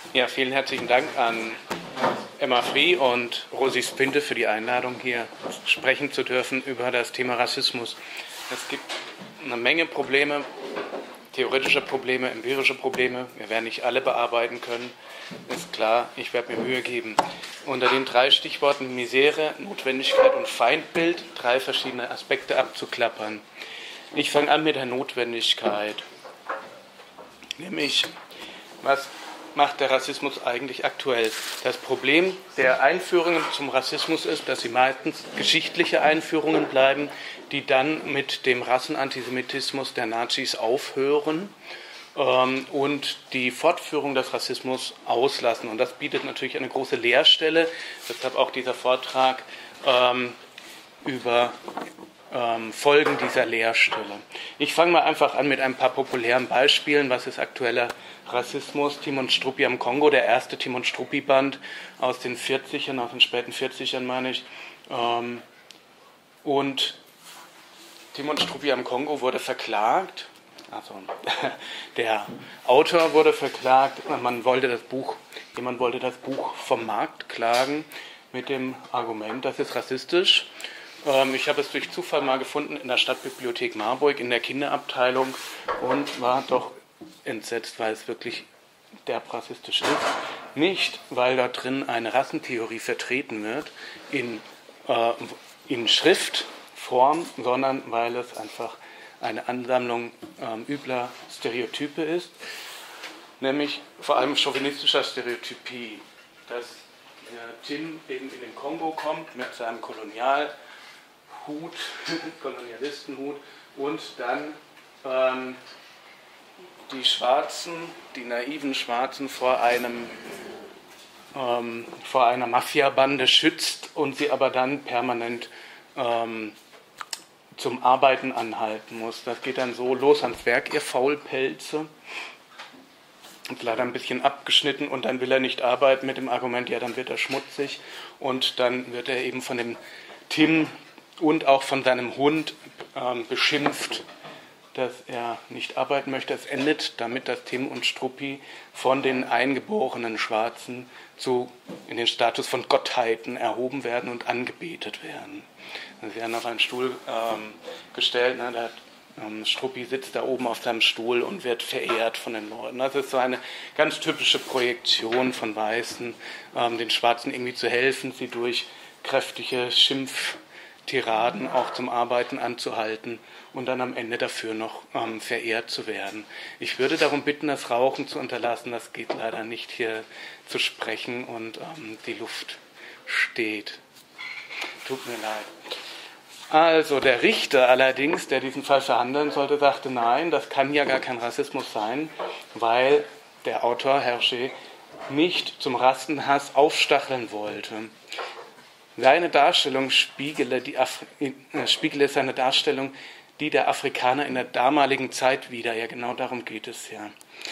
Ja, vielen herzlichen Dank an Emma Free und Rosi Spinte für die Einladung, hier sprechen zu dürfen über das Thema Rassismus. Es gibt eine Menge Probleme, theoretische Probleme, empirische Probleme. Wir werden nicht alle bearbeiten können, ist klar, ich werde mir Mühe geben. Unter den 3 Stichworten Misere, Notwendigkeit und Feindbild 3 verschiedene Aspekte abzuklappern. Ich fange an mit der Notwendigkeit, nämlich was macht der Rassismus eigentlich aktuell? Das Problem der Einführungen zum Rassismus ist, dass sie meistens geschichtliche Einführungen bleiben, die dann mit dem Rassenantisemitismus der Nazis aufhören und die Fortführung des Rassismus auslassen. Und das bietet natürlich eine große Leerstelle, deshalb auch dieser Vortrag über Folgen dieser Leerstelle. Ich fange mal einfach an mit ein paar populären Beispielen. Was ist aktueller Rassismus? Timon Struppi am Kongo, der erste Timon Struppi-Band aus den 40ern, aus den späten 40ern meine ich. Und Timon Struppi am Kongo wurde verklagt. Also der Autor wurde verklagt. Jemand wollte das Buch vom Markt klagen mit dem Argument, das ist rassistisch. Ich habe es durch Zufall mal gefunden in der Stadtbibliothek Marburg in der Kinderabteilung und war doch entsetzt, weil es wirklich derb rassistisch ist. Nicht, weil da drin eine Rassentheorie vertreten wird in Schriftform, sondern weil es einfach eine Ansammlung übler Stereotype ist, nämlich vor allem chauvinistischer Stereotypie, dass Tim eben in den Kongo kommt mit seinem Kolonialistenhut und dann die Schwarzen, die naiven Schwarzen vor einer Mafiabande schützt und sie aber dann permanent zum Arbeiten anhalten muss. Das geht dann so los ans Werk, ihr Faulpelze. Und leider ein bisschen abgeschnitten und dann will er nicht arbeiten mit dem Argument, ja, dann wird er schmutzig und dann wird er eben von dem Tim und auch von seinem Hund beschimpft, dass er nicht arbeiten möchte. Es endet damit, dass Tim und Struppi von den eingeborenen Schwarzen in den Status von Gottheiten erhoben werden und angebetet werden. Sie werden auf einen Stuhl gestellt, Struppi sitzt da oben auf seinem Stuhl und wird verehrt von den Leuten. Das ist so eine ganz typische Projektion von Weißen, den Schwarzen irgendwie zu helfen, sie durch kräftige Schimpftiraden auch zum Arbeiten anzuhalten und dann am Ende dafür noch verehrt zu werden. Ich würde darum bitten, das Rauchen zu unterlassen. Das geht leider nicht, hier zu sprechen und die Luft steht. Tut mir leid. Also der Richter allerdings, der diesen Fall verhandeln sollte, sagte, nein, das kann ja gar kein Rassismus sein, weil der Autor, Hergé, nicht zum Rassenhass aufstacheln wollte. Seine Darstellung spiegele seine Darstellung die der Afrikaner in der damaligen Zeit wider. Ja, genau darum geht es ja.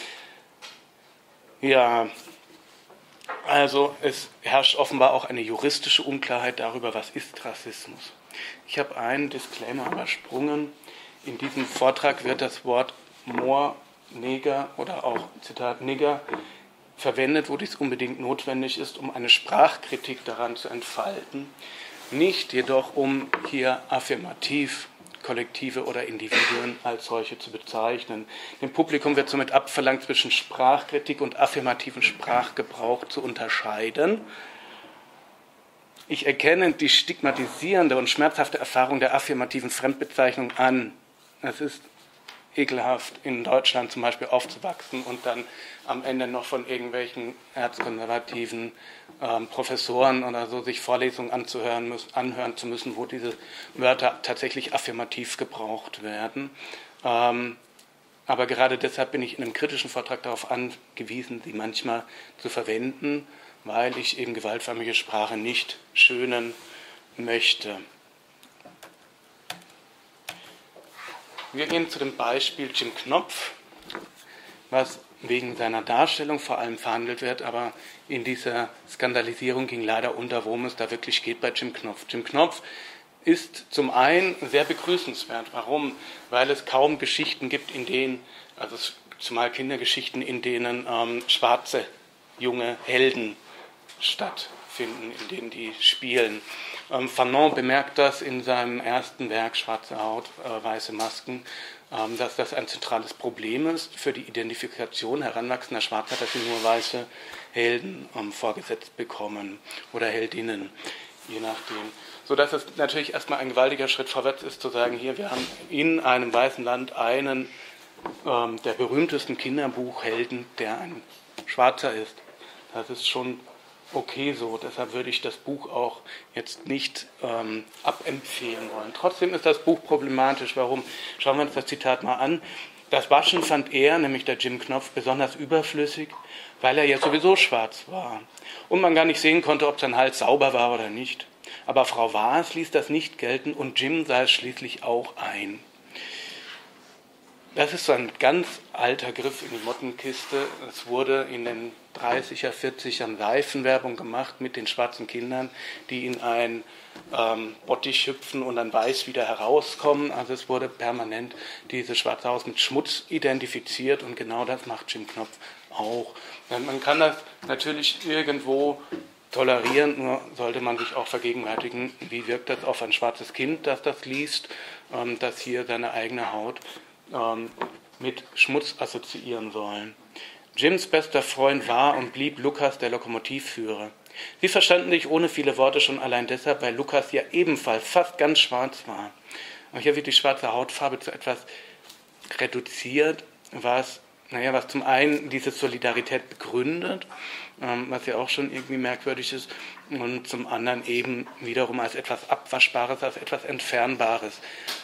Ja, also es herrscht offenbar auch eine juristische Unklarheit darüber, was ist Rassismus. Ich habe einen Disclaimer übersprungen. In diesem Vortrag wird das Wort Moor, Neger oder auch, Zitat, Nigger verwendet, wo dies unbedingt notwendig ist, um eine Sprachkritik daran zu entfalten. Nicht jedoch, um hier affirmativ Kollektive oder Individuen als solche zu bezeichnen. Dem Publikum wird somit abverlangt, zwischen Sprachkritik und affirmativen Sprachgebrauch zu unterscheiden. Ich erkenne die stigmatisierende und schmerzhafte Erfahrung der affirmativen Fremdbezeichnung an. Es ist ekelhaft, in Deutschland zum Beispiel aufzuwachsen und dann am Ende noch von irgendwelchen erzkonservativen Professoren oder so sich Vorlesungen anhören zu müssen, wo diese Wörter tatsächlich affirmativ gebraucht werden. Aber gerade deshalb bin ich in einem kritischen Vortrag darauf angewiesen, sie manchmal zu verwenden, weil ich eben gewaltförmige Sprache nicht schönen möchte. Wir gehen zu dem Beispiel Jim Knopf, was wegen seiner Darstellung vor allem verhandelt wird, aber in dieser Skandalisierung ging leider unter, worum es da wirklich geht bei Jim Knopf. Jim Knopf ist zum einen sehr begrüßenswert. Warum? Weil es kaum Geschichten gibt, zumal Kindergeschichten, in denen Schwarze junge Helden stattfinden, in denen die spielen. Fanon bemerkt das in seinem ersten Werk Schwarze Haut, weiße Masken, dass das ein zentrales Problem ist für die Identifikation heranwachsender Schwarzer, dass sie nur weiße Helden vorgesetzt bekommen oder Heldinnen, je nachdem. Sodass es natürlich erstmal ein gewaltiger Schritt vorwärts ist, zu sagen, hier, wir haben in einem weißen Land einen der berühmtesten Kinderbuchhelden, der ein Schwarzer ist. Das ist schon okay so, deshalb würde ich das Buch auch jetzt nicht abempfehlen wollen. Trotzdem ist das Buch problematisch. Warum? Schauen wir uns das Zitat mal an. Das Waschen fand er, nämlich der Jim Knopf, besonders überflüssig, weil er ja sowieso schwarz war und man gar nicht sehen konnte, ob sein Hals sauber war oder nicht. Aber Frau Waas ließ das nicht gelten und Jim sah es schließlich auch ein. Das ist so ein ganz alter Griff in die Mottenkiste. Es wurde in den 30er, 40ern Seifenwerbung gemacht mit den schwarzen Kindern, die in ein Bottich hüpfen und dann weiß wieder herauskommen. Also es wurde permanent diese schwarze Haut mit Schmutz identifiziert und genau das macht Jim Knopf auch. Man kann das natürlich irgendwo tolerieren, nur sollte man sich auch vergegenwärtigen, wie wirkt das auf ein schwarzes Kind, das das liest, das hier seine eigene Haut mit Schmutz assoziieren sollen. Jims bester Freund war und blieb Lukas, der Lokomotivführer. Sie verstanden sich ohne viele Worte schon allein deshalb, weil Lukas ja ebenfalls fast ganz schwarz war. Und hier wird die schwarze Hautfarbe zu etwas reduziert, was zum einen diese Solidarität begründet, was ja auch schon irgendwie merkwürdig ist, und zum anderen eben wiederum als etwas Abwaschbares, als etwas Entfernbares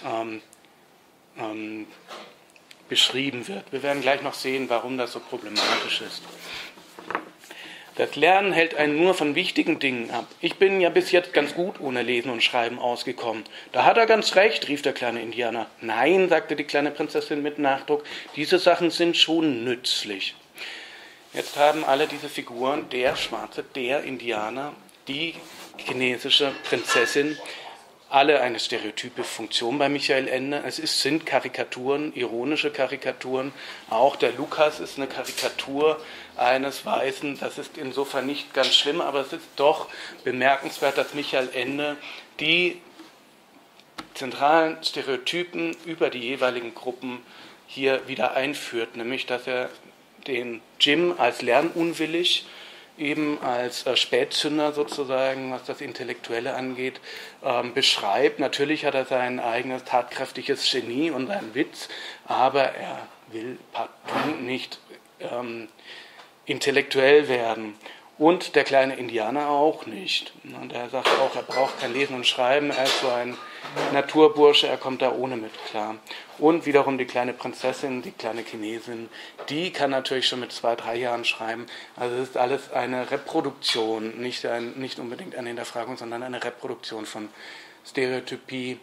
beschrieben wird. Wir werden gleich noch sehen, warum das so problematisch ist. Das Lernen hält einen nur von wichtigen Dingen ab. Ich bin ja bis jetzt ganz gut ohne Lesen und Schreiben ausgekommen. Da hat er ganz recht, rief der kleine Indianer. Nein, sagte die kleine Prinzessin mit Nachdruck, diese Sachen sind schon nützlich. Jetzt haben alle diese Figuren, der Schwarze, der Indianer, die chinesische Prinzessin, alle eine stereotype Funktion bei Michael Ende. Sind Karikaturen, ironische Karikaturen. Auch der Lukas ist eine Karikatur eines Weißen. Das ist insofern nicht ganz schlimm, aber es ist doch bemerkenswert, dass Michael Ende die zentralen Stereotypen über die jeweiligen Gruppen hier wieder einführt. Nämlich, dass er den Jim als lernunwillig, eben als Spätzünder sozusagen, was das Intellektuelle angeht, beschreibt. Natürlich hat er sein eigenes tatkräftiges Genie und seinen Witz, aber er will partout nicht intellektuell werden. Und der kleine Indianer auch nicht. Und er sagt auch, er braucht kein Lesen und Schreiben, er ist so ein Naturbursche, er kommt da ohne mit klar. Und wiederum die kleine Prinzessin, die kleine Chinesin, die kann natürlich schon mit 2, 3 Jahren schreiben. Also es ist alles eine Reproduktion, nicht unbedingt eine Hinterfragung, sondern eine Reproduktion von Stereotypie.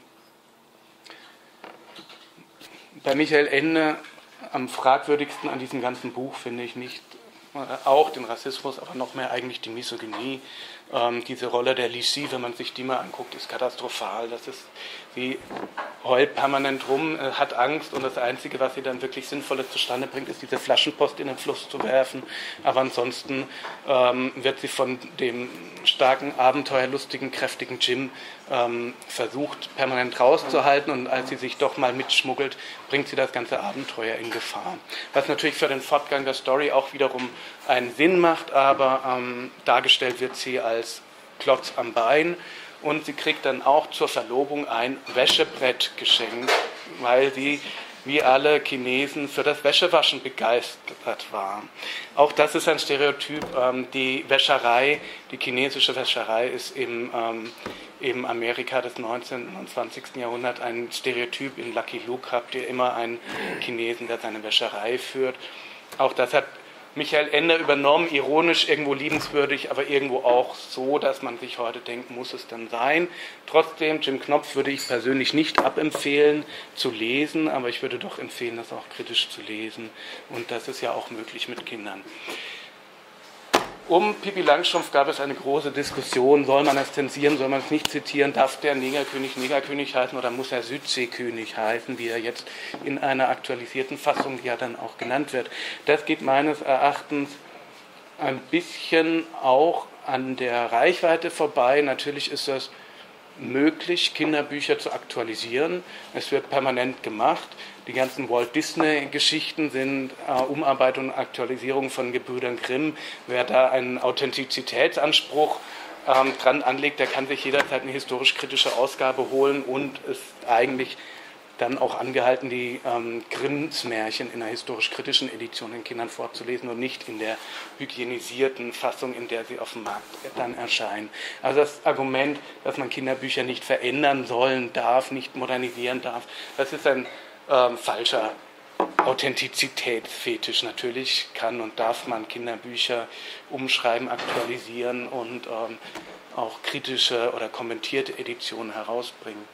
Bei Michael Ende am fragwürdigsten an diesem ganzen Buch finde ich nicht auch den Rassismus, aber noch mehr eigentlich die Misogynie. Diese Rolle der Lisi, wenn man sich die mal anguckt, ist katastrophal. Das ist, sie heult permanent rum, hat Angst und das Einzige, was sie dann wirklich Sinnvolles zustande bringt, ist diese Flaschenpost in den Fluss zu werfen. Aber ansonsten wird sie von dem starken, abenteuerlustigen, kräftigen Jim versucht, permanent rauszuhalten und als sie sich doch mal mitschmuggelt, bringt sie das ganze Abenteuer in Gefahr. Was natürlich für den Fortgang der Story auch wiederum einen Sinn macht, aber dargestellt wird sie als Klotz am Bein und sie kriegt dann auch zur Verlobung ein Wäschebrett geschenkt, weil sie wie alle Chinesen für das Wäschewaschen begeistert war. Auch das ist ein Stereotyp. Die Wäscherei, die chinesische Wäscherei ist im Amerika des 19. und 20. Jahrhunderts ein Stereotyp. In Lucky Luke habt ihr immer einen Chinesen, der seine Wäscherei führt. Auch das hat Michael Ende übernommen, ironisch, irgendwo liebenswürdig, aber irgendwo auch so, dass man sich heute denkt, muss es denn sein. Trotzdem, Jim Knopf würde ich persönlich nicht abempfehlen zu lesen, aber ich würde doch empfehlen, das auch kritisch zu lesen. Und das ist ja auch möglich mit Kindern. Um Pippi Langstrumpf gab es eine große Diskussion, soll man es zensieren, soll man es nicht zitieren, darf der Negerkönig Negerkönig heißen oder muss er Südseekönig heißen, wie er jetzt in einer aktualisierten Fassung ja dann auch genannt wird. Das geht meines Erachtens ein bisschen auch an der Reichweite vorbei. Natürlich ist es möglich, Kinderbücher zu aktualisieren. Es wird permanent gemacht. Die ganzen Walt Disney-Geschichten sind Umarbeitung und Aktualisierung von Gebrüdern Grimm. Wer da einen Authentizitätsanspruch dran anlegt, der kann sich jederzeit eine historisch-kritische Ausgabe holen und ist eigentlich dann auch angehalten, die Grimms Märchen in einer historisch-kritischen Edition den Kindern vorzulesen und nicht in der hygienisierten Fassung, in der sie auf dem Markt dann erscheinen. Also das Argument, dass man Kinderbücher nicht verändern sollen darf, nicht modernisieren darf, das ist ein falscher Authentizitätsfetisch. Natürlich kann und darf man Kinderbücher umschreiben, aktualisieren und auch kritische oder kommentierte Editionen herausbringen.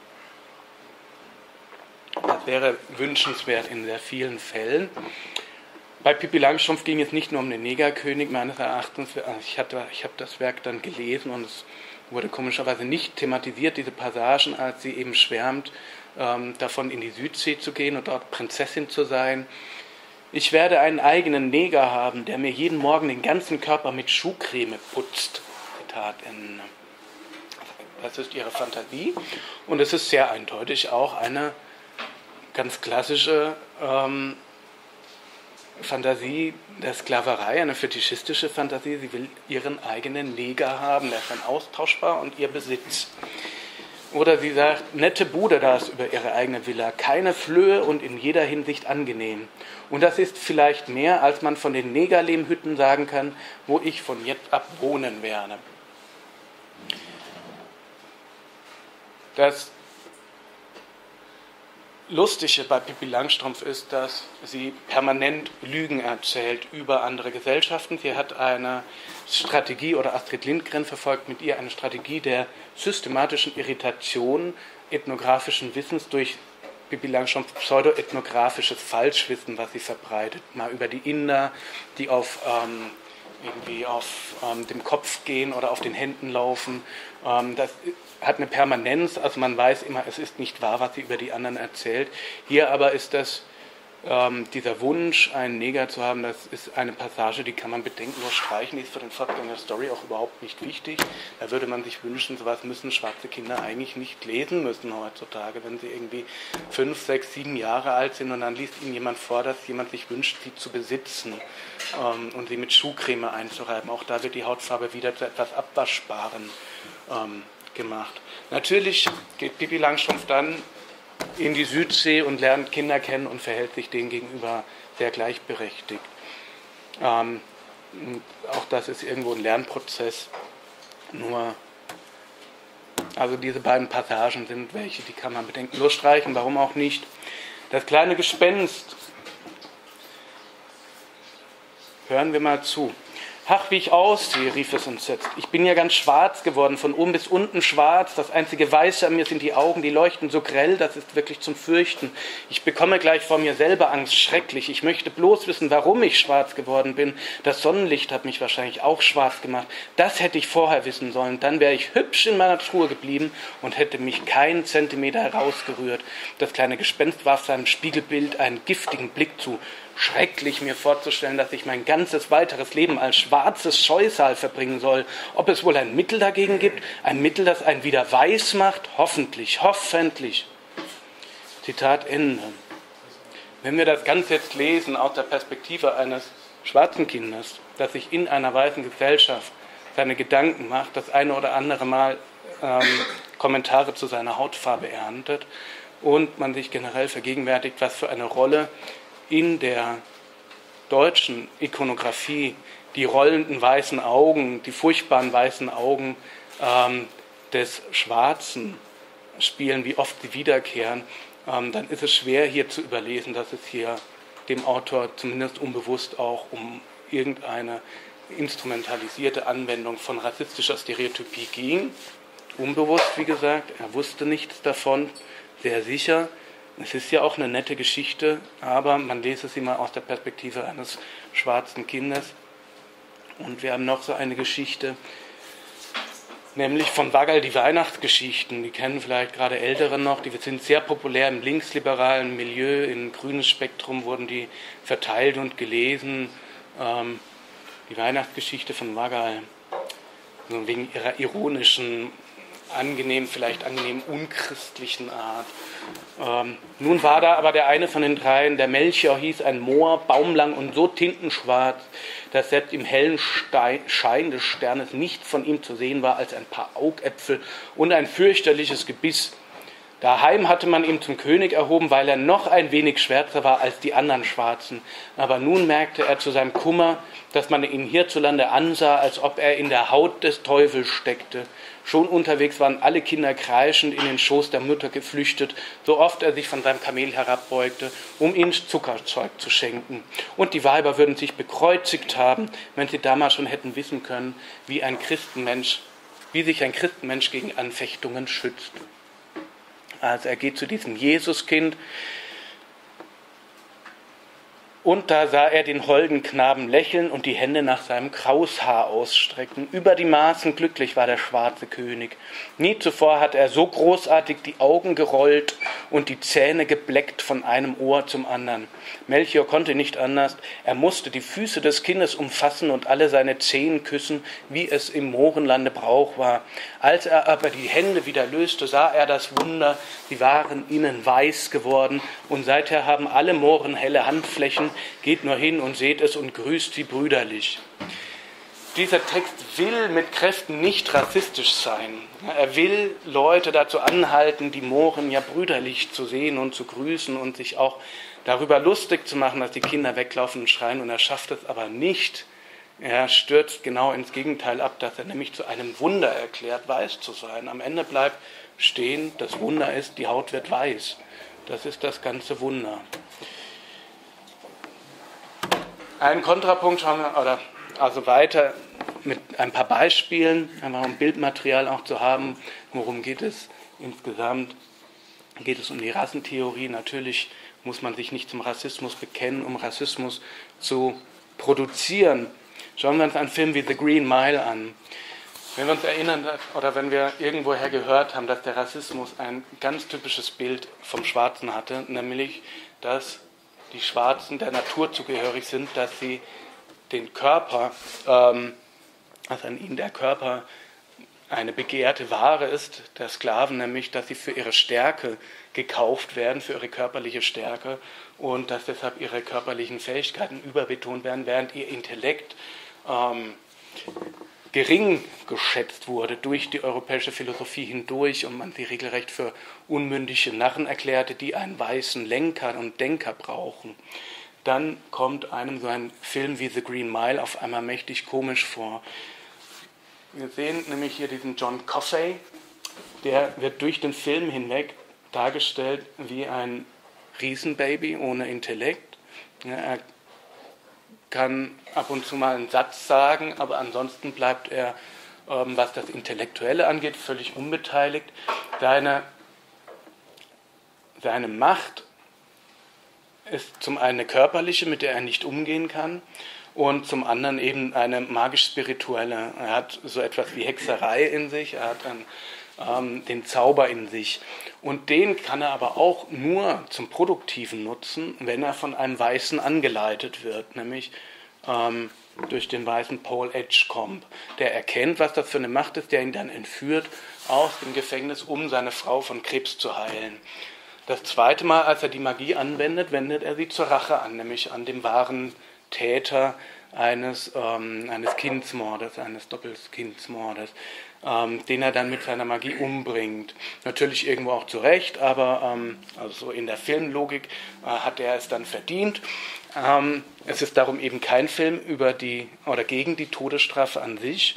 Das wäre wünschenswert in sehr vielen Fällen. Bei Pippi Langstrumpf ging es nicht nur um den Negerkönig, meines Erachtens. Ich habe das Werk dann gelesen und es wurde komischerweise nicht thematisiert, diese Passagen, als sie eben schwärmt, davon in die Südsee zu gehen und dort Prinzessin zu sein. Ich werde einen eigenen Neger haben, der mir jeden Morgen den ganzen Körper mit Schuhcreme putzt. Zitat Ende. Das ist ihre Fantasie und es ist sehr eindeutig auch eine ganz klassische Fantasie der Sklaverei, eine fetischistische Fantasie. Sie will ihren eigenen Neger haben, der ist dann austauschbar und ihr Besitz. Oder sie sagt, nette Bude da ist über ihre eigene Villa, keine Flöhe und in jeder Hinsicht angenehm. Und das ist vielleicht mehr, als man von den Negerlehmhütten sagen kann, wo ich von jetzt ab wohnen werde. Das Lustige bei Pippi Langstrumpf ist, dass sie permanent Lügen erzählt über andere Gesellschaften. Sie hat eine Strategie, oder Astrid Lindgren verfolgt mit ihr eine Strategie der systematischen Irritation ethnografischen Wissens durch Pippi Langstrumpf pseudoethnografisches Falschwissen, was sie verbreitet. Mal über die Inder, die irgendwie auf dem Kopf gehen oder auf den Händen laufen. Das hat eine Permanenz, also man weiß immer, es ist nicht wahr, was sie über die anderen erzählt. Hier aber ist das, dieser Wunsch, einen Neger zu haben, das ist eine Passage, die kann man bedenkenlos streichen, die ist für den Fortgang der Story auch überhaupt nicht wichtig. Da würde man sich wünschen, sowas müssen schwarze Kinder eigentlich nicht lesen müssen heutzutage, wenn sie irgendwie 5, 6, 7 Jahre alt sind und dann liest ihnen jemand vor, dass jemand sich wünscht, sie zu besitzen und sie mit Schuhcreme einzureiben. Auch da wird die Hautfarbe wieder zu etwas Abwaschbaren gemacht. Natürlich geht Pippi Langstrumpf dann in die Südsee und lernt Kinder kennen und verhält sich denen gegenüber sehr gleichberechtigt. Auch das ist irgendwo ein Lernprozess. Nur, also diese beiden Passagen sind welche, die kann man bedenkenlos streichen, warum auch nicht. Das kleine Gespenst. Hören wir mal zu. Ach, wie ich aussehe, rief es entsetzt. Ich bin ja ganz schwarz geworden, von oben bis unten schwarz. Das einzige Weiße an mir sind die Augen, die leuchten so grell, das ist wirklich zum Fürchten. Ich bekomme gleich vor mir selber Angst, schrecklich. Ich möchte bloß wissen, warum ich schwarz geworden bin. Das Sonnenlicht hat mich wahrscheinlich auch schwarz gemacht. Das hätte ich vorher wissen sollen. Dann wäre ich hübsch in meiner Truhe geblieben und hätte mich keinen Zentimeter herausgerührt. Das kleine Gespenst warf seinem Spiegelbild einen giftigen Blick zu. Schrecklich, mir vorzustellen, dass ich mein ganzes weiteres Leben als schwarzes Scheusal verbringen soll. Ob es wohl ein Mittel dagegen gibt? Ein Mittel, das einen wieder weiß macht? Hoffentlich, hoffentlich. Zitat Ende. Wenn wir das Ganze jetzt lesen aus der Perspektive eines schwarzen Kindes, das sich in einer weißen Gesellschaft seine Gedanken macht, das eine oder andere Mal Kommentare zu seiner Hautfarbe erntet und man sich generell vergegenwärtigt, was für eine Rolle in der deutschen Ikonografie die rollenden weißen Augen, die furchtbaren weißen Augen des Schwarzen spielen, wie oft sie wiederkehren, dann ist es schwer hier zu überlesen, dass es hier dem Autor zumindest unbewusst auch um irgendeine instrumentalisierte Anwendung von rassistischer Stereotypie ging. Unbewusst, wie gesagt, er wusste nichts davon, sehr sicher. Es ist ja auch eine nette Geschichte, aber man lese es immer aus der Perspektive eines schwarzen Kindes. Und wir haben noch so eine Geschichte, nämlich von Wagall die Weihnachtsgeschichten. Die kennen vielleicht gerade Ältere noch, die sind sehr populär im linksliberalen Milieu, im grünen Spektrum wurden die verteilt und gelesen. die Weihnachtsgeschichte von Wagal, so wegen ihrer ironischen, vielleicht angenehm unchristlichen Art. Nun war da aber der eine von den dreien, der Melchior hieß, ein Mohr, baumlang und so tintenschwarz, dass selbst im hellen Schein des Sternes nichts von ihm zu sehen war als ein paar Augäpfel und ein fürchterliches Gebiss. Daheim hatte man ihn zum König erhoben, weil er noch ein wenig schwärzer war als die anderen Schwarzen. Aber nun merkte er zu seinem Kummer, dass man ihn hierzulande ansah, als ob er in der Haut des Teufels steckte. Schon unterwegs waren alle Kinder kreischend in den Schoß der Mutter geflüchtet, so oft er sich von seinem Kamel herabbeugte, um ihnen Zuckerzeug zu schenken. Und die Weiber würden sich bekreuzigt haben, wenn sie damals schon hätten wissen können, wie sich ein Christenmensch gegen Anfechtungen schützt. Also er geht zu diesem Jesuskind und da sah er den holden Knaben lächeln und die Hände nach seinem Kraushaar ausstrecken. Über die Maßen glücklich war der schwarze König. Nie zuvor hatte er so großartig die Augen gerollt und die Zähne gebleckt von einem Ohr zum anderen. Melchior konnte nicht anders, er musste die Füße des Kindes umfassen und alle seine Zehen küssen, wie es im Mohrenlande Brauch war. Als er aber die Hände wieder löste, sah er das Wunder, sie waren ihnen weiß geworden und seither haben alle Mohren helle Handflächen. Geht nur hin und seht es und grüßt sie brüderlich. Dieser Text will mit Kräften nicht rassistisch sein. Er will Leute dazu anhalten, die Mohren ja brüderlich zu sehen und zu grüßen und sich auch darüber lustig zu machen, dass die Kinder weglaufen und schreien. Und er schafft es aber nicht. Er stürzt genau ins Gegenteil ab, dass er nämlich zu einem Wunder erklärt, weiß zu sein. Am Ende bleibt stehen, das Wunder ist, die Haut wird weiß. Das ist das ganze Wunder. Einen Kontrapunkt schauen wir, also weiter mit ein paar Beispielen, einfach um Bildmaterial auch zu haben. Worum geht es insgesamt? Geht es um die Rassentheorie? Natürlich muss man sich nicht zum Rassismus bekennen, um Rassismus zu produzieren. Schauen wir uns einen Film wie The Green Mile an. Wenn wir uns erinnern oder wenn wir irgendwoher gehört haben, dass der Rassismus ein ganz typisches Bild vom Schwarzen hatte, nämlich dass die Schwarzen der Natur zugehörig sind, dass sie den Körper, dass an ihnen der Körper eine begehrte Ware ist, der Sklaven, nämlich, dass sie für ihre Stärke gekauft werden, für ihre körperliche Stärke und dass deshalb ihre körperlichen Fähigkeiten überbetont werden, während ihr Intellekt gering geschätzt wurde durch die europäische Philosophie hindurch und man sie regelrecht für unmündige Narren erklärte, die einen weißen Lenker und Denker brauchen. Dann kommt einem so ein Film wie The Green Mile auf einmal mächtig komisch vor. Wir sehen nämlich hier diesen John Coffey, der wird durch den Film hinweg dargestellt wie ein Riesenbaby ohne Intellekt. Ja, er kann ab und zu mal einen Satz sagen, aber ansonsten bleibt er, was das Intellektuelle angeht, völlig unbeteiligt. Seine Macht ist zum einen eine körperliche, mit der er nicht umgehen kann, und zum anderen eben eine magisch-spirituelle. Er hat so etwas wie Hexerei in sich, er hat den Zauber in sich. Und den kann er aber auch nur zum Produktiven nutzen, wenn er von einem Weißen angeleitet wird, nämlich durch den weißen Paul Edgecombe, der erkennt, was das für eine Macht ist, der ihn dann entführt aus dem Gefängnis, um seine Frau von Krebs zu heilen. Das zweite Mal, als er die Magie anwendet, wendet er sie zur Rache an, nämlich an dem wahren Täter eines Kindsmordes, eines Doppelkindsmordes, den er dann mit seiner Magie umbringt. Natürlich irgendwo auch zu Recht, aber also so in der Filmlogik hat er es dann verdient. Es ist darum eben kein Film über gegen die Todesstrafe an sich,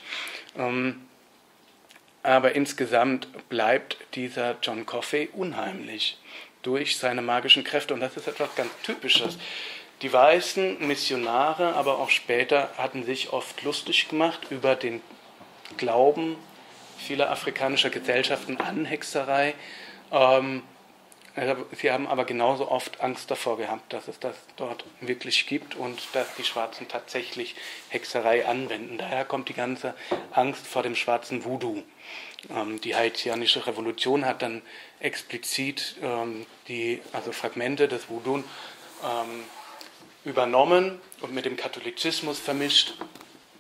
aber insgesamt bleibt dieser John Coffey unheimlich durch seine magischen Kräfte und das ist etwas ganz Typisches. Die weißen Missionare, aber auch später, hatten sich oft lustig gemacht über den Glauben vieler afrikanischer Gesellschaften an Hexerei. Sie haben aber genauso oft Angst davor gehabt, dass es das dort wirklich gibt und dass die Schwarzen tatsächlich Hexerei anwenden. Daher kommt die ganze Angst vor dem schwarzen Voodoo. Die haitianische Revolution hat dann explizit Fragmente des Voodoo übernommen und mit dem Katholizismus vermischt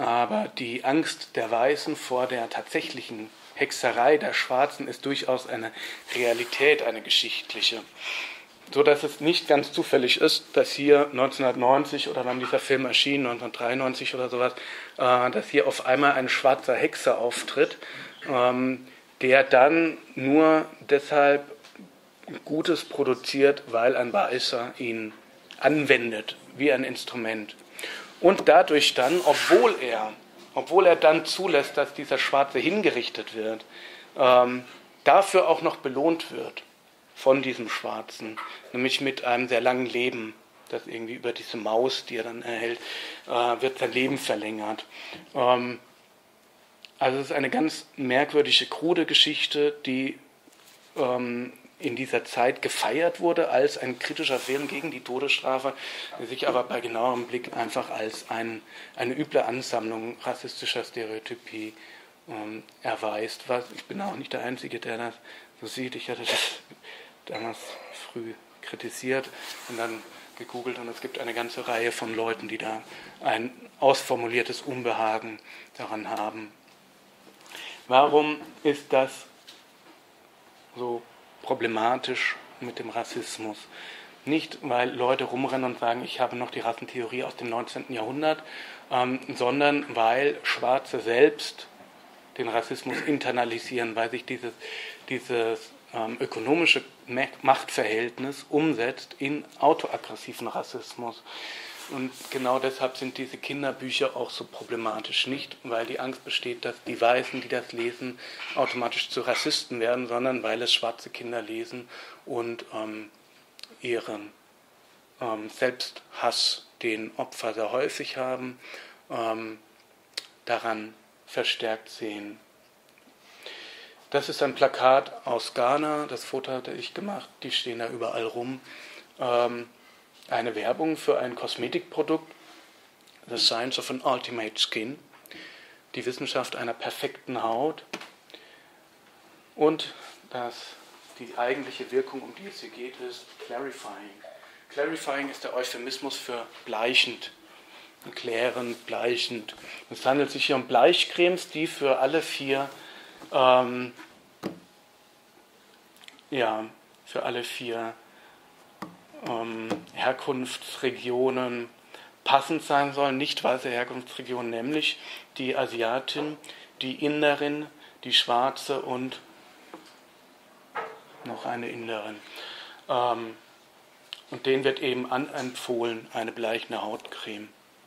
aber die Angst der Weißen vor der tatsächlichen Hexerei der Schwarzen ist durchaus eine Realität, eine geschichtliche. So dass es nicht ganz zufällig ist, dass hier 1990 oder wann dieser Film erschien, 1993 oder sowas, dass hier auf einmal ein schwarzer Hexer auftritt, der dann nur deshalb Gutes produziert, weil ein Weißer ihn anwendet wie ein Instrument. Und dadurch dann, obwohl er dann zulässt, dass dieser Schwarze hingerichtet wird, dafür auch noch belohnt wird von diesem Schwarzen, nämlich mit einem sehr langen Leben, das irgendwie über diese Maus, die er dann erhält, wird sein Leben verlängert. Also es ist eine ganz merkwürdige, krude Geschichte, die in dieser Zeit gefeiert wurde als ein kritischer Film gegen die Todesstrafe, sich aber bei genauerem Blick einfach als eine üble Ansammlung rassistischer Stereotypie erweist. Ich bin auch nicht der Einzige, der das so sieht. Ich hatte das damals früh kritisiert und dann gegoogelt und es gibt eine ganze Reihe von Leuten, die da ein ausformuliertes Unbehagen daran haben. Warum ist das so problematisch mit dem Rassismus? Nicht, weil Leute rumrennen und sagen, ich habe noch die Rassentheorie aus dem 19. Jahrhundert, sondern weil Schwarze selbst den Rassismus internalisieren, weil sich dieses ökonomische Machtverhältnis umsetzt in autoaggressiven Rassismus. Und genau deshalb sind diese Kinderbücher auch so problematisch. Nicht, weil die Angst besteht, dass die Weißen, die das lesen, automatisch zu Rassisten werden, sondern weil es schwarze Kinder lesen und ihren Selbsthass, den Opfer sehr häufig haben, daran verstärkt sehen. Das ist ein Plakat aus Ghana, das Foto hatte ich gemacht, die stehen da überall rum. Eine Werbung für ein Kosmetikprodukt, The Science of an Ultimate Skin, die Wissenschaft einer perfekten Haut und die eigentliche Wirkung, um die es hier geht, ist Clarifying. Clarifying ist der Euphemismus für bleichend, klärend, bleichend. Es handelt sich hier um Bleichcremes, die für alle vier Herkunftsregionen passend sein sollen, nicht weiße Herkunftsregionen, nämlich die Asiatin, die Inderin, die Schwarze und noch eine Inderin. Und denen wird eben anempfohlen eine bleichende Hautcreme.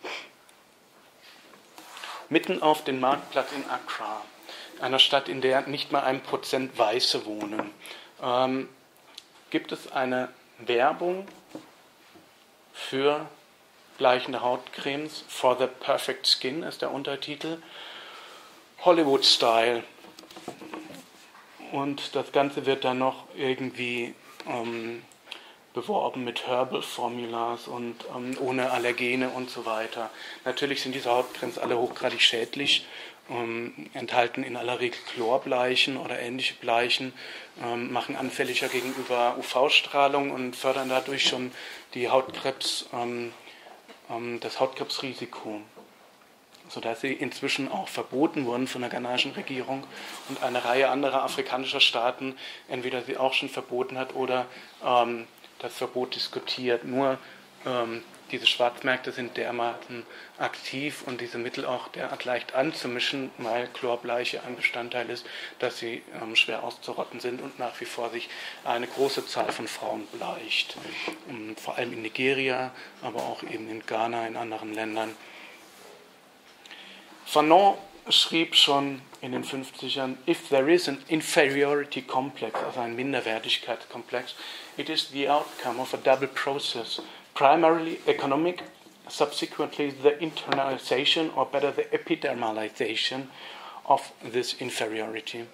Mitten auf dem Marktplatz in Accra, einer Stadt, in der nicht mal 1% Weiße wohnen, gibt es eine Werbung für bleichende Hautcremes. For the Perfect Skin ist der Untertitel. Hollywood-Style. Und das Ganze wird dann noch irgendwie beworben mit Herbal Formulas und ohne Allergene und so weiter. Natürlich sind diese Hautcremes alle hochgradig schädlich, enthalten in aller Regel Chlorbleichen oder ähnliche Bleichen, machen anfälliger gegenüber UV-Strahlung und fördern dadurch schon die das Hautkrebsrisiko, sodass sie inzwischen auch verboten wurden von der ghanaischen Regierung und eine Reihe anderer afrikanischer Staaten entweder sie auch schon verboten hat oder das Verbot diskutiert. Nur diese Schwarzmärkte sind dermaßen aktiv und diese Mittel auch derart leicht anzumischen, weil Chlorbleiche ein Bestandteil ist, dass sie schwer auszurotten sind und nach wie vor sich eine große Zahl von Frauen bleicht. Vor allem in Nigeria, aber auch eben in Ghana, in anderen Ländern. Fanon schrieb schon in den 50ern, if there is an inferiority complex, also ein Minderwertigkeitskomplex, it is the outcome of a double process, primarily economic, subsequently the internalization or better the epidermalization of this inferiority.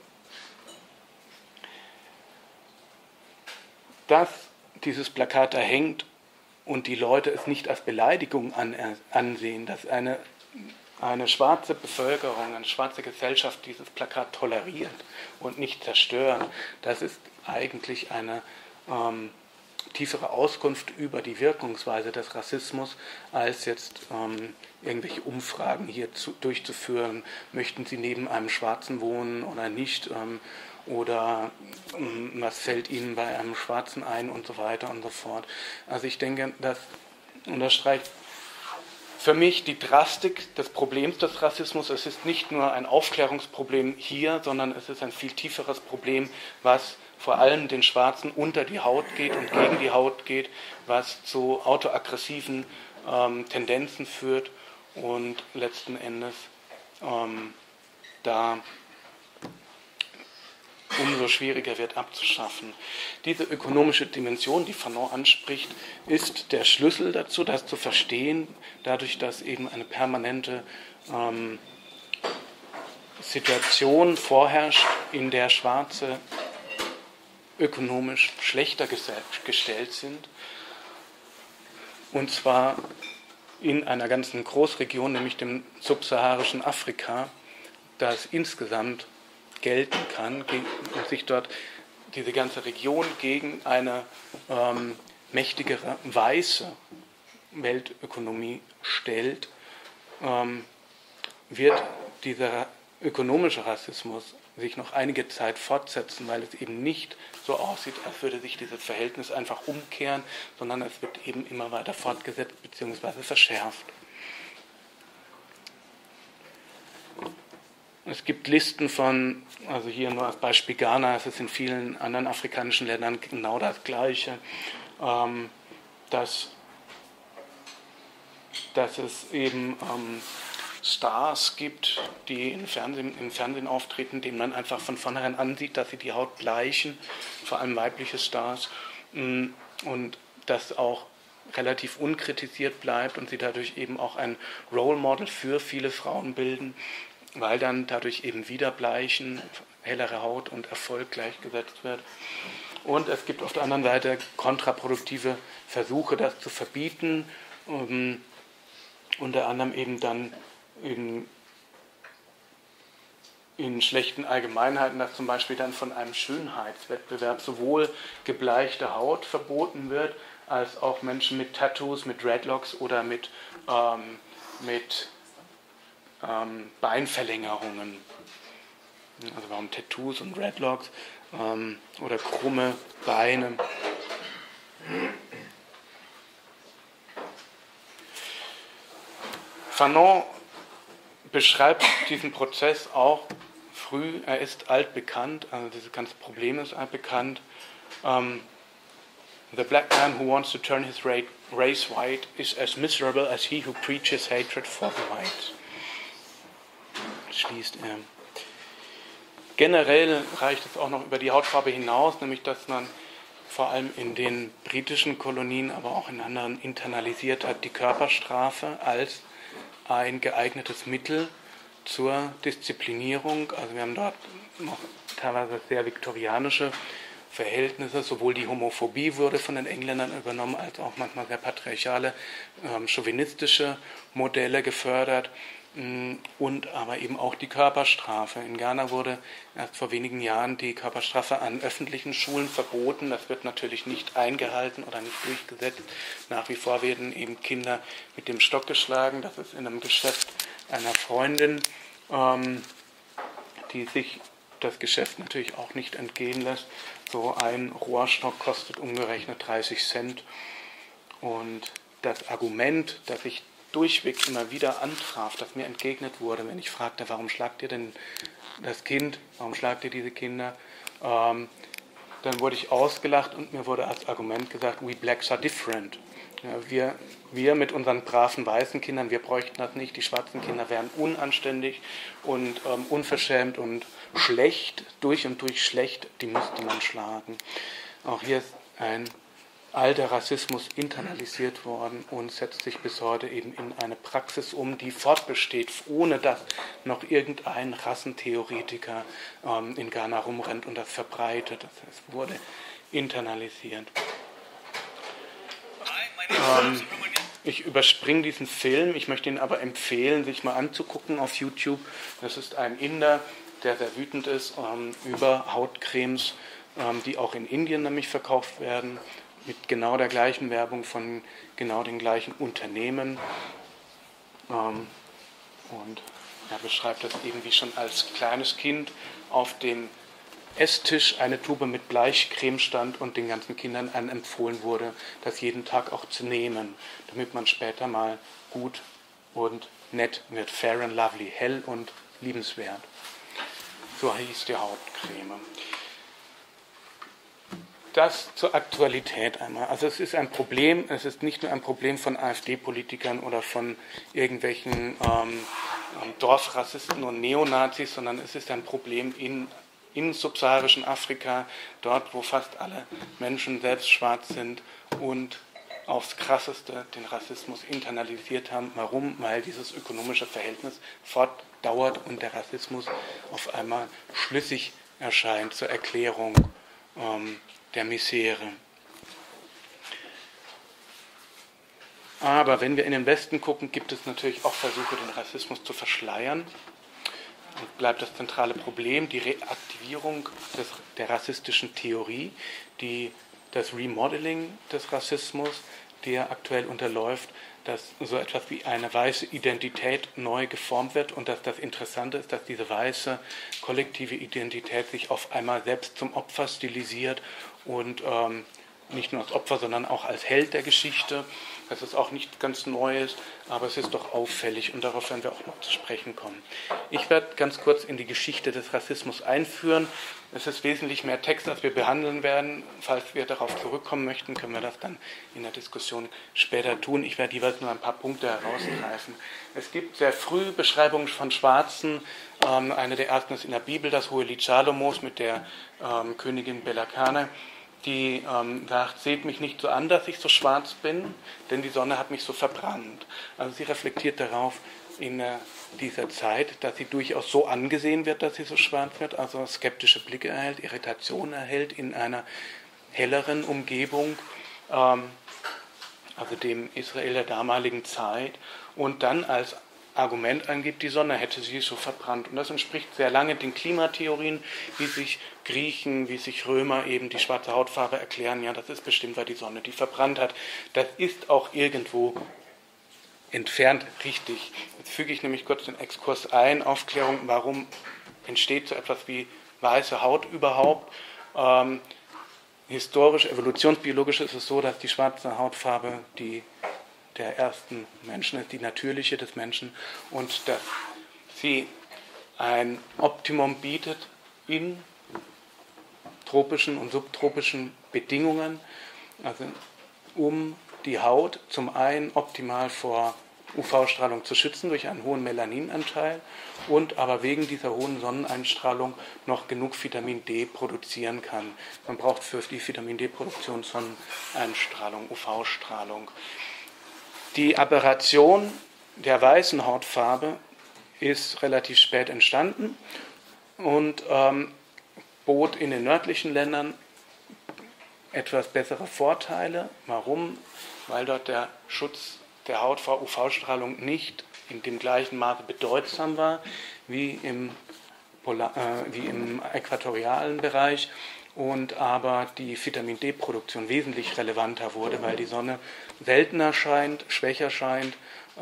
Dass dieses Plakat da hängt und die Leute es nicht als Beleidigung ansehen, dass eine schwarze Bevölkerung, eine schwarze Gesellschaft dieses Plakat toleriert und nicht zerstört, das ist eigentlich eine tiefere Auskunft über die Wirkungsweise des Rassismus, als jetzt irgendwelche Umfragen hier durchzuführen. Möchten Sie neben einem Schwarzen wohnen oder nicht? Oder was fällt Ihnen bei einem Schwarzen ein und so weiter und so fort. Also ich denke, das unterstreicht für mich die Drastik des Problems des Rassismus. Es ist nicht nur ein Aufklärungsproblem hier, sondern es ist ein viel tieferes Problem, was vor allem den Schwarzen unter die Haut geht und gegen die Haut geht, was zu autoaggressiven Tendenzen führt und letzten Endes da umso schwieriger wird abzuschaffen. Diese ökonomische Dimension, die Fanon anspricht, ist der Schlüssel dazu, das zu verstehen, dadurch, dass eben eine permanente Situation vorherrscht, in der Schwarze ökonomisch schlechter gestellt sind, und zwar in einer ganzen Großregion, nämlich dem subsaharischen Afrika, das insgesamt gelten kann und sich dort diese ganze Region gegen eine mächtigere weiße Weltökonomie stellt, wird dieser ökonomische Rassismus sich noch einige Zeit fortsetzen, weil es eben nicht so aussieht, als würde sich dieses Verhältnis einfach umkehren, sondern es wird eben immer weiter fortgesetzt bzw. verschärft. Es gibt Listen von, also hier nur als Beispiel Ghana, es ist in vielen anderen afrikanischen Ländern genau das Gleiche, dass es eben Stars gibt, die im Fernsehen auftreten, denen man einfach von vornherein ansieht, dass sie die Haut bleichen, vor allem weibliche Stars, und das auch relativ unkritisiert bleibt und sie dadurch eben auch ein Role Model für viele Frauen bilden, weil dann dadurch eben wieder Bleichen, hellere Haut und Erfolg gleichgesetzt wird. Und es gibt auf der anderen Seite kontraproduktive Versuche, das zu verbieten, unter anderem eben dann in schlechten Allgemeinheiten, dass zum Beispiel dann von einem Schönheitswettbewerb sowohl gebleichte Haut verboten wird, als auch Menschen mit Tattoos, mit Dreadlocks oder mit Beinverlängerungen. Also warum Tattoos und Dreadlocks oder krumme Beine. Fanon beschreibt diesen Prozess auch früh. Er ist altbekannt, also dieses ganze Problem ist altbekannt. The black man who wants to turn his race white is as miserable as he who preaches hatred for the whites. Schließt er. Generell reicht es auch noch über die Hautfarbe hinaus, nämlich dass man vor allem in den britischen Kolonien, aber auch in anderen internalisiert hat, die Körperstrafe als ein geeignetes Mittel zur Disziplinierung. Also wir haben dort noch teilweise sehr viktorianische Verhältnisse. Sowohl die Homophobie wurde von den Engländern übernommen, als auch manchmal sehr patriarchale, chauvinistische Modelle gefördert. Und aber eben auch die Körperstrafe. In Ghana wurde erst vor wenigen Jahren die Körperstrafe an öffentlichen Schulen verboten. Das wird natürlich nicht eingehalten oder nicht durchgesetzt. Nach wie vor werden eben Kinder mit dem Stock geschlagen. Das ist in einem Geschäft einer Freundin, die sich das Geschäft natürlich auch nicht entgehen lässt. So ein Rohrstock kostet umgerechnet 30 Cent. Und das Argument, das ich durchweg immer wieder antraf, das mir entgegnet wurde, wenn ich fragte, warum schlagt ihr denn das Kind, warum schlagt ihr diese Kinder, dann wurde ich ausgelacht und mir wurde als Argument gesagt, we blacks are different. Ja, wir mit unseren braven weißen Kindern, wir bräuchten das nicht, die schwarzen Kinder wären unanständig und unverschämt und schlecht, durch und durch schlecht, die müsste man schlagen. Auch hier ist ein alter Rassismus internalisiert worden und setzt sich bis heute eben in eine Praxis um, die fortbesteht, ohne dass noch irgendein Rassentheoretiker in Ghana rumrennt und das verbreitet. Es wurde internalisiert. Ich überspringe diesen Film, ich möchte ihn aber empfehlen, sich mal anzugucken auf YouTube. Das ist ein Inder, der sehr wütend ist über Hautcremes, die auch in Indien nämlich verkauft werden, mit genau der gleichen Werbung von genau den gleichen Unternehmen. Und er beschreibt das eben, wie schon als kleines Kind auf dem Esstisch eine Tube mit Bleichcreme stand und den ganzen Kindern empfohlen wurde, das jeden Tag auch zu nehmen, damit man später mal gut und nett wird. Fair and lovely, hell und liebenswert. So hieß die Hautcreme. Das zur Aktualität einmal. Also es ist ein Problem, es ist nicht nur ein Problem von AfD-Politikern oder von irgendwelchen Dorfrassisten und Neonazis, sondern es ist ein Problem in subsaharischen Afrika, dort wo fast alle Menschen selbst schwarz sind und aufs Krasseste den Rassismus internalisiert haben. Warum? Weil dieses ökonomische Verhältnis fortdauert und der Rassismus auf einmal schlüssig erscheint zur Erklärung der Misere. Aber wenn wir in den Westen gucken, gibt es natürlich auch Versuche, den Rassismus zu verschleiern. Und bleibt das zentrale Problem die Reaktivierung der rassistischen Theorie, das Remodeling des Rassismus, der aktuell unterläuft, dass so etwas wie eine weiße Identität neu geformt wird und dass das Interessante ist, dass diese weiße kollektive Identität sich auf einmal selbst zum Opfer stilisiert und nicht nur als Opfer, sondern auch als Held der Geschichte. Das ist auch nicht ganz Neues, aber es ist doch auffällig und darauf werden wir auch noch zu sprechen kommen. Ich werde ganz kurz in die Geschichte des Rassismus einführen. Es ist wesentlich mehr Text, als wir behandeln werden. Falls wir darauf zurückkommen möchten, können wir das dann in der Diskussion später tun. Ich werde jeweils nur ein paar Punkte herausgreifen. Es gibt sehr früh Beschreibungen von Schwarzen. Eine der ersten ist in der Bibel, das Hohelied Salomos mit der Königin Belakane, die sagt, seht mich nicht so an, dass ich so schwarz bin, denn die Sonne hat mich so verbrannt. Also sie reflektiert darauf in dieser Zeit, dass sie durchaus so angesehen wird, dass sie so schwarz wird, also skeptische Blicke erhält, Irritation erhält in einer helleren Umgebung, also dem Israel der damaligen Zeit, und dann als Argument angibt, die Sonne hätte sie so verbrannt. Und das entspricht sehr lange den Klimatheorien, wie sich Griechen, wie sich Römer eben die schwarze Hautfarbe erklären. Ja, das ist bestimmt, weil die Sonne die verbrannt hat. Das ist auch irgendwo entfernt richtig. Jetzt füge ich nämlich kurz den Exkurs ein, Aufklärung, warum entsteht so etwas wie weiße Haut überhaupt. Historisch, evolutionsbiologisch ist es so, dass die schwarze Hautfarbe der ersten Menschen ist, die natürliche des Menschen, und dass sie ein Optimum bietet in tropischen und subtropischen Bedingungen, also um die Haut zum einen optimal vor UV-Strahlung zu schützen durch einen hohen Melaninanteil und aber wegen dieser hohen Sonneneinstrahlung noch genug Vitamin D produzieren kann. Man braucht für die Vitamin D-Produktion Sonneneinstrahlung, UV-Strahlung. Die Aberration der weißen Hautfarbe ist relativ spät entstanden und bot in den nördlichen Ländern etwas bessere Vorteile. Warum? Weil dort der Schutz der Haut vor UV-Strahlung nicht in dem gleichen Maße bedeutsam war wie im äquatorialen Bereich, und aber die Vitamin D-Produktion wesentlich relevanter wurde, weil die Sonne seltener scheint, schwächer scheint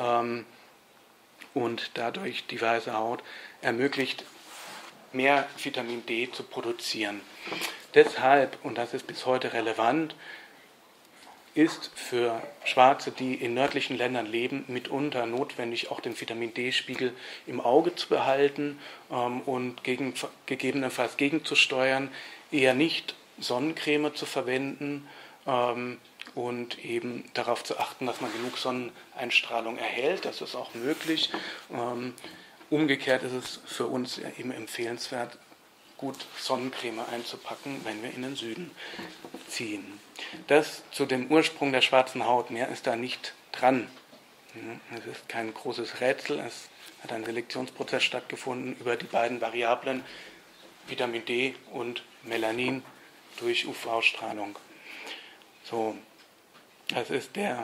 und dadurch die weiße Haut ermöglicht, mehr Vitamin D zu produzieren. Deshalb, und das ist bis heute relevant, ist für Schwarze, die in nördlichen Ländern leben, mitunter notwendig, auch den Vitamin D-Spiegel im Auge zu behalten und gegebenenfalls gegenzusteuern, eher nicht Sonnencreme zu verwenden und eben darauf zu achten, dass man genug Sonneneinstrahlung erhält. Das ist auch möglich. Umgekehrt ist es für uns eben empfehlenswert, gut Sonnencreme einzupacken, wenn wir in den Süden ziehen. Das zu dem Ursprung der schwarzen Haut. Mehr ist da nicht dran. Es ist kein großes Rätsel. Es hat ein Selektionsprozess stattgefunden über die beiden Variablen Vitamin D und Melanin durch UV-Strahlung. So, das ist der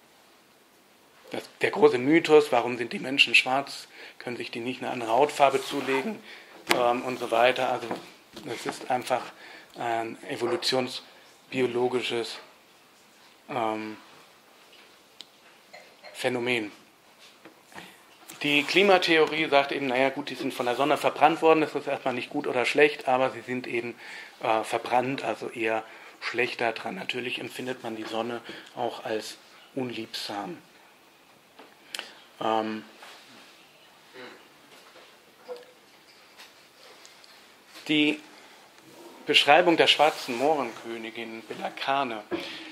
große Mythos. Warum sind die Menschen schwarz? Können sich die nicht eine andere Hautfarbe zulegen? Und so weiter. Also es ist einfach ein evolutionsbiologisches Phänomen. Die Klimatheorie sagt eben, naja gut, die sind von der Sonne verbrannt worden, das ist erstmal nicht gut oder schlecht, aber sie sind eben verbrannt, also eher schlechter dran. Natürlich empfindet man die Sonne auch als unliebsam. Die Beschreibung der schwarzen Mohrenkönigin Belakane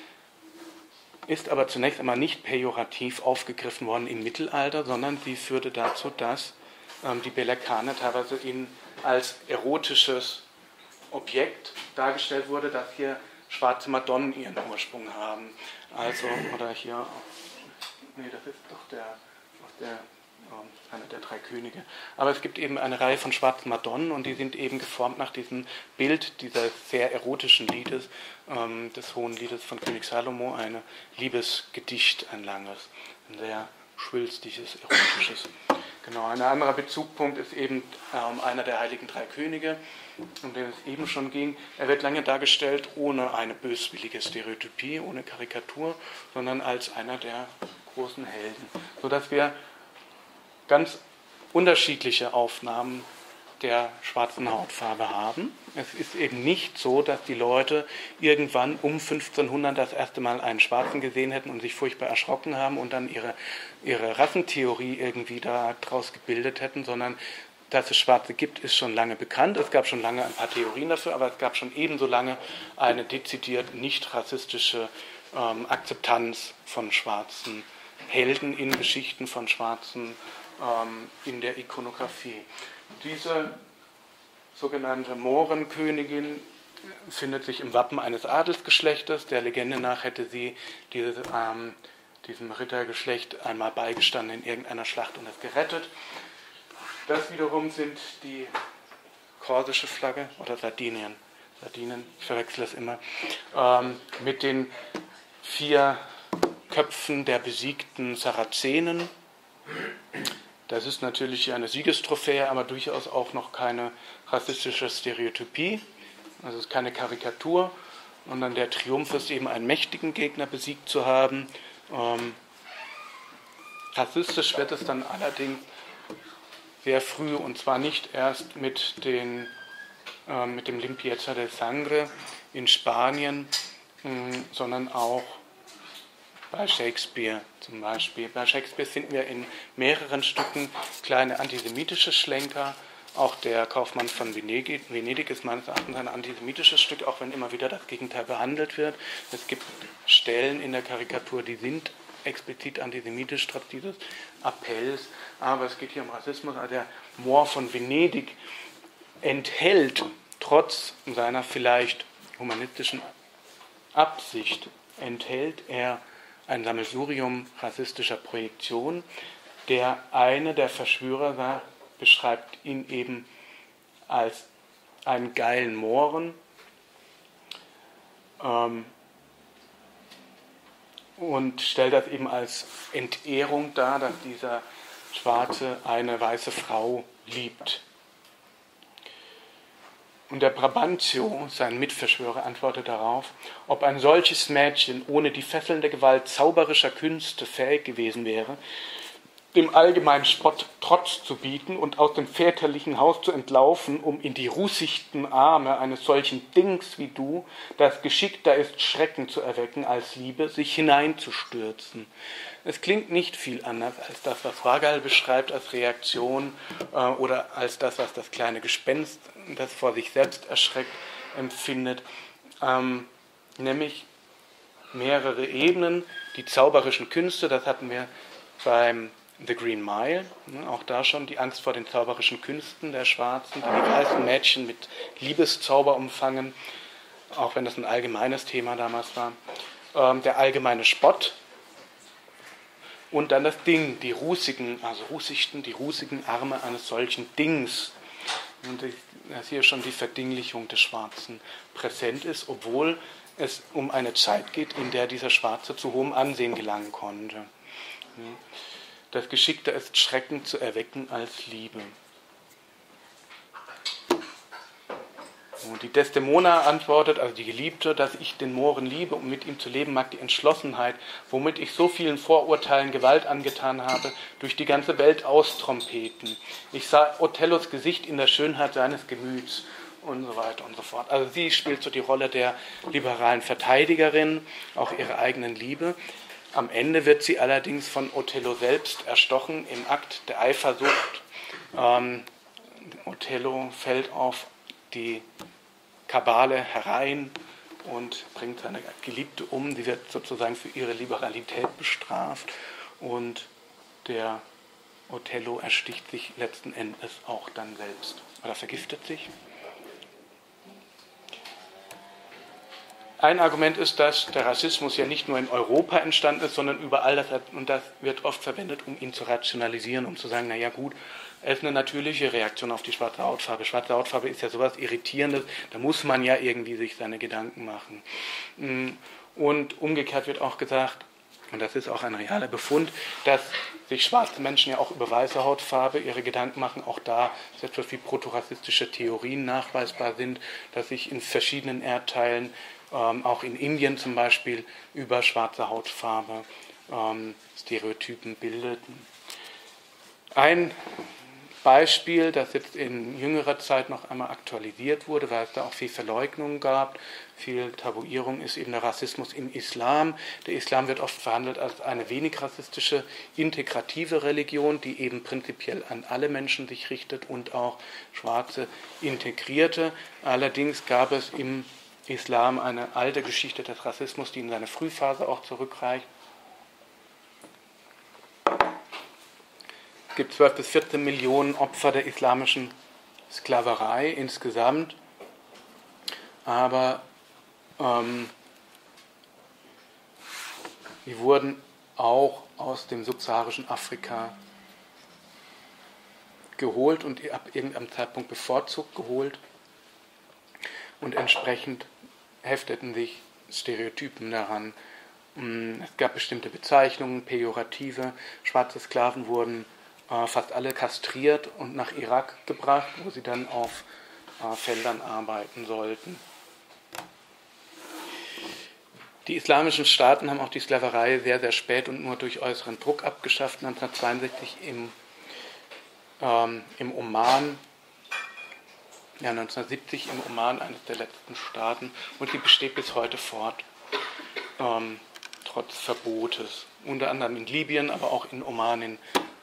ist aber zunächst einmal nicht pejorativ aufgegriffen worden im Mittelalter, sondern sie führte dazu, dass die Belakane teilweise als erotisches Objekt dargestellt wurde, dass hier schwarze Madonnen ihren Ursprung haben. Also, oder hier, nee, das ist doch einer der drei Könige. Aber es gibt eben eine Reihe von schwarzen Madonnen und die sind eben geformt nach diesem Bild dieses sehr erotischen Liedes, des Hohen Liedes von König Salomo, ein Liebesgedicht, ein langes, ein sehr schwülstiges, erotisches. Genau, ein anderer Bezugpunkt ist eben einer der heiligen drei Könige, um den es eben schon ging. Er wird lange dargestellt ohne eine böswillige Stereotypie, ohne Karikatur, sondern als einer der großen Helden, sodass wir ganz unterschiedliche Aufnahmen der schwarzen Hautfarbe haben. Es ist eben nicht so, dass die Leute irgendwann um 1500 das erste Mal einen Schwarzen gesehen hätten und sich furchtbar erschrocken haben und dann ihre Rassentheorie irgendwie daraus gebildet hätten, sondern dass es Schwarze gibt, ist schon lange bekannt. Es gab schon lange ein paar Theorien dafür, aber es gab schon ebenso lange eine dezidiert nicht rassistische Akzeptanz von schwarzen Helden in Geschichten, von Schwarzen in der Ikonografie. Diese sogenannte Mohrenkönigin findet sich im Wappen eines Adelsgeschlechtes. Der Legende nach hätte sie diesem Rittergeschlecht einmal beigestanden in irgendeiner Schlacht und es gerettet. Das wiederum sind die korsische Flagge oder Sardinien, ich verwechsel das immer, mit den 4 Köpfen der besiegten Sarazenen. Das ist natürlich eine Siegestrophäe, aber durchaus auch noch keine rassistische Stereotypie. Also es ist keine Karikatur, sondern der Triumph ist eben, einen mächtigen Gegner besiegt zu haben. Rassistisch wird es dann allerdings sehr früh, und zwar nicht erst mit dem Limpieza de Sangre in Spanien, sondern auch bei Shakespeare zum Beispiel. Bei Shakespeare finden wir in mehreren Stücken kleine antisemitische Schlenker. Auch der Kaufmann von Venedig ist meines Erachtens ein antisemitisches Stück, auch wenn immer wieder das Gegenteil behandelt wird. Es gibt Stellen in der Karikatur, die sind explizit antisemitisch, trotz dieses Appells. Aber es geht hier um Rassismus. Also der Moor von Venedig enthält, trotz seiner vielleicht humanistischen Absicht, enthält er ein Sammelsurium rassistischer Projektion. Eine der Verschwörer beschreibt ihn eben als einen geilen Mohren und stellt das eben als Entehrung dar, dass dieser Schwarze eine weiße Frau liebt. Und der Brabantio, sein Mitverschwörer, antwortet darauf, ob ein solches Mädchen ohne die fesselnde Gewalt zauberischer Künste fähig gewesen wäre, dem allgemeinen Spott Trotz zu bieten und aus dem väterlichen Haus zu entlaufen, um in die rußichten Arme eines solchen Dings wie du, das geschickter ist, Schrecken zu erwecken als Liebe, sich hineinzustürzen. Es klingt nicht viel anders als das, was Wargal beschreibt als Reaktion oder als das, was das kleine Gespenst, das vor sich selbst erschreckt, empfindet, nämlich mehrere Ebenen, die zauberischen Künste, das hatten wir beim The Green Mile, auch da schon die Angst vor den zauberischen Künsten der Schwarzen, die die weißen Mädchen mit Liebeszauber umfangen, auch wenn das ein allgemeines Thema damals war. Der allgemeine Spott und dann das Ding, die rußigen Arme eines solchen Dings. Und dass hier schon die Verdinglichung des Schwarzen präsent ist, obwohl es um eine Zeit geht, in der dieser Schwarze zu hohem Ansehen gelangen konnte. Das Geschickte ist, Schrecken zu erwecken als Liebe. Und die Desdemona antwortet, also die Geliebte, dass ich den Mohren liebe, um mit ihm zu leben, mag die Entschlossenheit, womit ich so vielen Vorurteilen Gewalt angetan habe, durch die ganze Welt austrompeten. Ich sah Othellos Gesicht in der Schönheit seines Gemüts und so weiter und so fort. Also sie spielt so die Rolle der liberalen Verteidigerin, auch ihrer eigenen Liebe. Am Ende wird sie allerdings von Othello selbst erstochen im Akt der Eifersucht. Othello fällt auf die Kabale herein und bringt seine Geliebte um. Sie wird sozusagen für ihre Liberalität bestraft und der Othello ersticht sich letzten Endes auch dann selbst oder vergiftet sich. Ein Argument ist, dass der Rassismus ja nicht nur in Europa entstanden ist, sondern überall, und das wird oft verwendet, um ihn zu rationalisieren, um zu sagen, naja gut, es ist eine natürliche Reaktion auf die schwarze Hautfarbe. Schwarze Hautfarbe ist ja sowas Irritierendes, da muss man ja irgendwie sich seine Gedanken machen. Und umgekehrt wird auch gesagt, und das ist auch ein realer Befund, dass sich schwarze Menschen ja auch über weiße Hautfarbe ihre Gedanken machen, auch da etwas wie protorassistische Theorien nachweisbar sind, dass sich in verschiedenen Erdteilen, auch in Indien zum Beispiel, über schwarze Hautfarbe Stereotypen bildeten. Ein Beispiel, das jetzt in jüngerer Zeit noch einmal aktualisiert wurde, weil es da auch viel Verleugnung gab, viel Tabuierung, ist eben der Rassismus im Islam. Der Islam wird oft verhandelt als eine wenig rassistische, integrative Religion, die eben prinzipiell an alle Menschen sich richtet und auch Schwarze integrierte. Allerdings gab es im Islam eine alte Geschichte des Rassismus, die in seine Frühphase auch zurückreicht. Es gibt 12 bis 14 Millionen Opfer der islamischen Sklaverei insgesamt, aber die wurden auch aus dem subsaharischen Afrika geholt und ab irgendeinem Zeitpunkt bevorzugt geholt und entsprechend hefteten sich Stereotypen daran. Es gab bestimmte Bezeichnungen, Pejorative. Schwarze Sklaven wurden fast alle kastriert und nach Irak gebracht, wo sie dann auf Feldern arbeiten sollten. Die islamischen Staaten haben auch die Sklaverei sehr, sehr spät und nur durch äußeren Druck abgeschafft. 1962 im Oman, 1970 im Oman, eines der letzten Staaten, und sie besteht bis heute fort, trotz Verbotes. Unter anderem in Libyen, aber auch in Oman,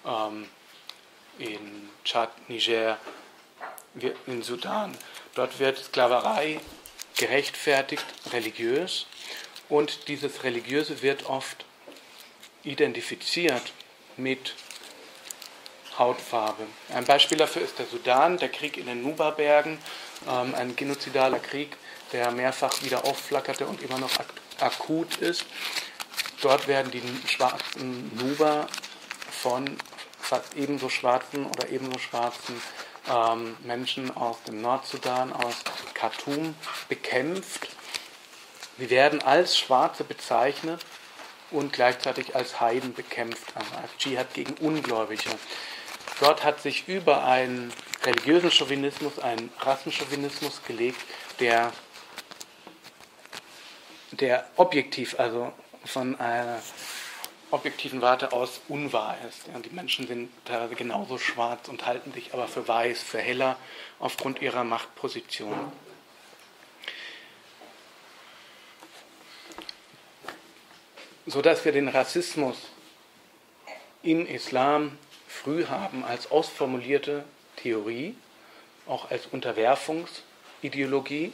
in Tschad, Niger, in Sudan. Dort wird Sklaverei gerechtfertigt, religiös, und dieses Religiöse wird oft identifiziert mit Hautfarbe. Ein Beispiel dafür ist der Sudan, der Krieg in den Nuba-Bergen, ein genozidaler Krieg, der mehrfach wieder aufflackerte und immer noch akut ist. Dort werden die schwarzen Nuba von fast ebenso schwarzen oder ebenso schwarzen Menschen aus dem Nordsudan, aus Khartoum, bekämpft. Sie werden als Schwarze bezeichnet und gleichzeitig als Heiden bekämpft, also als Dschihad gegen Ungläubige. Dort hat sich über einen religiösen Chauvinismus, einen Rassenchauvinismus gelegt, der objektiv, also von einer objektiven Warte aus unwahr ist. Ja, die Menschen sind teilweise genauso schwarz und halten sich aber für weiß, für heller aufgrund ihrer Machtposition. Sodass wir den Rassismus im Islam früh haben als ausformulierte Theorie, auch als Unterwerfungsideologie,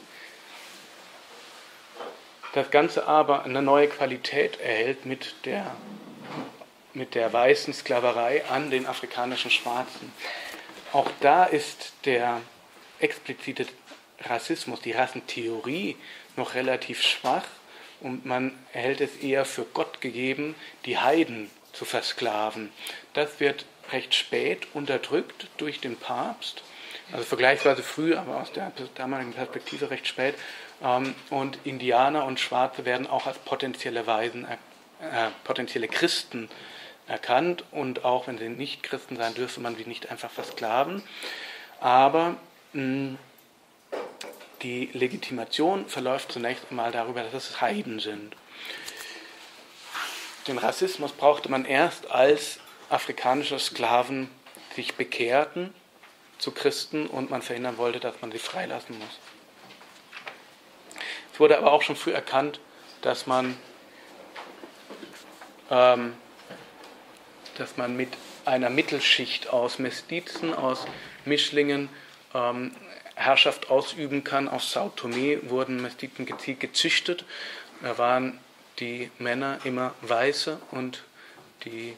das Ganze aber eine neue Qualität erhält mit der weißen Sklaverei an den afrikanischen Schwarzen. Auch da ist der explizite Rassismus, die Rassentheorie, noch relativ schwach und man hält es eher für Gott gegeben, die Heiden zu versklaven. Das wird recht spät unterdrückt durch den Papst, also vergleichsweise früh, aber aus der damaligen Perspektive recht spät. Und Indianer und Schwarze werden auch als potenzielle Christen erkannt, und auch wenn sie nicht Christen sein, dürfte man sie nicht einfach versklaven. Aber die die Legitimation verläuft zunächst einmal darüber, dass es Heiden sind. Den Rassismus brauchte man erst, als afrikanische Sklaven sich bekehrten zu Christen und man verhindern wollte, dass man sie freilassen muss. Es wurde aber auch schon früh erkannt, dass man mit einer Mittelschicht aus Mestizen, aus Mischlingen Herrschaft ausüben kann. Auf Sao Tomé wurden Mestizen gezielt gezüchtet. Da waren die Männer immer Weiße und die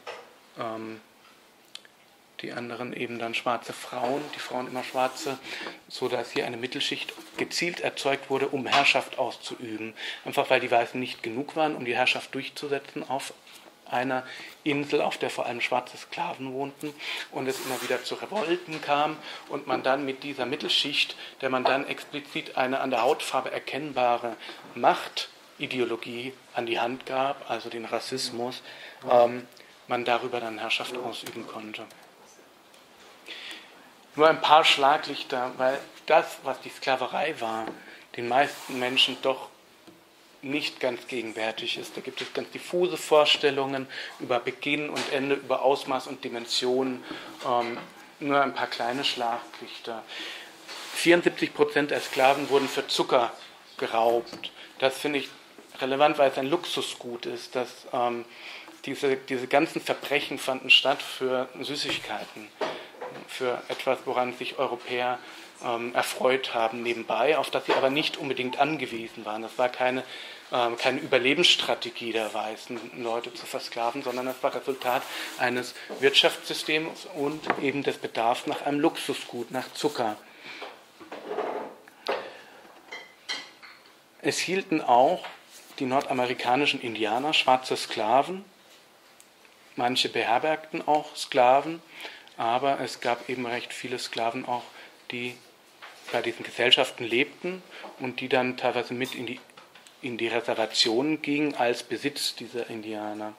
anderen eben dann schwarze Frauen, die Frauen immer Schwarze, sodass hier eine Mittelschicht gezielt erzeugt wurde, um Herrschaft auszuüben. Einfach weil die Weißen nicht genug waren, um die Herrschaft durchzusetzen auf einer Insel, auf der vor allem schwarze Sklaven wohnten und es immer wieder zu Revolten kam und man dann mit dieser Mittelschicht, der man dann explizit eine an der Hautfarbe erkennbare Machtideologie an die Hand gab, also den Rassismus, man darüber dann Herrschaft ausüben konnte. Nur ein paar Schlaglichter, weil das, was die Sklaverei war, den meisten Menschen doch nicht ganz gegenwärtig ist. Da gibt es ganz diffuse Vorstellungen über Beginn und Ende, über Ausmaß und Dimension. Nur ein paar kleine Schlaglichter. 74% der Sklaven wurden für Zucker geraubt. Das finde ich relevant, weil es ein Luxusgut ist, dass diese ganzen Verbrechen fanden statt für Süßigkeiten, für etwas, woran sich Europäer erfreut haben nebenbei, auf das sie aber nicht unbedingt angewiesen waren. Das war keine Überlebensstrategie der weißen Leute zu versklaven, sondern das war Resultat eines Wirtschaftssystems und eben des Bedarfs nach einem Luxusgut, nach Zucker. Es hielten auch die nordamerikanischen Indianer schwarze Sklaven, manche beherbergten auch Sklaven, aber es gab eben recht viele Sklaven auch, die bei diesen Gesellschaften lebten und die dann teilweise mit in die Reservationen gingen als Besitz dieser Indianer.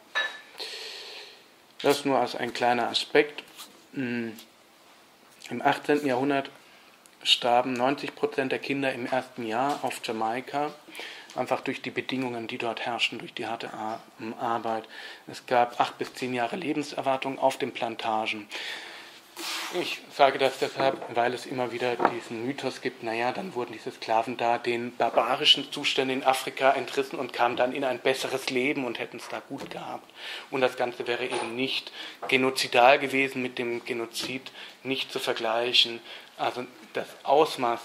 Das nur als ein kleiner Aspekt. Im 18. Jahrhundert starben 90% der Kinder im ersten Jahr auf Jamaika, einfach durch die Bedingungen, die dort herrschten, durch die harte Arbeit. Es gab 8 bis 10 Jahre Lebenserwartung auf den Plantagen. Ich sage das deshalb, weil es immer wieder diesen Mythos gibt, dann wurden diese Sklaven da den barbarischen Zuständen in Afrika entrissen und kamen dann in ein besseres Leben und hätten es da gut gehabt. Und das Ganze wäre eben nicht genozidal gewesen, mit dem Genozid nicht zu vergleichen. Also das Ausmaß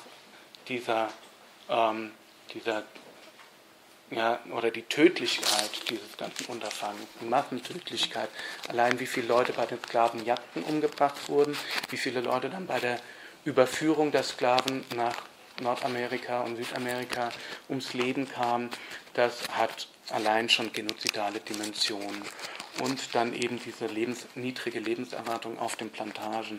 oder die Tödlichkeit dieses ganzen Unterfangens, die Massentödlichkeit, allein wie viele Leute bei den Sklavenjagden umgebracht wurden, wie viele Leute dann bei der Überführung der Sklaven nach Nordamerika und Südamerika ums Leben kamen, das hat allein schon genozidale Dimensionen. Und dann eben diese niedrige Lebenserwartung auf den Plantagen.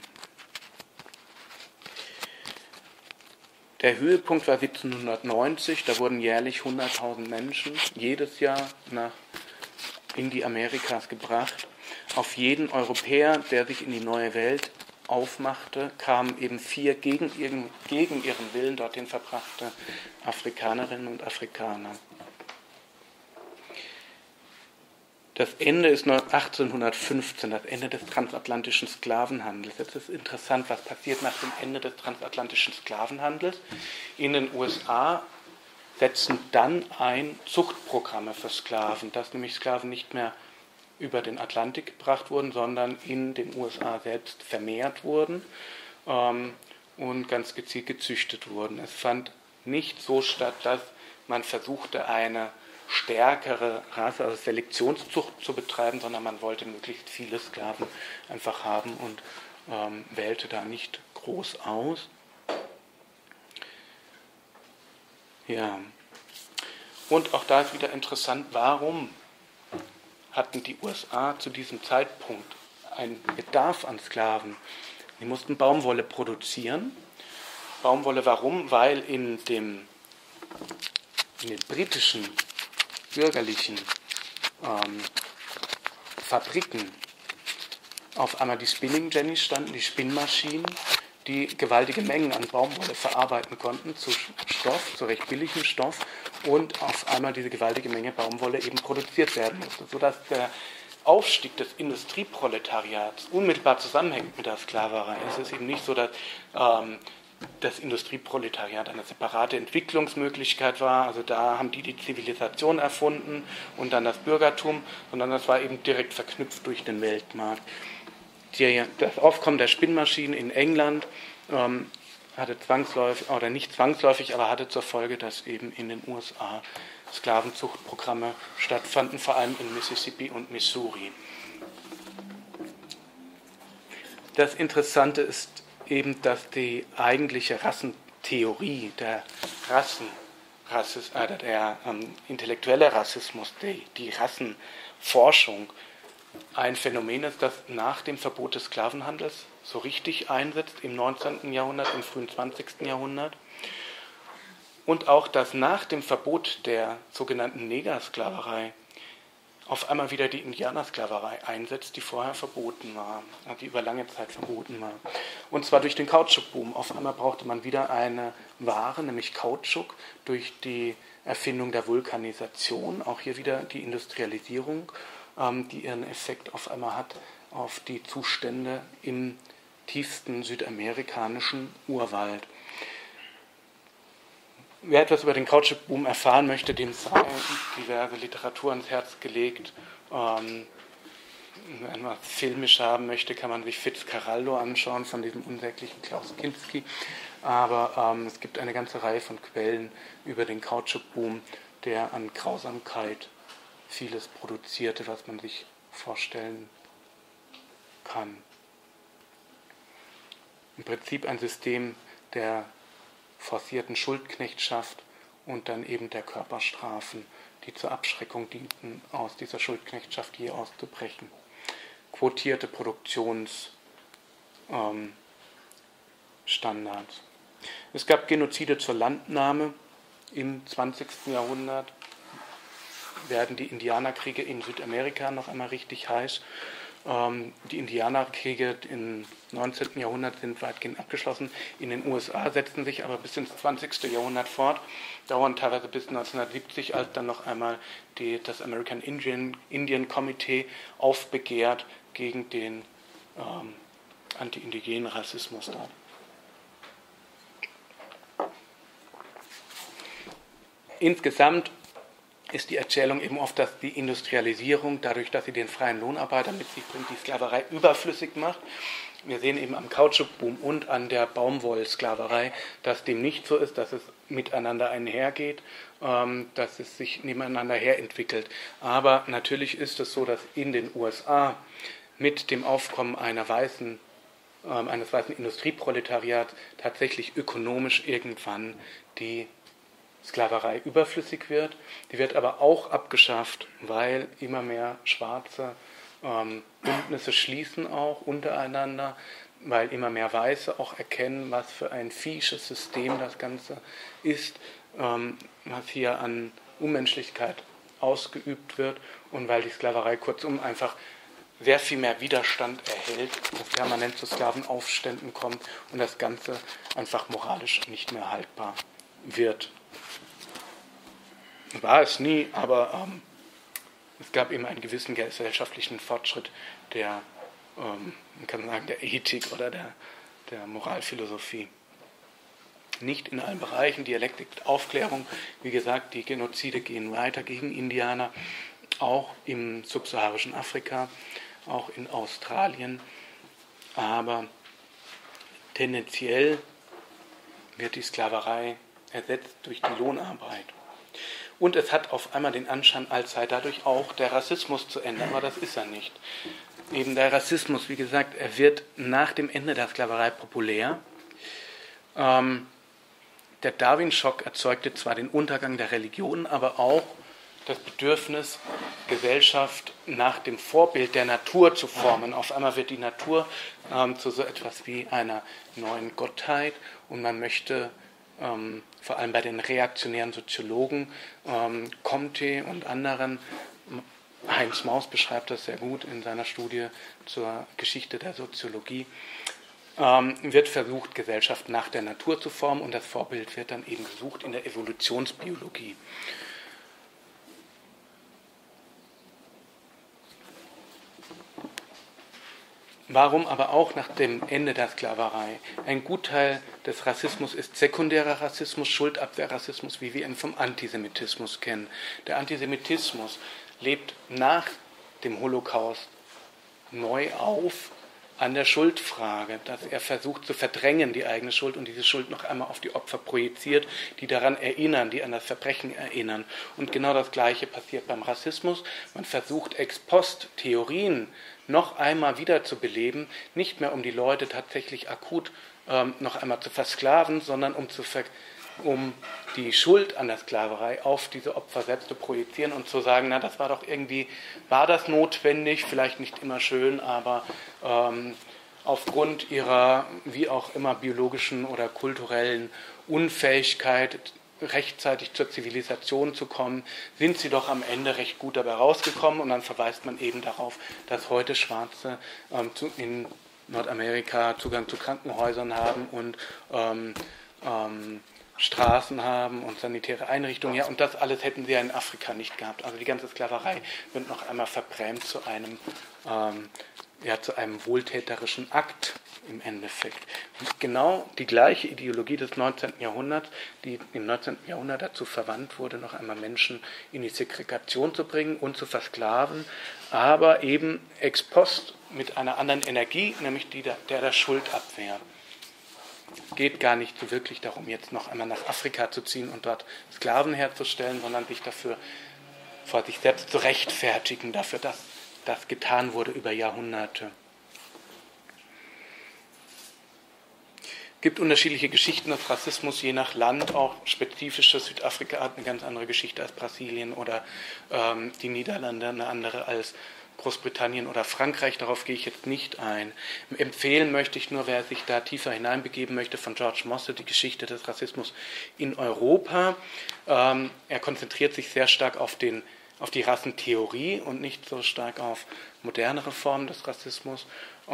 Der Höhepunkt war 1790, da wurden jährlich 100.000 Menschen jedes Jahr in die Amerikas gebracht. Auf jeden Europäer, der sich in die neue Welt aufmachte, kamen eben 4 gegen ihren Willen dorthin verbrachte Afrikanerinnen und Afrikaner. Das Ende ist 1815, das Ende des transatlantischen Sklavenhandels. Jetzt ist interessant, was passiert nach dem Ende des transatlantischen Sklavenhandels. In den USA setzen dann ein Zuchtprogramme für Sklaven, dass nämlich Sklaven nicht mehr über den Atlantik gebracht wurden, sondern in den USA selbst vermehrt wurden und ganz gezielt gezüchtet wurden. Es fand nicht so statt, dass man versuchte, eine stärkere Rasse, also Selektionszucht zu betreiben, sondern man wollte möglichst viele Sklaven einfach haben und wählte da nicht groß aus. Ja. Und auch da ist wieder interessant, warum hatten die USA zu diesem Zeitpunkt einen Bedarf an Sklaven? Die mussten Baumwolle produzieren. Baumwolle warum? Weil in den britischen bürgerlichen Fabriken auf einmal die Spinning Jennies standen, die Spinnmaschinen, die gewaltige Mengen an Baumwolle verarbeiten konnten zu Stoff, zu recht billigem Stoff, und auf einmal diese gewaltige Menge Baumwolle eben produziert werden musste, sodass der Aufstieg des Industrieproletariats unmittelbar zusammenhängt mit der Sklaverei. Es ist eben nicht so, dass das Industrieproletariat eine separate Entwicklungsmöglichkeit war, also da haben die Zivilisation erfunden und dann das Bürgertum, sondern das war eben direkt verknüpft durch den Weltmarkt. Das Aufkommen der Spinnmaschinen in England hatte zwangsläufig, oder nicht zwangsläufig, aber hatte zur Folge, dass eben in den USA Sklavenzuchtprogramme stattfanden, vor allem in Mississippi und Missouri. Das Interessante ist eben, dass die eigentliche Rassentheorie, der intellektuelle Rassismus, die Rassenforschung, ein Phänomen ist, das nach dem Verbot des Sklavenhandels so richtig einsetzt im 19. Jahrhundert, im frühen 20. Jahrhundert. Und auch, dass nach dem Verbot der sogenannten Negersklaverei auf einmal wieder die Indianersklaverei einsetzt, die vorher verboten war, die über lange Zeit verboten war. Und zwar durch den Kautschukboom. Auf einmal brauchte man wieder eine Ware, nämlich Kautschuk, durch die Erfindung der Vulkanisation, auch hier wieder die Industrialisierung, die ihren Effekt auf einmal hat auf die Zustände im tiefsten südamerikanischen Urwald. Wer etwas über den Kautschukboom erfahren möchte, dem sei diverse Literatur ans Herz gelegt. Wenn man was filmisch haben möchte, kann man sich Fitzcarraldo anschauen von diesem unsäglichen Klaus Kinski. Aber es gibt eine ganze Reihe von Quellen über den Kautschukboom, der an Grausamkeit vieles produzierte, was man sich vorstellen kann. Im Prinzip ein System der forcierten Schuldknechtschaft und dann eben der Körperstrafen, die zur Abschreckung dienten, aus dieser Schuldknechtschaft je auszubrechen. Quotierte Produktionsstandards. Es gab Genozide zur Landnahme im 20. Jahrhundert, werden die Indianerkriege in Südamerika noch einmal richtig heiß. Die Indianerkriege im 19. Jahrhundert sind weitgehend abgeschlossen. In den USA setzten sich aber bis ins 20. Jahrhundert fort, dauern teilweise bis 1970, als dann noch einmal das American Indian Committee aufbegehrt gegen den anti-indigenen Rassismus dort. Insgesamt ist die Erzählung eben oft, dass die Industrialisierung, dadurch, dass sie den freien Lohnarbeiter mit sich bringt, die Sklaverei überflüssig macht. Wir sehen eben am Kautschukboom und an der Baumwollsklaverei, dass dem nicht so ist, dass es miteinander einhergeht, dass es sich nebeneinander herentwickelt. Aber natürlich ist es so, dass in den USA mit dem Aufkommen eines weißen Industrieproletariats tatsächlich ökonomisch irgendwann die Sklaverei überflüssig wird. Die wird aber auch abgeschafft, weil immer mehr Schwarze Bündnisse schließen auch untereinander, weil immer mehr Weiße auch erkennen, was für ein viehsches System das Ganze ist, was hier an Unmenschlichkeit ausgeübt wird und weil die Sklaverei kurzum einfach sehr viel mehr Widerstand erhält, dass permanent zu Sklavenaufständen kommt und das Ganze einfach moralisch nicht mehr haltbar wird. War es nie, aber es gab eben einen gewissen gesellschaftlichen Fortschritt der, man kann sagen, der Ethik oder der Moralphilosophie. Nicht in allen Bereichen, Dialektik, Aufklärung, wie gesagt, die Genozide gehen weiter gegen Indianer, auch im subsaharischen Afrika, auch in Australien, aber tendenziell wird die Sklaverei ersetzt durch die Lohnarbeit. Und es hat auf einmal den Anschein, als sei dadurch auch der Rassismus zu Ende, aber das ist er nicht. Eben der Rassismus, wie gesagt, er wird nach dem Ende der Sklaverei populär. Der Darwin-Schock erzeugte zwar den Untergang der Religion, aber auch das Bedürfnis, Gesellschaft nach dem Vorbild der Natur zu formen. Auf einmal wird die Natur zu so etwas wie einer neuen Gottheit und man möchte vor allem bei den reaktionären Soziologen, Comte und anderen, Heinz Maus beschreibt das sehr gut in seiner Studie zur Geschichte der Soziologie, wird versucht, Gesellschaft nach der Natur zu formen und das Vorbild wird dann eben gesucht in der Evolutionsbiologie. Warum aber auch nach dem Ende der Sklaverei? Ein Gutteil des Rassismus ist sekundärer Rassismus, Schuldabwehrrassismus, wie wir ihn vom Antisemitismus kennen. Der Antisemitismus lebt nach dem Holocaust neu auf an der Schuldfrage, dass er versucht zu verdrängen, die eigene Schuld, und diese Schuld noch einmal auf die Opfer projiziert, die daran erinnern, die an das Verbrechen erinnern. Und genau das Gleiche passiert beim Rassismus. Man versucht ex post Theorien noch einmal wiederzubeleben, nicht mehr um die Leute tatsächlich akut noch einmal zu versklaven, sondern um die Schuld an der Sklaverei auf diese Opfer selbst zu projizieren und zu sagen, na, das war doch irgendwie, war das notwendig, vielleicht nicht immer schön, aber aufgrund ihrer, wie auch immer, biologischen oder kulturellen Unfähigkeit, rechtzeitig zur Zivilisation zu kommen, sind sie doch am Ende recht gut dabei rausgekommen, und dann verweist man eben darauf, dass heute Schwarze in Nordamerika Zugang zu Krankenhäusern haben und Straßen haben und sanitäre Einrichtungen, ja, und das alles hätten sie ja in Afrika nicht gehabt. Also die ganze Sklaverei wird noch einmal verbrämt zu einem wohltäterischen Akt im Endeffekt. Und genau die gleiche Ideologie des 19. Jahrhunderts, die im 19. Jahrhundert dazu verwandt wurde, noch einmal Menschen in die Segregation zu bringen und zu versklaven, aber eben ex post mit einer anderen Energie, nämlich der Schuldabwehr. Es geht gar nicht so wirklich darum, jetzt noch einmal nach Afrika zu ziehen und dort Sklaven herzustellen, sondern sich dafür vor sich selbst zu rechtfertigen, dafür, dass das getan wurde über Jahrhunderte. Es gibt unterschiedliche Geschichten des Rassismus, je nach Land, auch spezifische. Südafrika hat eine ganz andere Geschichte als Brasilien oder die Niederlande eine andere als Großbritannien oder Frankreich, darauf gehe ich jetzt nicht ein. Empfehlen möchte ich nur, wer sich da tiefer hineinbegeben möchte, von George Mosse, die Geschichte des Rassismus in Europa. Er konzentriert sich sehr stark auf die Rassentheorie und nicht so stark auf modernere Formen des Rassismus.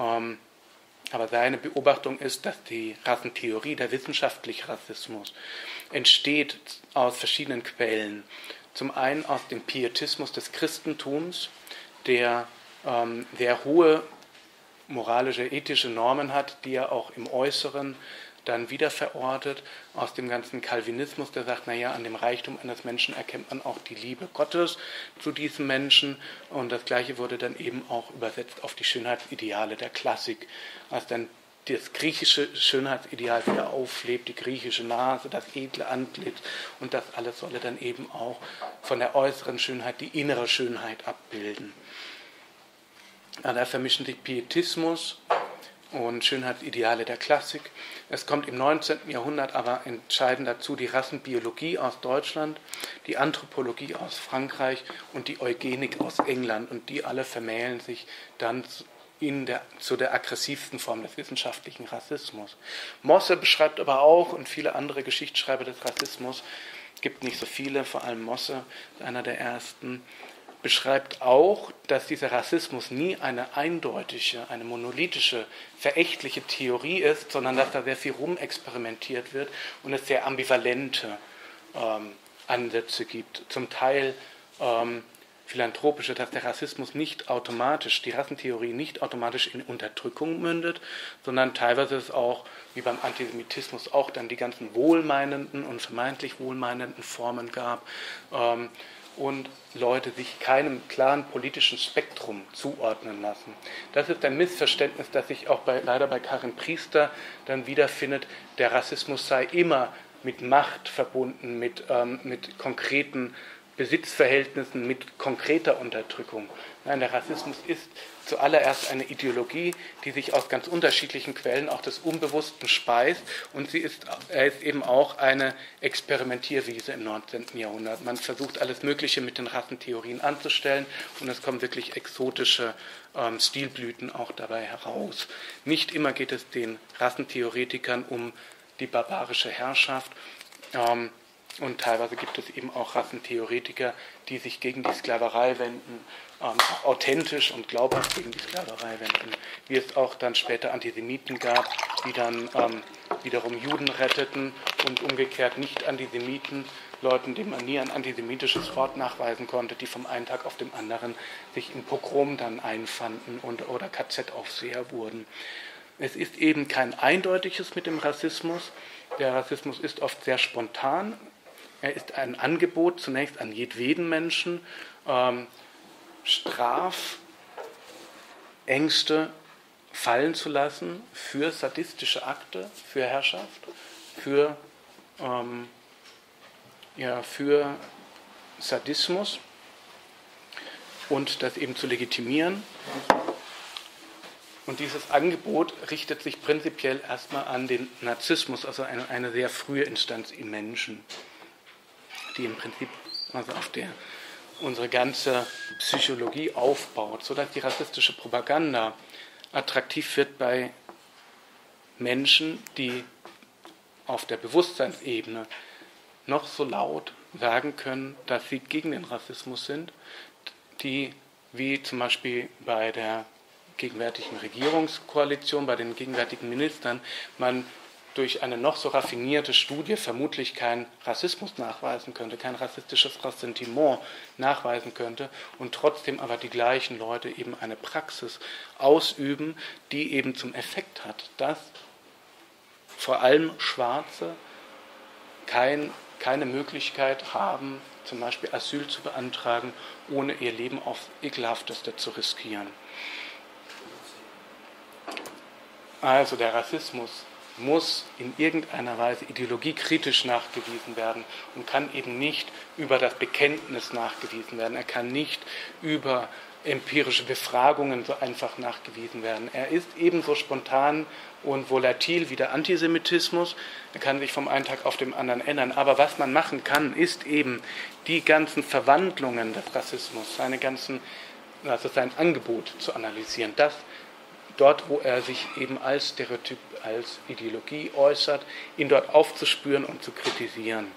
Aber seine Beobachtung ist, dass die Rassentheorie, der wissenschaftliche Rassismus, entsteht aus verschiedenen Quellen. Zum einen aus dem Pietismus des Christentums, der sehr hohe moralische, ethische Normen hat, die er auch im Äußeren dann wieder verortet, aus dem ganzen Calvinismus, der sagt, naja, an dem Reichtum eines Menschen erkennt man auch die Liebe Gottes zu diesem Menschen, und das Gleiche wurde dann eben auch übersetzt auf die Schönheitsideale der Klassik, als dann das griechische Schönheitsideal wieder auflebt, die griechische Nase, das edle Antlitz, und das alles solle dann eben auch von der äußeren Schönheit die innere Schönheit abbilden. Da vermischen sich Pietismus und Schönheitsideale der Klassik. Es kommt im 19. Jahrhundert aber entscheidend dazu die Rassenbiologie aus Deutschland, die Anthropologie aus Frankreich und die Eugenik aus England, und die alle vermählen sich dann zu der aggressivsten Form des wissenschaftlichen Rassismus. Mosse beschreibt aber auch, und viele andere Geschichtsschreiber des Rassismus, gibt nicht so viele, vor allem Mosse, einer der ersten, beschreibt auch, dass dieser Rassismus nie eine eindeutige, eine monolithische, verächtliche Theorie ist, sondern dass da sehr viel rumexperimentiert wird und es sehr ambivalente Ansätze gibt. Zum Teil philanthropische, dass der Rassismus nicht automatisch, die Rassentheorie nicht automatisch in Unterdrückung mündet, sondern teilweise es auch, wie beim Antisemitismus, auch dann die ganzen wohlmeinenden und vermeintlich wohlmeinenden Formen gab, und Leute sich keinem klaren politischen Spektrum zuordnen lassen. Das ist ein Missverständnis, das sich auch leider bei Karin Priester dann wiederfindet. Der Rassismus sei immer mit Macht verbunden, mit konkreten Besitzverhältnissen, mit konkreter Unterdrückung. Nein, der Rassismus ist zuallererst eine Ideologie, die sich aus ganz unterschiedlichen Quellen, auch des Unbewussten, speist, und er ist eben auch eine Experimentierwiese im 19. Jahrhundert. Man versucht alles Mögliche mit den Rassentheorien anzustellen, und es kommen wirklich exotische Stilblüten auch dabei heraus. Nicht immer geht es den Rassentheoretikern um die barbarische Herrschaft, und teilweise gibt es eben auch Rassentheoretiker, die sich gegen die Sklaverei wenden auch authentisch und glaubhaft gegen die Sklaverei wenden. Wie es auch dann später Antisemiten gab, die dann wiederum Juden retteten und umgekehrt Nicht-Antisemiten, Leuten, denen man nie ein antisemitisches Wort nachweisen konnte, die vom einen Tag auf den anderen sich im Pogrom dann einfanden oder KZ-Aufseher wurden. Es ist eben kein eindeutiges mit dem Rassismus. Der Rassismus ist oft sehr spontan. Er ist ein Angebot zunächst an jedweden Menschen, Strafängste fallen zu lassen für sadistische Akte, für Herrschaft, für Sadismus und das eben zu legitimieren. Und dieses Angebot richtet sich prinzipiell erstmal an den Narzissmus, also eine sehr frühe Instanz im Menschen, die im Prinzip also auf der unsere ganze Psychologie aufbaut, sodass die rassistische Propaganda attraktiv wird bei Menschen, die auf der Bewusstseinsebene noch so laut sagen können, dass sie gegen den Rassismus sind, die, wie zum Beispiel bei der gegenwärtigen Regierungskoalition, bei den gegenwärtigen Ministern, man durch eine noch so raffinierte Studie vermutlich keinen Rassismus nachweisen könnte, kein rassistisches Ressentiment nachweisen könnte und trotzdem aber die gleichen Leute eben eine Praxis ausüben, die eben zum Effekt hat, dass vor allem Schwarze keine Möglichkeit haben, zum Beispiel Asyl zu beantragen, ohne ihr Leben aufs Ekelhafteste zu riskieren. Also der Rassismus muss in irgendeiner Weise ideologiekritisch nachgewiesen werden und kann eben nicht über das Bekenntnis nachgewiesen werden. Er kann nicht über empirische Befragungen so einfach nachgewiesen werden. Er ist ebenso spontan und volatil wie der Antisemitismus. Er kann sich vom einen Tag auf den anderen ändern. Aber was man machen kann, ist eben die ganzen Verwandlungen des Rassismus, sein Angebot zu analysieren. Das dort, wo er sich eben als Stereotyp, als Ideologie äußert, ihn dort aufzuspüren und zu kritisieren.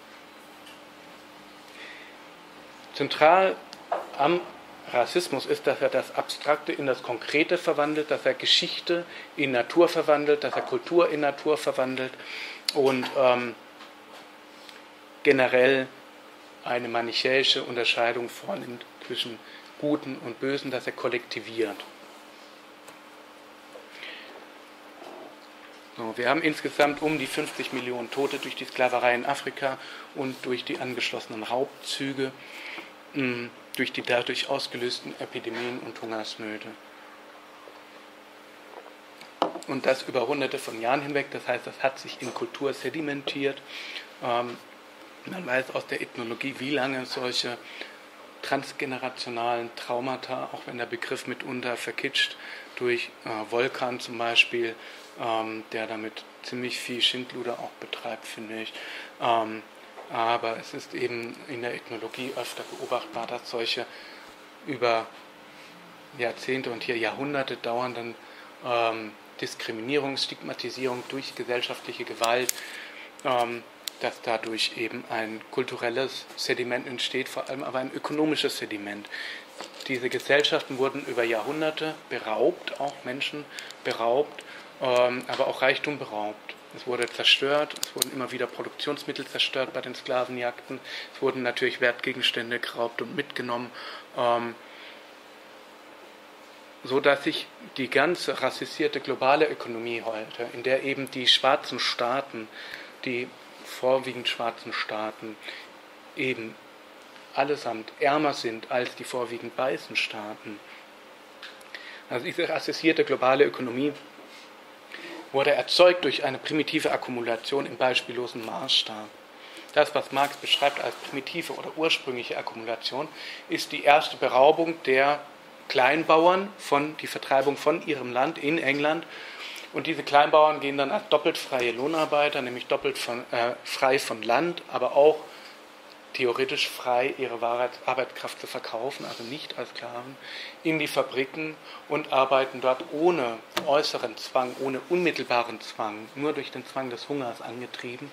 Zentral am Rassismus ist, dass er das Abstrakte in das Konkrete verwandelt, dass er Geschichte in Natur verwandelt, dass er Kultur in Natur verwandelt und generell eine manichäische Unterscheidung vornimmt zwischen Guten und Bösen, dass er kollektiviert. So, wir haben insgesamt um die 50 Millionen Tote durch die Sklaverei in Afrika und durch die angeschlossenen Raubzüge, durch die dadurch ausgelösten Epidemien und Hungersnöte. Und das über hunderte von Jahren hinweg, das heißt, das hat sich in Kultur sedimentiert. Man weiß aus der Ethnologie, wie lange solche transgenerationalen Traumata, auch wenn der Begriff mitunter verkitscht, durch Volkan zum Beispiel, der damit ziemlich viel Schindluder auch betreibt, finde ich. Aber es ist eben in der Ethnologie öfter beobachtbar, dass solche über Jahrzehnte und hier Jahrhunderte dauernden Diskriminierung, Stigmatisierung durch gesellschaftliche Gewalt, dass dadurch eben ein kulturelles Sediment entsteht, vor allem aber ein ökonomisches Sediment. Diese Gesellschaften wurden über Jahrhunderte beraubt, auch Menschen beraubt, aber auch Reichtum beraubt. Es wurde zerstört, es wurden immer wieder Produktionsmittel zerstört bei den Sklavenjagden, es wurden natürlich Wertgegenstände geraubt und mitgenommen, so dass sich die ganze rassisierte globale Ökonomie heute, in der eben die schwarzen Staaten, die vorwiegend schwarzen Staaten, eben allesamt ärmer sind als die vorwiegend weißen Staaten. Also diese rassisierte globale Ökonomie wurde erzeugt durch eine primitive Akkumulation im beispiellosen Maßstab. Das, was Marx beschreibt als primitive oder ursprüngliche Akkumulation, ist die erste Beraubung der Kleinbauern, die Vertreibung von ihrem Land in England. Und diese Kleinbauern gehen dann als doppelt freie Lohnarbeiter, nämlich doppelt frei von Land, aber auch theoretisch frei, ihre Arbeitskraft zu verkaufen, also nicht als Sklaven, in die Fabriken und arbeiten dort ohne äußeren Zwang, ohne unmittelbaren Zwang, nur durch den Zwang des Hungers angetrieben,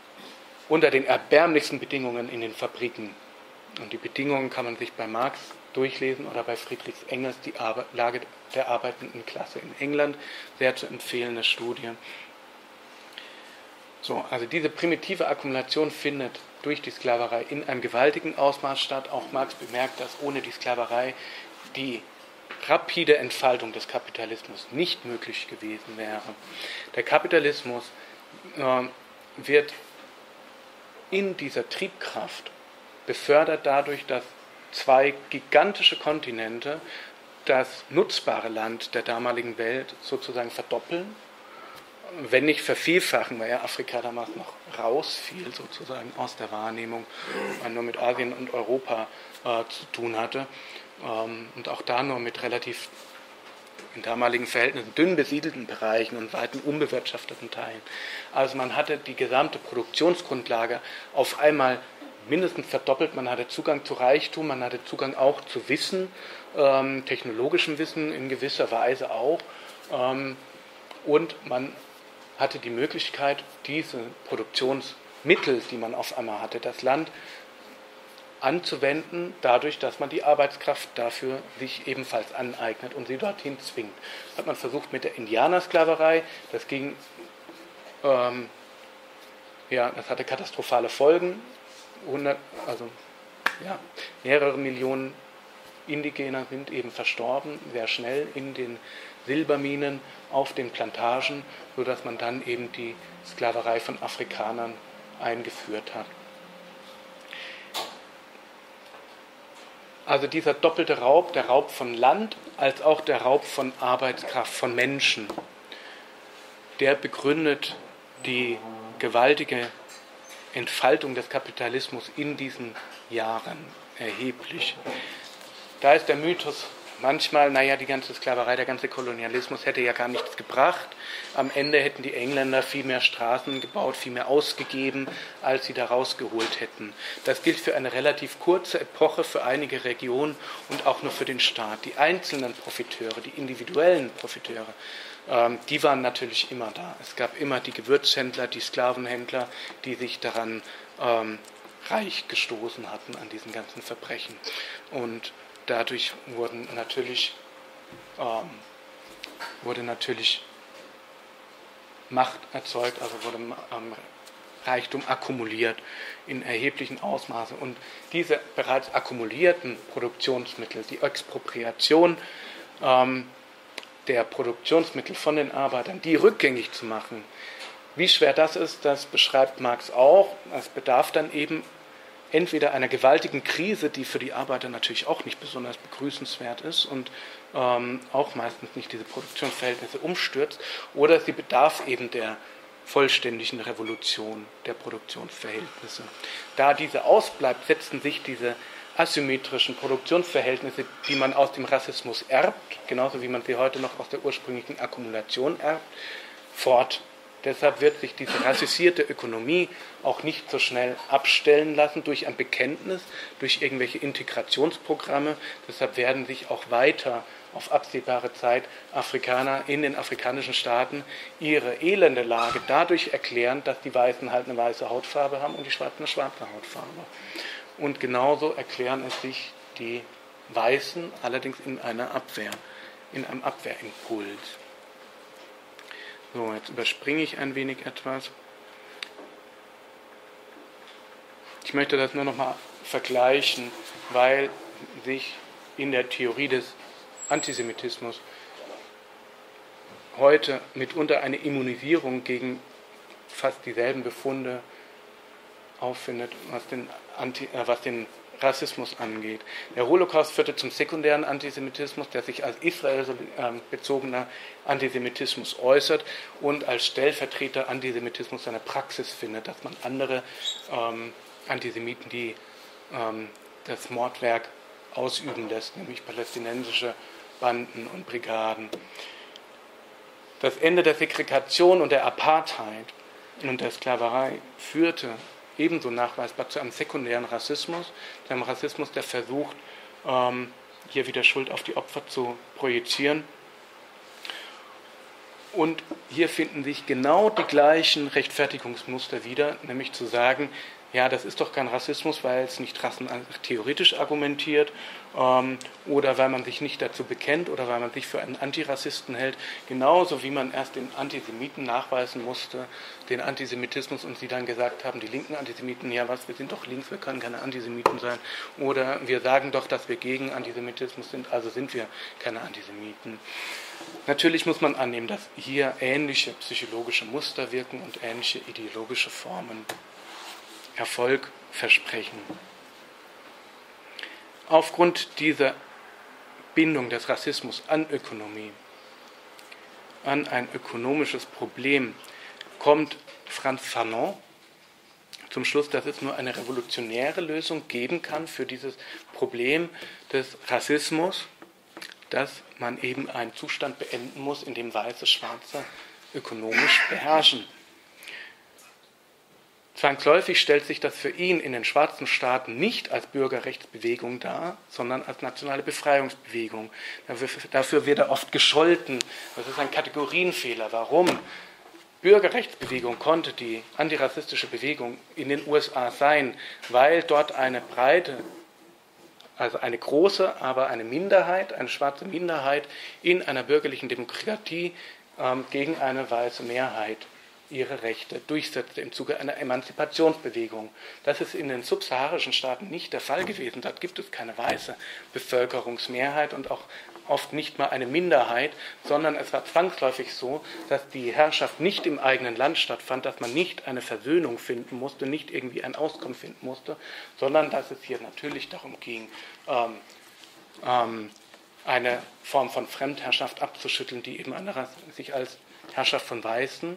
unter den erbärmlichsten Bedingungen in den Fabriken. Und die Bedingungen kann man sich bei Marx durchlesen, oder bei Friedrich Engels die Lage der arbeitenden Klasse in England, sehr zu empfehlende Studie. So, also diese primitive Akkumulation findet durch die Sklaverei in einem gewaltigen Ausmaß statt. Auch Marx bemerkt, dass ohne die Sklaverei die rapide Entfaltung des Kapitalismus nicht möglich gewesen wäre. Der Kapitalismus wird in dieser Triebkraft befördert dadurch, dass zwei gigantische Kontinente das nutzbare Land der damaligen Welt sozusagen verdoppeln, wenn nicht vervielfachen, weil ja Afrika damals noch rausfiel sozusagen aus der Wahrnehmung, man nur mit Asien und Europa zu tun hatte, und auch da nur mit relativ in damaligen Verhältnissen dünn besiedelten Bereichen und weiten unbewirtschafteten Teilen. Also man hatte die gesamte Produktionsgrundlage auf einmal mindestens verdoppelt. Man hatte Zugang zu Reichtum, man hatte Zugang auch zu Wissen, technologischem Wissen in gewisser Weise auch, und man hatte die Möglichkeit, diese Produktionsmittel, die man auf einmal hatte, das Land anzuwenden, dadurch, dass man die Arbeitskraft dafür sich ebenfalls aneignet und sie dorthin zwingt. Das hat man versucht mit der Indianersklaverei, das ging, das hatte katastrophale Folgen, mehrere Millionen Indigener sind eben verstorben, sehr schnell in den Silberminen, auf den Plantagen, sodass man dann eben die Sklaverei von Afrikanern eingeführt hat. Also dieser doppelte Raub, der Raub von Land als auch der Raub von Arbeitskraft, von Menschen, der begründet die gewaltige Entfaltung des Kapitalismus in diesen Jahren erheblich. Da ist der Mythos manchmal, die ganze Sklaverei, der ganze Kolonialismus hätte ja gar nichts gebracht. Am Ende hätten die Engländer viel mehr Straßen gebaut, viel mehr ausgegeben, als sie da rausgeholt hätten. Das gilt für eine relativ kurze Epoche, für einige Regionen und auch nur für den Staat. Die einzelnen Profiteure, die individuellen Profiteure, die waren natürlich immer da. Es gab immer die Gewürzhändler, die Sklavenhändler, die sich daran reich gestoßen hatten an diesen ganzen Verbrechen. Und dadurch wurde natürlich Macht erzeugt, also wurde Reichtum akkumuliert in erheblichen Ausmaßen. Und diese bereits akkumulierten Produktionsmittel, die Expropriation der Produktionsmittel von den Arbeitern, die rückgängig zu machen, wie schwer das ist, das beschreibt Marx auch. Es bedarf dann eben entweder einer gewaltigen Krise, die für die Arbeiter natürlich auch nicht besonders begrüßenswert ist und auch meistens nicht diese Produktionsverhältnisse umstürzt, oder sie bedarf eben der vollständigen Revolution der Produktionsverhältnisse. Da diese ausbleibt, setzen sich diese asymmetrischen Produktionsverhältnisse, die man aus dem Rassismus erbt, genauso wie man sie heute noch aus der ursprünglichen Akkumulation erbt, fort. Deshalb wird sich diese rassisierte Ökonomie auch nicht so schnell abstellen lassen durch ein Bekenntnis, durch irgendwelche Integrationsprogramme. Deshalb werden sich auch weiter auf absehbare Zeit Afrikaner in den afrikanischen Staaten ihre elende Lage dadurch erklären, dass die Weißen halt eine weiße Hautfarbe haben und die Schwarzen eine schwarze Hautfarbe. Und genauso erklären es sich die Weißen, allerdings in einem Abwehrimpuls. So, jetzt überspringe ich ein wenig etwas. Ich möchte das nur noch mal vergleichen, weil sich in der Theorie des Antisemitismus heute mitunter eine Immunisierung gegen fast dieselben Befunde auffindet, was den Rassismus angeht. Der Holocaust führte zum sekundären Antisemitismus, der sich als israelbezogener Antisemitismus äußert und als Stellvertreter Antisemitismus seine Praxis findet, dass man andere Antisemiten, die das Mordwerk ausüben lässt, nämlich palästinensische Banden und Brigaden. Das Ende der Segregation und der Apartheid und der Sklaverei führte ebenso nachweisbar zu einem sekundären Rassismus, zu einem Rassismus, der versucht, hier wieder Schuld auf die Opfer zu projizieren. Und hier finden sich genau die gleichen Rechtfertigungsmuster wieder, nämlich zu sagen, ja, das ist doch kein Rassismus, weil es nicht rassentheoretisch argumentiert oder weil man sich nicht dazu bekennt oder weil man sich für einen Antirassisten hält. Genauso wie man erst den Antisemiten nachweisen musste, den Antisemitismus, und sie dann gesagt haben, die linken Antisemiten, ja was, wir sind doch links, wir können keine Antisemiten sein. Oder wir sagen doch, dass wir gegen Antisemitismus sind, also sind wir keine Antisemiten. Natürlich muss man annehmen, dass hier ähnliche psychologische Muster wirken und ähnliche ideologische Formen Erfolg versprechen. Aufgrund dieser Bindung des Rassismus an Ökonomie, an ein ökonomisches Problem, kommt Frantz Fanon zum Schluss, dass es nur eine revolutionäre Lösung geben kann für dieses Problem des Rassismus, dass man eben einen Zustand beenden muss, in dem Weiße, Schwarze ökonomisch beherrschen. Zwangsläufig stellt sich das für ihn in den schwarzen Staaten nicht als Bürgerrechtsbewegung dar, sondern als nationale Befreiungsbewegung. Dafür wird er oft gescholten. Das ist ein Kategorienfehler. Warum? Bürgerrechtsbewegung konnte die antirassistische Bewegung in den USA sein, weil dort eine breite, also eine große, aber eine Minderheit, eine schwarze Minderheit in einer bürgerlichen Demokratie gegen eine weiße Mehrheit ihre Rechte durchsetzte im Zuge einer Emanzipationsbewegung. Das ist in den subsaharischen Staaten nicht der Fall gewesen. Dort gibt es keine weiße Bevölkerungsmehrheit und auch oft nicht mal eine Minderheit, sondern es war zwangsläufig so, dass die Herrschaft nicht im eigenen Land stattfand, dass man nicht eine Versöhnung finden musste, nicht irgendwie ein Auskommen finden musste, sondern dass es hier natürlich darum ging, eine Form von Fremdherrschaft abzuschütteln, die eben sich als Herrschaft von weißen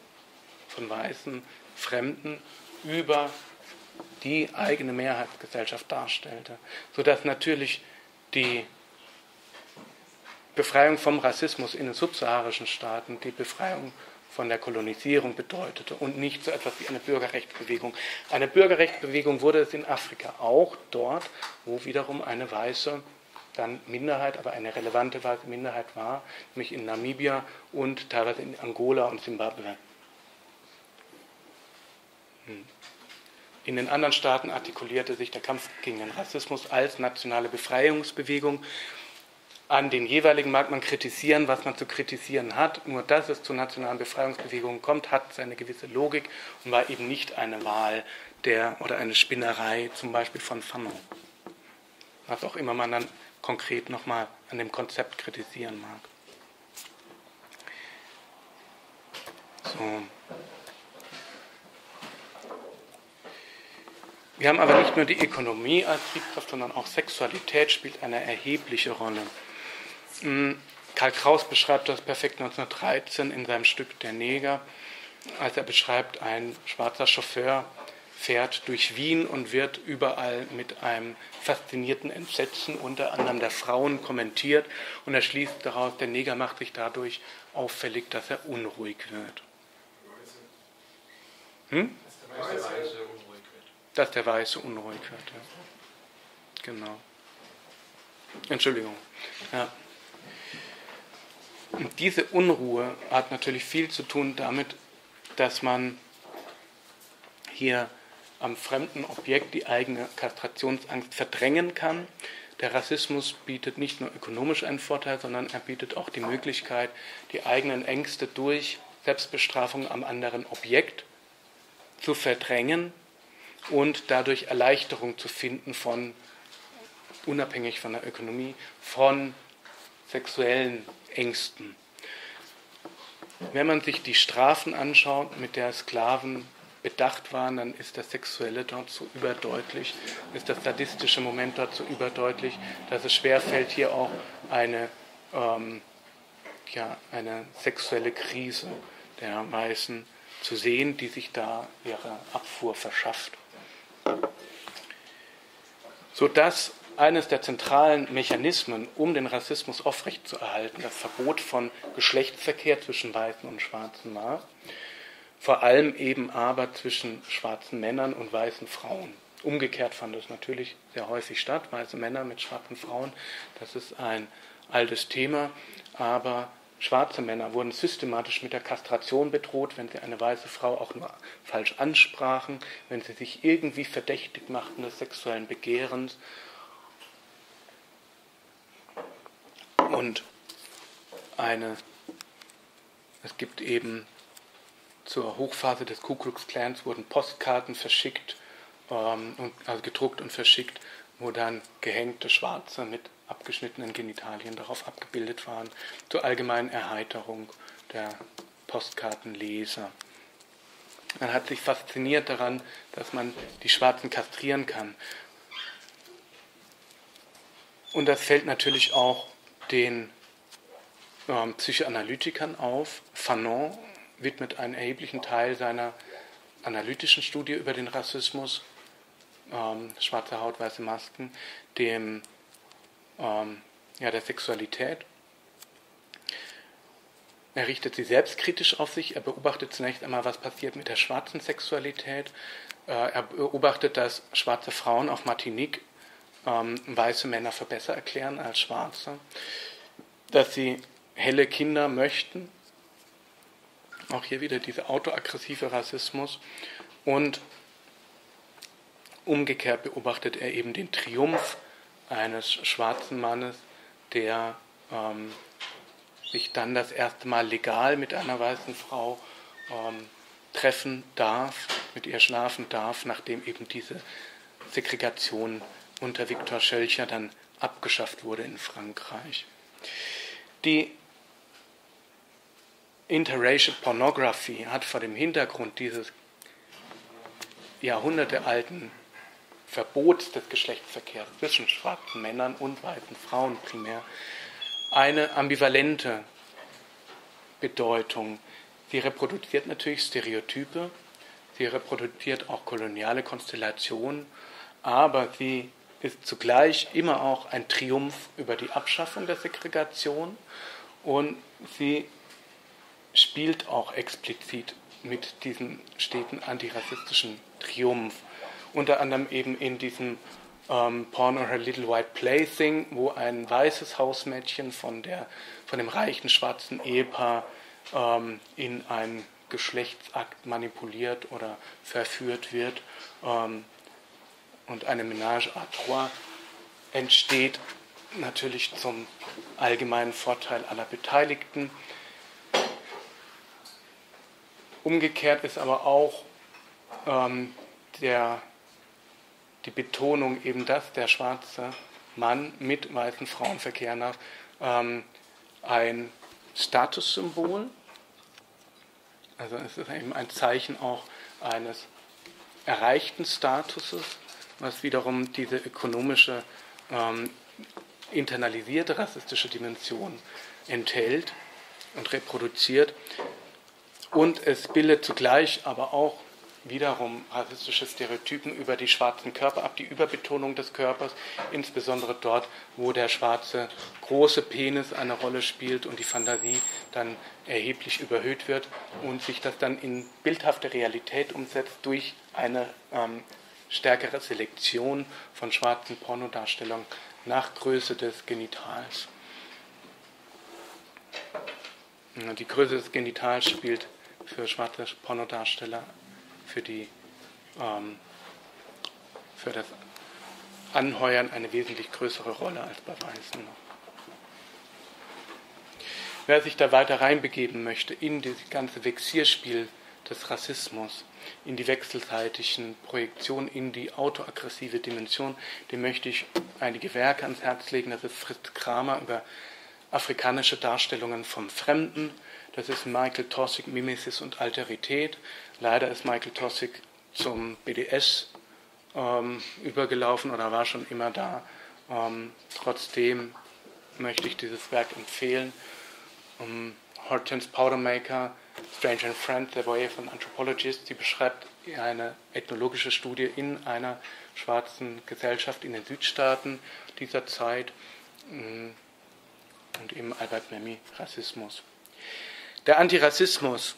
Fremden über die eigene Mehrheitsgesellschaft darstellte, sodass natürlich die Befreiung vom Rassismus in den subsaharischen Staaten die Befreiung von der Kolonisierung bedeutete und nicht so etwas wie eine Bürgerrechtsbewegung. Eine Bürgerrechtsbewegung wurde es in Afrika auch, dort, wo wiederum eine weiße dann Minderheit, aber eine relevante weiße Minderheit war, nämlich in Namibia und teilweise in Angola und Simbabwe. In den anderen Staaten artikulierte sich der Kampf gegen den Rassismus als nationale Befreiungsbewegung. An den jeweiligen mag man kritisieren, was man zu kritisieren hat. Nur dass es zu nationalen Befreiungsbewegungen kommt, hat seine gewisse Logik und war eben nicht eine Wahl oder eine Spinnerei, zum Beispiel von Fanon. Was auch immer man dann konkret nochmal an dem Konzept kritisieren mag. So. Wir haben aber nicht nur die Ökonomie als Triebkraft, sondern auch Sexualität spielt eine erhebliche Rolle. Karl Kraus beschreibt das perfekt 1913 in seinem Stück Der Neger, als er beschreibt, ein schwarzer Chauffeur fährt durch Wien und wird überall mit einem faszinierten Entsetzen unter anderem der Frauen kommentiert und er schließt daraus, der Neger macht sich dadurch auffällig, dass er unruhig wird. Dass der Weiße unruhig wird, ja. Genau. Entschuldigung. Ja. Und diese Unruhe hat natürlich viel zu tun damit, dass man hier am fremden Objekt die eigene Kastrationsangst verdrängen kann. Der Rassismus bietet nicht nur ökonomisch einen Vorteil, sondern er bietet auch die Möglichkeit, die eigenen Ängste durch Selbstbestrafung am anderen Objekt zu verdrängen und dadurch Erleichterung zu finden unabhängig von der Ökonomie, von sexuellen Ängsten. Wenn man sich die Strafen anschaut, mit der Sklaven bedacht waren, dann ist das Sexuelle dort so überdeutlich, ist das sadistische Moment dort so überdeutlich, dass es schwerfällt, hier auch eine sexuelle Krise der Weißen zu sehen, die sich da ihre Abfuhr verschafft. Sodass eines der zentralen Mechanismen, um den Rassismus aufrechtzuerhalten, das Verbot von Geschlechtsverkehr zwischen Weißen und Schwarzen war, vor allem eben aber zwischen schwarzen Männern und weißen Frauen. Umgekehrt fand es natürlich sehr häufig statt, weiße Männer mit schwarzen Frauen, das ist ein altes Thema, aber schwarze Männer wurden systematisch mit der Kastration bedroht, wenn sie eine weiße Frau auch nur falsch ansprachen, wenn sie sich irgendwie verdächtig machten des sexuellen Begehrens. Und es gibt eben zur Hochphase des Ku Klux Klans wurden Postkarten verschickt, also gedruckt und verschickt, wo dann gehängte Schwarze mit abgeschnittenen Genitalien darauf abgebildet waren, zur allgemeinen Erheiterung der Postkartenleser. Man hat sich fasziniert daran, dass man die Schwarzen kastrieren kann. Und das fällt natürlich auch den Psychoanalytikern auf. Fanon widmet einen erheblichen Teil seiner analytischen Studie über den Rassismus, schwarze Haut, weiße Masken, der Sexualität. Er richtet sie selbstkritisch auf sich. Er beobachtet zunächst einmal, was passiert mit der schwarzen Sexualität. Er beobachtet, dass schwarze Frauen auf Martinique weiße Männer für besser erklären als schwarze, dass sie helle Kinder möchten. Auch hier wieder dieser autoaggressive Rassismus. Und umgekehrt beobachtet er eben den Triumph eines schwarzen Mannes, der sich dann das erste Mal legal mit einer weißen Frau treffen darf, mit ihr schlafen darf, nachdem eben diese Segregation unter Victor Schœlcher dann abgeschafft wurde in Frankreich. Die Interracial Pornography hat vor dem Hintergrund dieses jahrhundertealten Verbots des Geschlechtsverkehrs zwischen schwarzen Männern und weißen Frauen primär eine ambivalente Bedeutung. Sie reproduziert natürlich Stereotype, sie reproduziert auch koloniale Konstellationen, aber sie ist zugleich immer auch ein Triumph über die Abschaffung der Segregation und sie spielt auch explizit mit diesem steten antirassistischen Triumph. Unter anderem eben in diesem Porn or a Little White Plaything, wo ein weißes Hausmädchen von dem reichen schwarzen Ehepaar in einen Geschlechtsakt manipuliert oder verführt wird und eine Ménage à trois entsteht, natürlich zum allgemeinen Vorteil aller Beteiligten. Umgekehrt ist aber auch die Betonung eben, dass der schwarze Mann mit weißen Frauen verkehren darf, ein Statussymbol. Also es ist eben ein Zeichen auch eines erreichten Statuses, was wiederum diese ökonomische, internalisierte rassistische Dimension enthält und reproduziert. Und es bildet zugleich aber auch wiederum rassistische Stereotypen über die schwarzen Körper ab, die Überbetonung des Körpers, insbesondere dort, wo der schwarze große Penis eine Rolle spielt und die Fantasie dann erheblich überhöht wird und sich das dann in bildhafte Realität umsetzt durch eine stärkere Selektion von schwarzen Pornodarstellungen nach Größe des Genitals. Die Größe des Genitals spielt für schwarze Pornodarsteller für das Anheuern eine wesentlich größere Rolle als bei Weißen. Wer sich da weiter reinbegeben möchte in dieses ganze Vexierspiel des Rassismus, in die wechselseitigen Projektionen, in die autoaggressive Dimension, dem möchte ich einige Werke ans Herz legen. Das ist Fritz Kramer über afrikanische Darstellungen vom Fremden. Das ist Michael Taussig, Mimesis und Alterität. Leider ist Michael Taussig zum BDS übergelaufen oder war schon immer da. Trotzdem möchte ich dieses Werk empfehlen. Hortense Powdermaker, Strange and Friend, The Way of an Anthropologist. Sie beschreibt eine ethnologische Studie in einer schwarzen Gesellschaft in den Südstaaten dieser Zeit und eben Albert Memmi, Rassismus. Der Antirassismus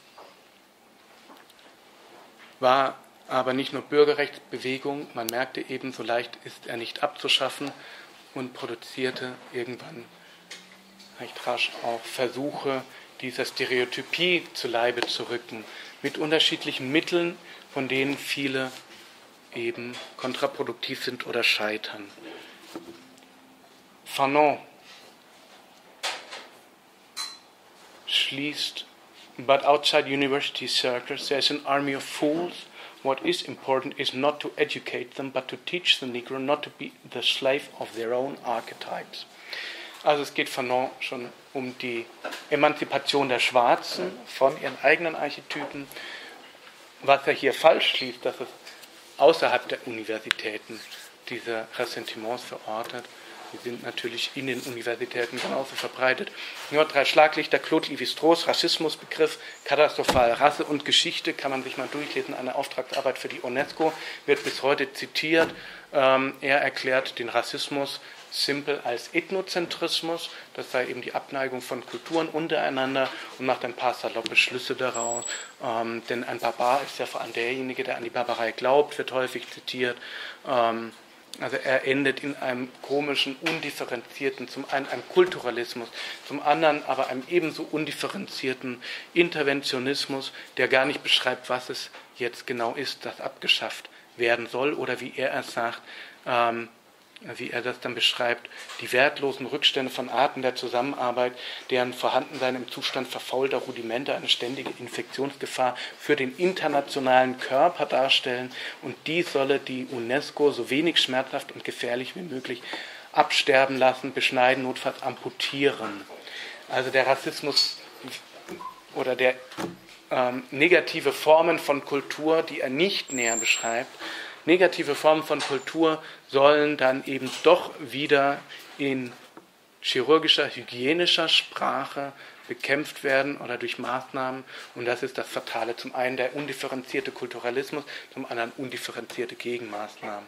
war aber nicht nur Bürgerrechtsbewegung, man merkte eben, so leicht ist er nicht abzuschaffen und produzierte irgendwann recht rasch auch Versuche, dieser Stereotypie zu Leibe zu rücken, mit unterschiedlichen Mitteln, von denen viele eben kontraproduktiv sind oder scheitern. Fanon schließt: But outside university circles there is an army of fools. What is important is not to educate them, but to teach the Negro not to be the slave of their own archetypes. Also es geht Fanon schon um die Emanzipation der Schwarzen von ihren eigenen Archetypen. Was er hier falsch schließt, dass es außerhalb der Universitäten diese Ressentiments verortet. Die sind natürlich in den Universitäten genauso verbreitet. Nur 3 Schlaglichter: Claude Lévi-Strauss, Rassismusbegriff, katastrophal, Rasse und Geschichte, kann man sich mal durchlesen, eine Auftragsarbeit für die UNESCO, wird bis heute zitiert. Er erklärt den Rassismus simpel als Ethnozentrismus, das sei eben die Abneigung von Kulturen untereinander, und macht ein paar saloppe Schlüsse daraus. Denn ein Barbar ist ja vor allem derjenige, der an die Barbarei glaubt, wird häufig zitiert. Also er endet in einem komischen, undifferenzierten, zum einen einem Kulturalismus, zum anderen aber einem ebenso undifferenzierten Interventionismus, der gar nicht beschreibt, was es jetzt genau ist, das abgeschafft werden soll, oder wie er es sagt, wie er das dann beschreibt, die wertlosen Rückstände von Arten der Zusammenarbeit, deren Vorhandensein im Zustand verfaulter Rudimente eine ständige Infektionsgefahr für den internationalen Körper darstellen, und die solle die UNESCO so wenig schmerzhaft und gefährlich wie möglich absterben lassen, beschneiden, notfalls amputieren. Also der Rassismus oder der negative Formen von Kultur, die er nicht näher beschreibt, negative Formen von Kultur sollen dann eben doch wieder in chirurgischer, hygienischer Sprache bekämpft werden oder durch Maßnahmen. Und das ist das Fatale. Zum einen der undifferenzierte Kulturalismus, zum anderen undifferenzierte Gegenmaßnahmen.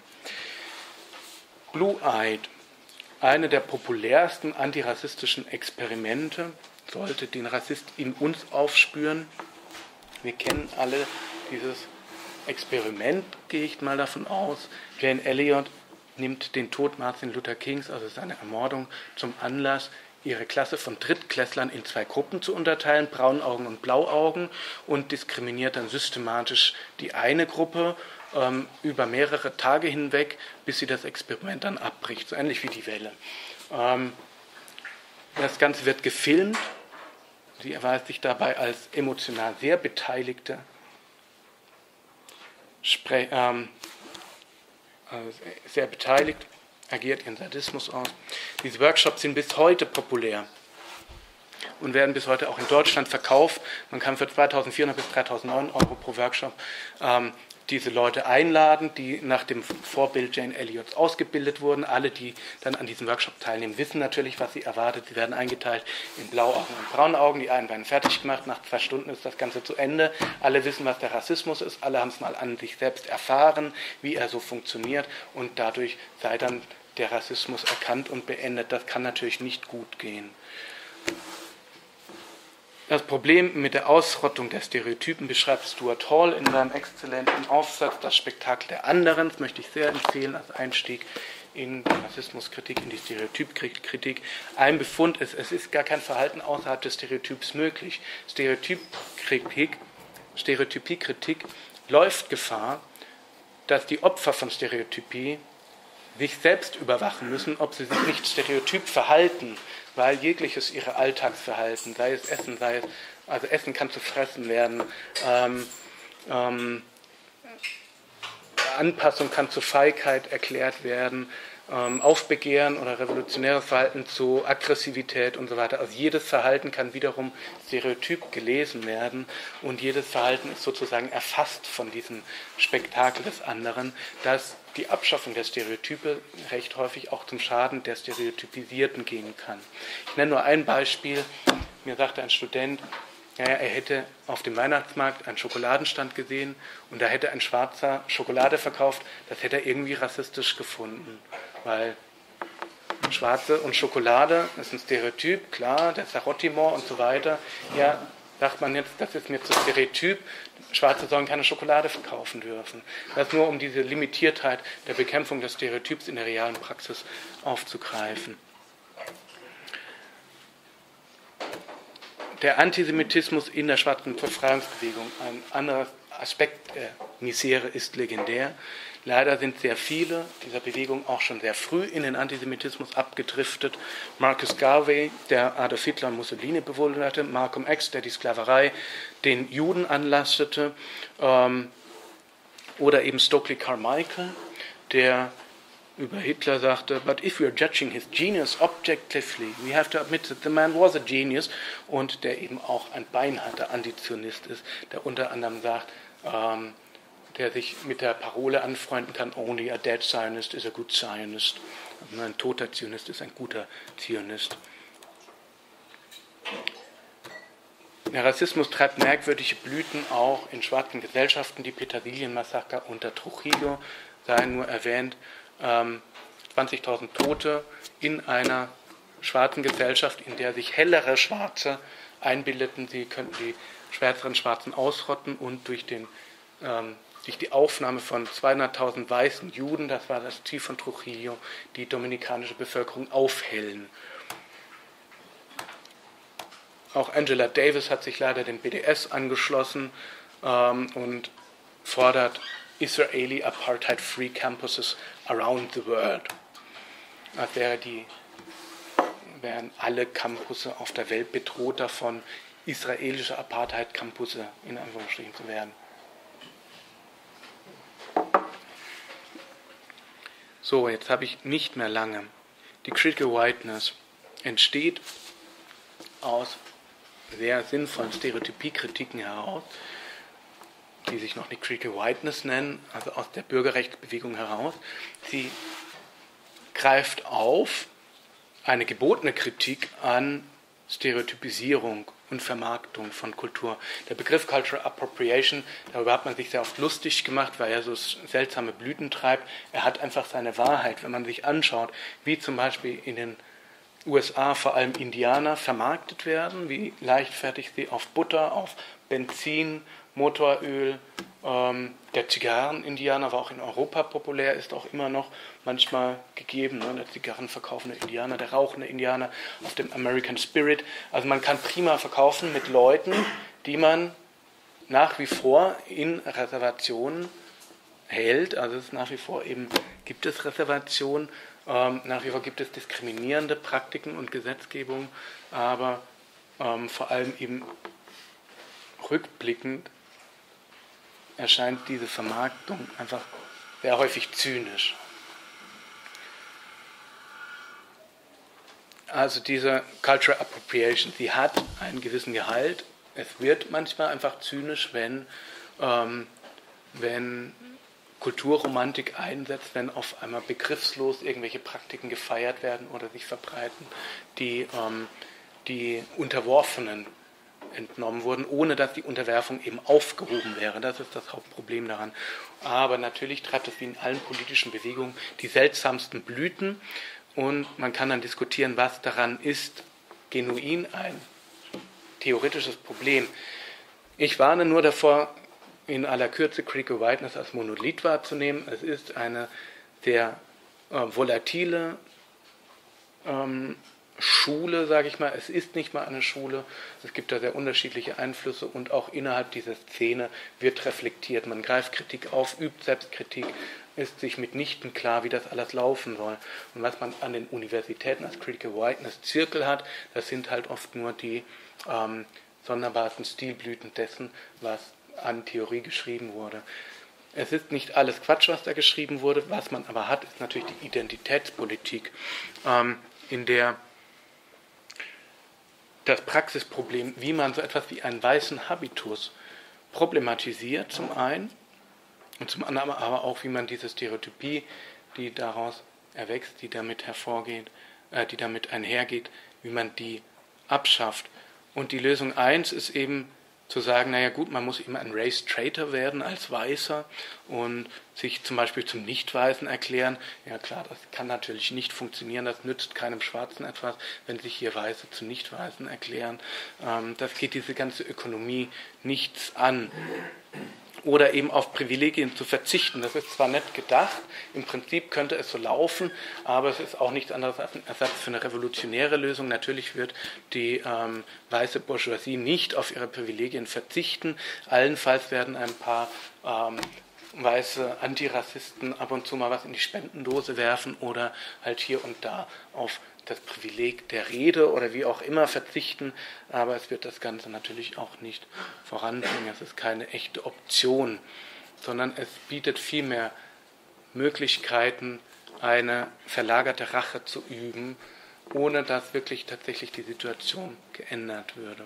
Blue-Eyed, eine der populärsten antirassistischen Experimente, sollte den Rassist in uns aufspüren. Wir kennen alle dieses Experiment, gehe ich mal davon aus. Jane Elliott nimmt den Tod Martin Luther Kings, also seine Ermordung, zum Anlass, ihre Klasse von Drittklässlern in 2 Gruppen zu unterteilen, Braunaugen und Blauaugen, und diskriminiert dann systematisch die eine Gruppe über mehrere Tage hinweg, bis sie das Experiment dann abbricht, so ähnlich wie die Welle. Das Ganze wird gefilmt. Sie erweist sich dabei als emotional sehr Beteiligte, sehr beteiligt, agiert ihren Sadismus aus. Diese Workshops sind bis heute populär und werden bis heute auch in Deutschland verkauft. Man kann für 2.400 bis 3.009 Euro pro Workshop diese Leute einladen, die nach dem Vorbild Jane Elliots ausgebildet wurden. Alle, die dann an diesem Workshop teilnehmen, wissen natürlich, was sie erwartet. Sie werden eingeteilt in Blauaugen und Braunaugen. Die einen werden fertig gemacht. Nach 2 Stunden ist das Ganze zu Ende. Alle wissen, was der Rassismus ist. Alle haben es mal an sich selbst erfahren, wie er so funktioniert. Und dadurch sei dann der Rassismus erkannt und beendet. Das kann natürlich nicht gut gehen. Das Problem mit der Ausrottung der Stereotypen beschreibt Stuart Hall in seinem exzellenten Aufsatz Das Spektakel der Anderen. Das möchte ich sehr empfehlen als Einstieg in die Rassismuskritik, in die Stereotypkritik. Ein Befund ist, es ist gar kein Verhalten außerhalb des Stereotyps möglich. Stereotypiekritik läuft Gefahr, dass die Opfer von Stereotypie sich selbst überwachen müssen, ob sie sich nicht stereotyp verhalten, weil jegliches ihre Alltagsverhalten, sei es Essen, also Essen kann zu fressen werden, Anpassung kann zu Feigheit erklärt werden, Aufbegehren oder revolutionäres Verhalten zu Aggressivität und so weiter. Also jedes Verhalten kann wiederum stereotyp gelesen werden und jedes Verhalten ist sozusagen erfasst von diesem Spektakel des anderen, dass die Abschaffung der Stereotype recht häufig auch zum Schaden der Stereotypisierten gehen kann. Ich nenne nur ein Beispiel. Mir sagte ein Student, er hätte auf dem Weihnachtsmarkt einen Schokoladenstand gesehen und da hätte ein Schwarzer Schokolade verkauft. Das hätte er irgendwie rassistisch gefunden, weil Schwarze und Schokolade ist ein Stereotyp, klar, der Sarottimor und so weiter. Ja, sagt man jetzt, das ist mir zu Stereotyp, Schwarze sollen keine Schokolade verkaufen dürfen. Das nur, um diese Limitiertheit der Bekämpfung des Stereotyps in der realen Praxis aufzugreifen. der Antisemitismus in der schwarzen Befreiungsbewegung, ein anderer Aspekt der Misere, ist legendär. Leider sind sehr viele dieser Bewegung auch schon sehr früh in den Antisemitismus abgedriftet. Marcus Garvey, der Adolf Hitler und Mussolini bewunderte, Malcolm X, der die Sklaverei den Juden anlastete, oder eben Stokely Carmichael, der über Hitler sagte, but if we are judging his genius objectively, we have to admit that the man was a genius, und der eben auch ein beinharter Antizionist ist, der unter anderem sagt, der sich mit der Parole anfreunden kann, only a dead Zionist is a good Zionist. Also ein toter Zionist ist ein guter Zionist. Der Rassismus treibt merkwürdige Blüten auch in schwarzen Gesellschaften. Die Petersilienmassaker unter Trujillo seien nur erwähnt. 20.000 Tote in einer schwarzen Gesellschaft, in der sich hellere Schwarze einbildeten, sie könnten die schwärzeren Schwarzen ausrotten und durch die Aufnahme von 200.000 weißen Juden, das war das Ziel von Trujillo, die dominikanische Bevölkerung aufhellen. Auch Angela Davis hat sich leider dem BDS angeschlossen und fordert Israeli Apartheid-Free Campuses around the world. Als wären alle Campusse auf der Welt bedroht davon, israelische Apartheid-Campusse in Anführungsstrichen zu werden. So, jetzt habe ich nicht mehr lange. Die Critical Whiteness entsteht aus sehr sinnvollen Stereotypiekritiken heraus, die sich noch nicht Critical Whiteness nennen, also aus der Bürgerrechtsbewegung heraus. Sie greift auf eine gebotene Kritik an Stereotypisierung und Vermarktung von Kultur. Der Begriff Cultural Appropriation, darüber hat man sich sehr oft lustig gemacht, weil er so seltsame Blüten treibt. Er hat einfach seine Wahrheit, wenn man sich anschaut, wie zum Beispiel in den USA vor allem Indianer vermarktet werden, wie leichtfertig sie auf Butter, auf Benzin, Motoröl, der Zigarren-Indianer war auch in Europa populär, ist auch immer noch manchmal gegeben, ne? Der Zigarrenverkaufende Indianer, der rauchende Indianer auf dem American Spirit. Also man kann prima verkaufen mit Leuten, die man nach wie vor in Reservationen hält. Also es ist nach wie vor eben, gibt es Reservationen, nach wie vor gibt es diskriminierende Praktiken und Gesetzgebung, aber vor allem eben rückblickend erscheint diese Vermarktung einfach sehr häufig zynisch. Also diese Cultural Appropriation, sie hat einen gewissen Gehalt. Es wird manchmal einfach zynisch, wenn Kulturromantik einsetzt, wenn auf einmal begriffslos irgendwelche Praktiken gefeiert werden oder sich verbreiten, die Unterworfenen entnommen wurden, ohne dass die Unterwerfung eben aufgehoben wäre. Das ist das Hauptproblem daran. Aber natürlich treibt es wie in allen politischen Bewegungen die seltsamsten Blüten und man kann dann diskutieren, was daran ist genuin ein theoretisches Problem. Ich warne nur davor, in aller Kürze Critical Whiteness als Monolith wahrzunehmen. Es ist eine sehr volatile Schule, sage ich mal. Es ist nicht mal eine Schule. Es gibt da sehr unterschiedliche Einflüsse und auch innerhalb dieser Szene wird reflektiert. Man greift Kritik auf, übt Selbstkritik, ist sich mitnichten klar, wie das alles laufen soll. Und was man an den Universitäten als Critical Whiteness Zirkel hat, das sind halt oft nur die sonderbarsten Stilblüten dessen, was an Theorie geschrieben wurde. Es ist nicht alles Quatsch, was da geschrieben wurde. Was man aber hat, ist natürlich die Identitätspolitik, in der das Praxisproblem, wie man so etwas wie einen weißen Habitus problematisiert, zum einen, und zum anderen aber auch, wie man diese Stereotypie, die daraus erwächst, die damit hervorgeht, die damit einhergeht, wie man die abschafft. Und die Lösung 1 ist eben zu sagen, naja gut, man muss immer ein Race Traitor werden als Weißer und sich zum Beispiel zum Nicht-Weißen erklären. Ja klar, das kann natürlich nicht funktionieren, das nützt keinem Schwarzen etwas, wenn sich hier Weiße zu Nicht-Weißen erklären. Das geht diese ganze Ökonomie nichts an. oder eben auf Privilegien zu verzichten. Das ist zwar nett gedacht, im Prinzip könnte es so laufen, aber es ist auch nichts anderes als ein Ersatz für eine revolutionäre Lösung. Natürlich wird die weiße Bourgeoisie nicht auf ihre Privilegien verzichten. Allenfalls werden ein paar weiße Antirassisten ab und zu mal was in die Spendendose werfen oder halt hier und da auf das Privileg der Rede oder wie auch immer verzichten, aber es wird das Ganze natürlich auch nicht voranbringen. Es ist keine echte Option, sondern es bietet vielmehr Möglichkeiten, eine verlagerte Rache zu üben, ohne dass wirklich tatsächlich die Situation geändert würde.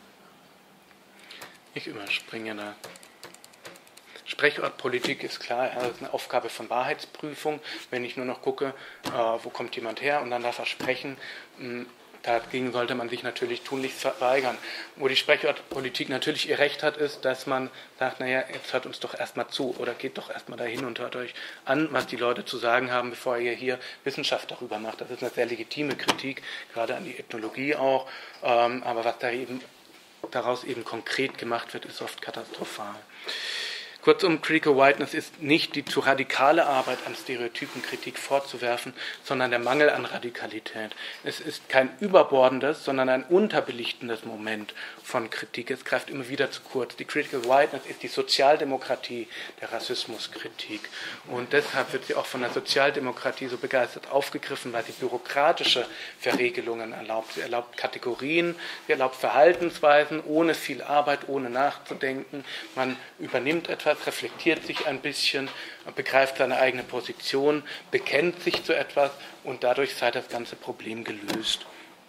Ich überspringe da. Sprechortpolitik ist klar, das ist eine Aufgabe von Wahrheitsprüfung. Wenn ich nur noch gucke, wo kommt jemand her und dann darf er sprechen, dagegen sollte man sich natürlich tunlichst verweigern. Wo die Sprechortpolitik natürlich ihr Recht hat, ist, dass man sagt, naja, jetzt hört uns doch erstmal zu oder geht doch erstmal dahin und hört euch an, was die Leute zu sagen haben, bevor ihr hier Wissenschaft darüber macht. Das ist eine sehr legitime Kritik, gerade an die Ethnologie auch, aber was daraus eben konkret gemacht wird, ist oft katastrophal. Kurzum, Critical Whiteness ist nicht die zu radikale Arbeit an Stereotypenkritik vorzuwerfen, sondern der Mangel an Radikalität. Es ist kein überbordendes, sondern ein unterbelichtendes Moment von Kritik. Es greift immer wieder zu kurz. Die Critical Whiteness ist die Sozialdemokratie der Rassismuskritik. Und deshalb wird sie auch von der Sozialdemokratie so begeistert aufgegriffen, weil sie bürokratische Verregelungen erlaubt. Sie erlaubt Kategorien, sie erlaubt Verhaltensweisen ohne viel Arbeit, ohne nachzudenken. Man übernimmt etwas, reflektiert sich ein bisschen, begreift seine eigene Position, bekennt sich zu etwas und dadurch sei das ganze Problem gelöst.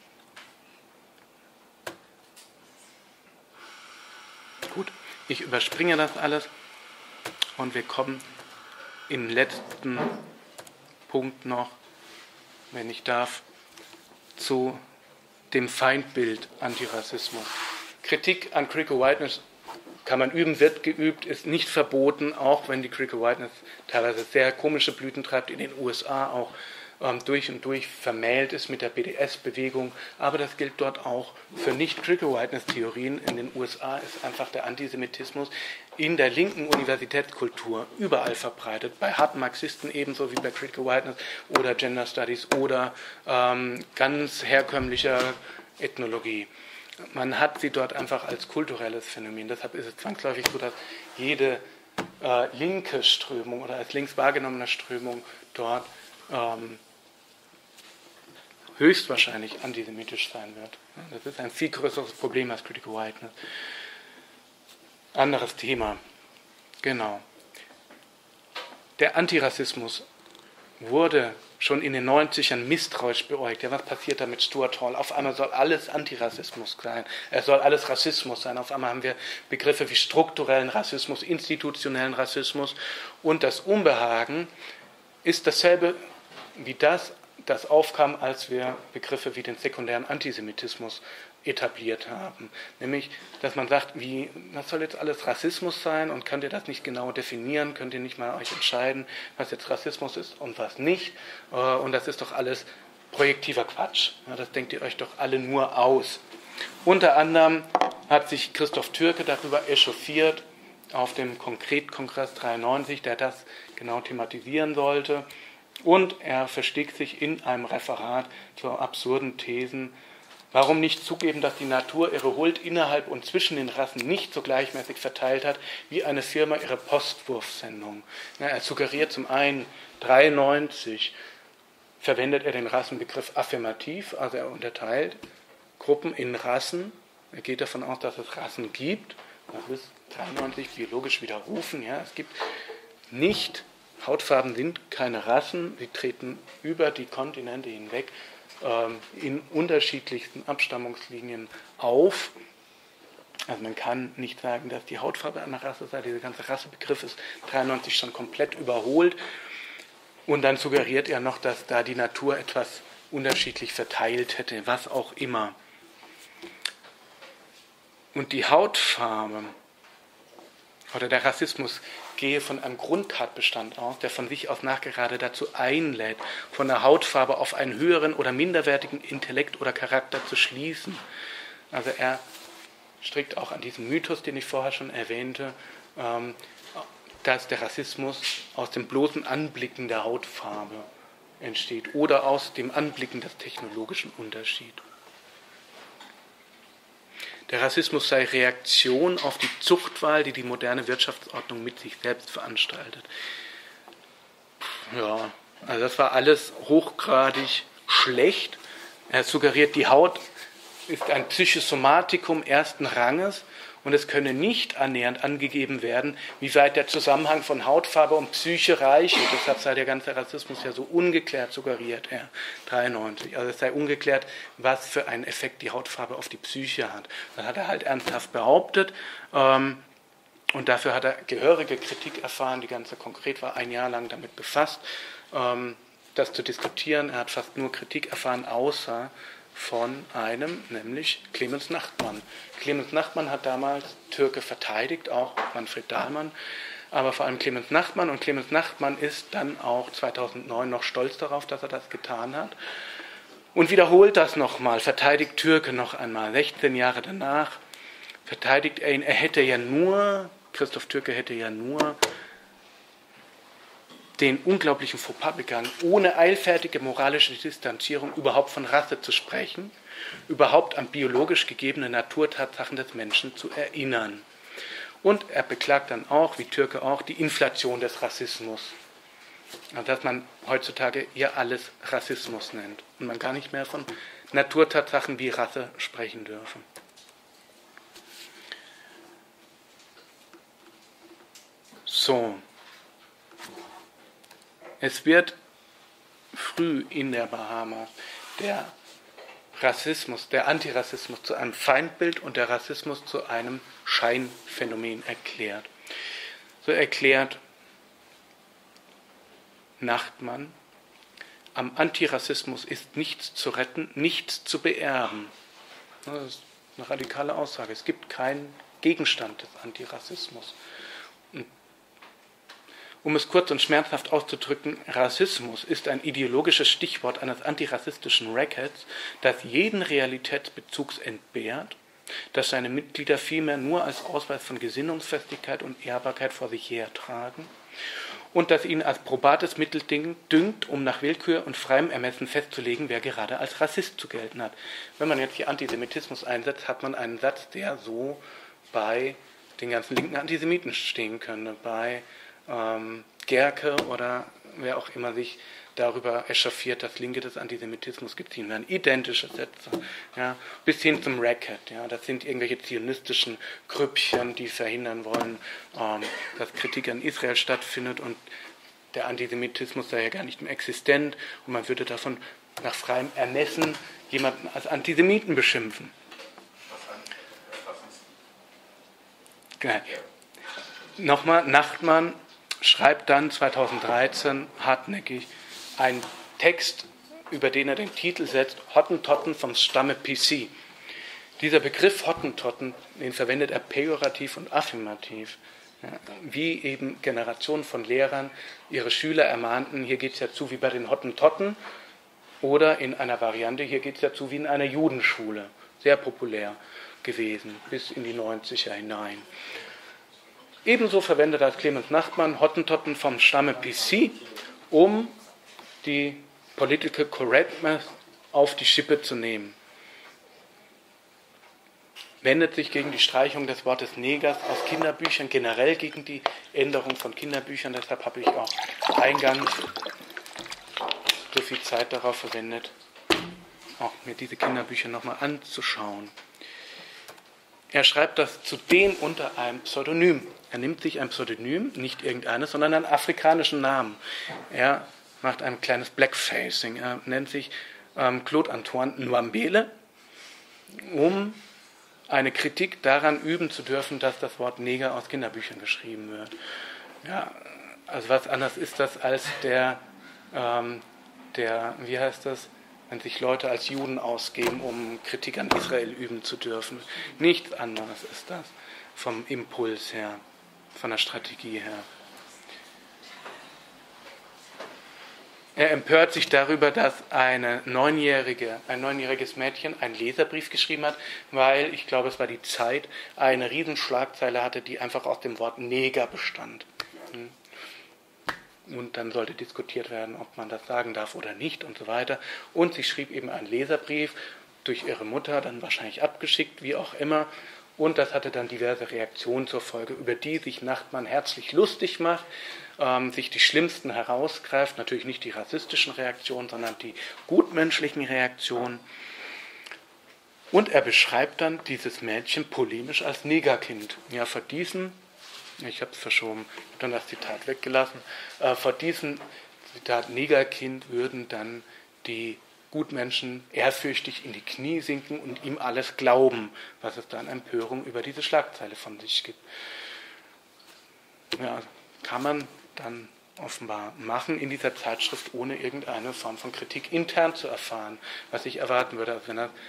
Gut, ich überspringe das alles und wir kommen im letzten Punkt noch, wenn ich darf, zu dem Feindbild Antirassismus. Kritik an Critical Whiteness kann man üben, wird geübt, ist nicht verboten, auch wenn die Critical Whiteness teilweise sehr komische Blüten treibt, in den USA auch durch und durch vermählt ist mit der BDS-Bewegung, aber das gilt dort auch für nicht-Critical Whiteness-Theorien. In den USA ist einfach der Antisemitismus in der linken Universitätskultur überall verbreitet, bei harten Marxisten ebenso wie bei Critical Whiteness oder Gender Studies oder ganz herkömmlicher Ethnologie. Man hat sie dort einfach als kulturelles Phänomen. Deshalb ist es zwangsläufig so, dass jede linke Strömung oder als links wahrgenommene Strömung dort höchstwahrscheinlich antisemitisch sein wird. Das ist ein viel größeres Problem als Critical Whiteness. Anderes Thema. Genau. Der Antirassismus wurde schon in den 90ern misstrauisch beäugt. Ja, was passiert da mit Stuart Hall? Auf einmal soll alles Antirassismus sein. Es soll alles Rassismus sein. Auf einmal haben wir Begriffe wie strukturellen Rassismus, institutionellen Rassismus. Und das Unbehagen ist dasselbe wie das aufkam, als wir Begriffe wie den sekundären Antisemitismus etabliert haben. Nämlich, dass man sagt, das soll jetzt alles Rassismus sein und könnt ihr das nicht genau definieren, könnt ihr nicht mal euch entscheiden, was jetzt Rassismus ist und was nicht. Und das ist doch alles projektiver Quatsch. Das denkt ihr euch doch alle nur aus. Unter anderem hat sich Christoph Türke darüber echauffiert auf dem Konkretkongress 93, der das genau thematisieren sollte. Und er verstieg sich in einem Referat zu absurden Thesen. Warum nicht zugeben, dass die Natur ihre Huld innerhalb und zwischen den Rassen nicht so gleichmäßig verteilt hat, wie eine Firma ihre Postwurfsendung? Er suggeriert zum einen, 93 verwendet er den Rassenbegriff affirmativ, also er unterteilt Gruppen in Rassen. Er geht davon aus, dass es Rassen gibt. Das ist 93 biologisch widerrufen. Ja, es gibt nicht, Hautfarben sind keine Rassen, sie treten über die Kontinente hinweg in unterschiedlichsten Abstammungslinien auf. Also man kann nicht sagen, dass die Hautfarbe eine Rasse sei. Dieser ganze Rassebegriff ist 93 schon komplett überholt. Und dann suggeriert er noch, dass da die Natur etwas unterschiedlich verteilt hätte, was auch immer. Und die Hautfarbe oder der Rassismus gehe von einem Grundtatbestand aus, der von sich aus nachgerade dazu einlädt, von der Hautfarbe auf einen höheren oder minderwertigen Intellekt oder Charakter zu schließen. Also er strickt auch an diesem Mythos, den ich vorher schon erwähnte, dass der Rassismus aus dem bloßen Anblicken der Hautfarbe entsteht oder aus dem Anblicken des technologischen Unterschieds. Der Rassismus sei Reaktion auf die Zuchtwahl, die die moderne Wirtschaftsordnung mit sich selbst veranstaltet. Ja, also das war alles hochgradig schlecht. Er suggeriert, die Haut ist ein Psychosomatikum ersten Ranges und es könne nicht annähernd angegeben werden, wie weit der Zusammenhang von Hautfarbe und Psyche reiche. Deshalb sei der ganze Rassismus ja so ungeklärt, suggeriert er 93. Also es sei ungeklärt, was für einen Effekt die Hautfarbe auf die Psyche hat. Das hat er halt ernsthaft behauptet. Und dafür hat er gehörige Kritik erfahren. Die ganze konkret war ein Jahr lang damit befasst, das zu diskutieren. Er hat fast nur Kritik erfahren, außer von einem, nämlich Clemens Nachtmann. Clemens Nachtmann hat damals Türke verteidigt, auch Manfred Dahlmann, aber vor allem Clemens Nachtmann. Und Clemens Nachtmann ist dann auch 2009 noch stolz darauf, dass er das getan hat. Und wiederholt das nochmal, verteidigt Türke noch einmal, 16 Jahre danach, verteidigt er ihn. Christoph Türke hätte ja nur den unglaublichen Fauxpas begangen, ohne eilfertige moralische Distanzierung überhaupt von Rasse zu sprechen, überhaupt an biologisch gegebene Naturtatsachen des Menschen zu erinnern. Und er beklagt dann auch, wie Türke auch, die Inflation des Rassismus. Also dass man heutzutage hier alles Rassismus nennt und man gar nicht mehr von Naturtatsachen wie Rasse sprechen dürfe. So. Es wird früh in der Bahamas der Rassismus, der Antirassismus zu einem Feindbild und der Rassismus zu einem Scheinphänomen erklärt. So erklärt Nachtmann, am Antirassismus ist nichts zu retten, nichts zu beerben. Das ist eine radikale Aussage. Es gibt keinen Gegenstand des Antirassismus. Um es kurz und schmerzhaft auszudrücken, Rassismus ist ein ideologisches Stichwort eines antirassistischen Rackets, das jeden Realitätsbezugs entbehrt, das seine Mitglieder vielmehr nur als Ausweis von Gesinnungsfestigkeit und Ehrbarkeit vor sich hertragen und das ihn als probates Mittel dünkt, um nach Willkür und freiem Ermessen festzulegen, wer gerade als Rassist zu gelten hat. Wenn man jetzt hier Antisemitismus einsetzt, hat man einen Satz, der so bei den ganzen linken Antisemiten stehen könnte, bei Gerke oder wer auch immer sich darüber echauffiert, dass Linke des Antisemitismus gezielt werden. Identische Sätze, ja, bis hin zum Racket. Ja, das sind irgendwelche zionistischen Grüppchen, die verhindern wollen, dass Kritik an Israel stattfindet und der Antisemitismus sei ja gar nicht mehr existent und man würde davon nach freiem Ermessen jemanden als Antisemiten beschimpfen. Genau. Nochmal, Nachtmann schreibt dann 2013 hartnäckig einen Text, über den er den Titel setzt, Hottentotten vom Stamme PC. Dieser Begriff Hottentotten, den verwendet er pejorativ und affirmativ. Ja, wie eben Generationen von Lehrern ihre Schüler ermahnten, hier geht es ja zu wie bei den Hottentotten, oder in einer Variante, hier geht es ja zu wie in einer Judenschule. Sehr populär gewesen, bis in die 90er hinein. Ebenso verwendet das Clemens Nachtmann Hottentotten vom Stamme PC, um die Political Correctness auf die Schippe zu nehmen. Wendet sich gegen die Streichung des Wortes Negers aus Kinderbüchern, generell gegen die Änderung von Kinderbüchern. Deshalb habe ich auch eingangs so viel Zeit darauf verwendet, auch mir diese Kinderbücher nochmal anzuschauen. Er schreibt das zudem unter einem Pseudonym. Er nimmt sich ein Pseudonym, nicht irgendeines, sondern einen afrikanischen Namen. Er macht ein kleines Blackfacing. Er nennt sich Claude Antoine Nwambele, um eine Kritik daran üben zu dürfen, dass das Wort Neger aus Kinderbüchern geschrieben wird. Ja, also was anderes ist das als wie heißt das, wenn sich Leute als Juden ausgeben, um Kritik an Israel üben zu dürfen. Nichts anderes ist das vom Impuls her, von der Strategie her. Er empört sich darüber, dass ein neunjähriges Mädchen einen Leserbrief geschrieben hat, weil, ich glaube, es war die Zeit, eine Riesenschlagzeile hatte, die einfach aus dem Wort Neger bestand. Und dann sollte diskutiert werden, ob man das sagen darf oder nicht und so weiter. Und sie schrieb eben einen Leserbrief, durch ihre Mutter, dann wahrscheinlich abgeschickt, wie auch immer. Und das hatte dann diverse Reaktionen zur Folge, über die sich Nachtmann herzlich lustig macht, sich die schlimmsten herausgreift, natürlich nicht die rassistischen Reaktionen, sondern die gutmenschlichen Reaktionen. Und er beschreibt dann dieses Mädchen polemisch als Negerkind. Ja, vor diesem, ich habe es verschoben, ich habe dann das Zitat weggelassen, vor diesem Zitat Negerkind würden dann die Gutmenschen ehrfürchtig in die Knie sinken und ihm alles glauben, was es da an Empörung über diese Schlagzeile von sich gibt. Ja, kann man dann offenbar machen in dieser Zeitschrift, ohne irgendeine Form von Kritik intern zu erfahren, was ich erwarten würde. Also wenn er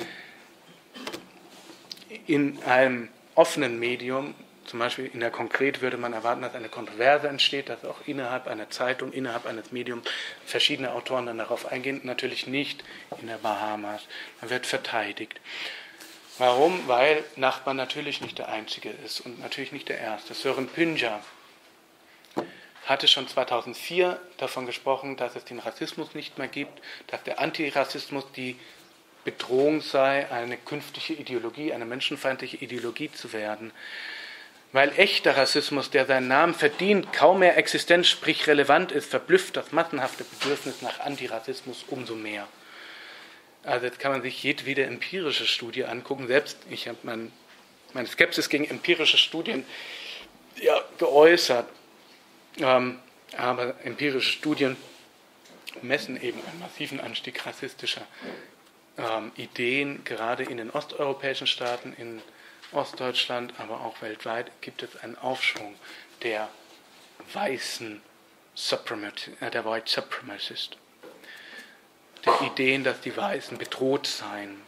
in einem offenen Medium, zum Beispiel in der Konkret, würde man erwarten, dass eine Kontroverse entsteht, dass auch innerhalb einer Zeitung, innerhalb eines Mediums verschiedene Autoren dann darauf eingehen, natürlich nicht in der Bahamas. Man wird verteidigt. Warum? Weil Nachtmann natürlich nicht der Einzige ist und natürlich nicht der Erste. Søren Pynger hatte schon 2004 davon gesprochen, dass es den Rassismus nicht mehr gibt, dass der Antirassismus die Bedrohung sei, eine künftige Ideologie, eine menschenfeindliche Ideologie zu werden. Weil echter Rassismus, der seinen Namen verdient, kaum mehr existent, sprich relevant ist, verblüfft das massenhafte Bedürfnis nach Antirassismus umso mehr. Also jetzt kann man sich jedwede empirische Studie angucken. Selbst ich habe meine Skepsis gegen empirische Studien geäußert. Aber empirische Studien messen eben einen massiven Anstieg rassistischer Ideen, gerade in den osteuropäischen Staaten, in Ostdeutschland, aber auch weltweit gibt es einen Aufschwung der weißen der White Supremacist, der Ideen, dass die Weißen bedroht seien.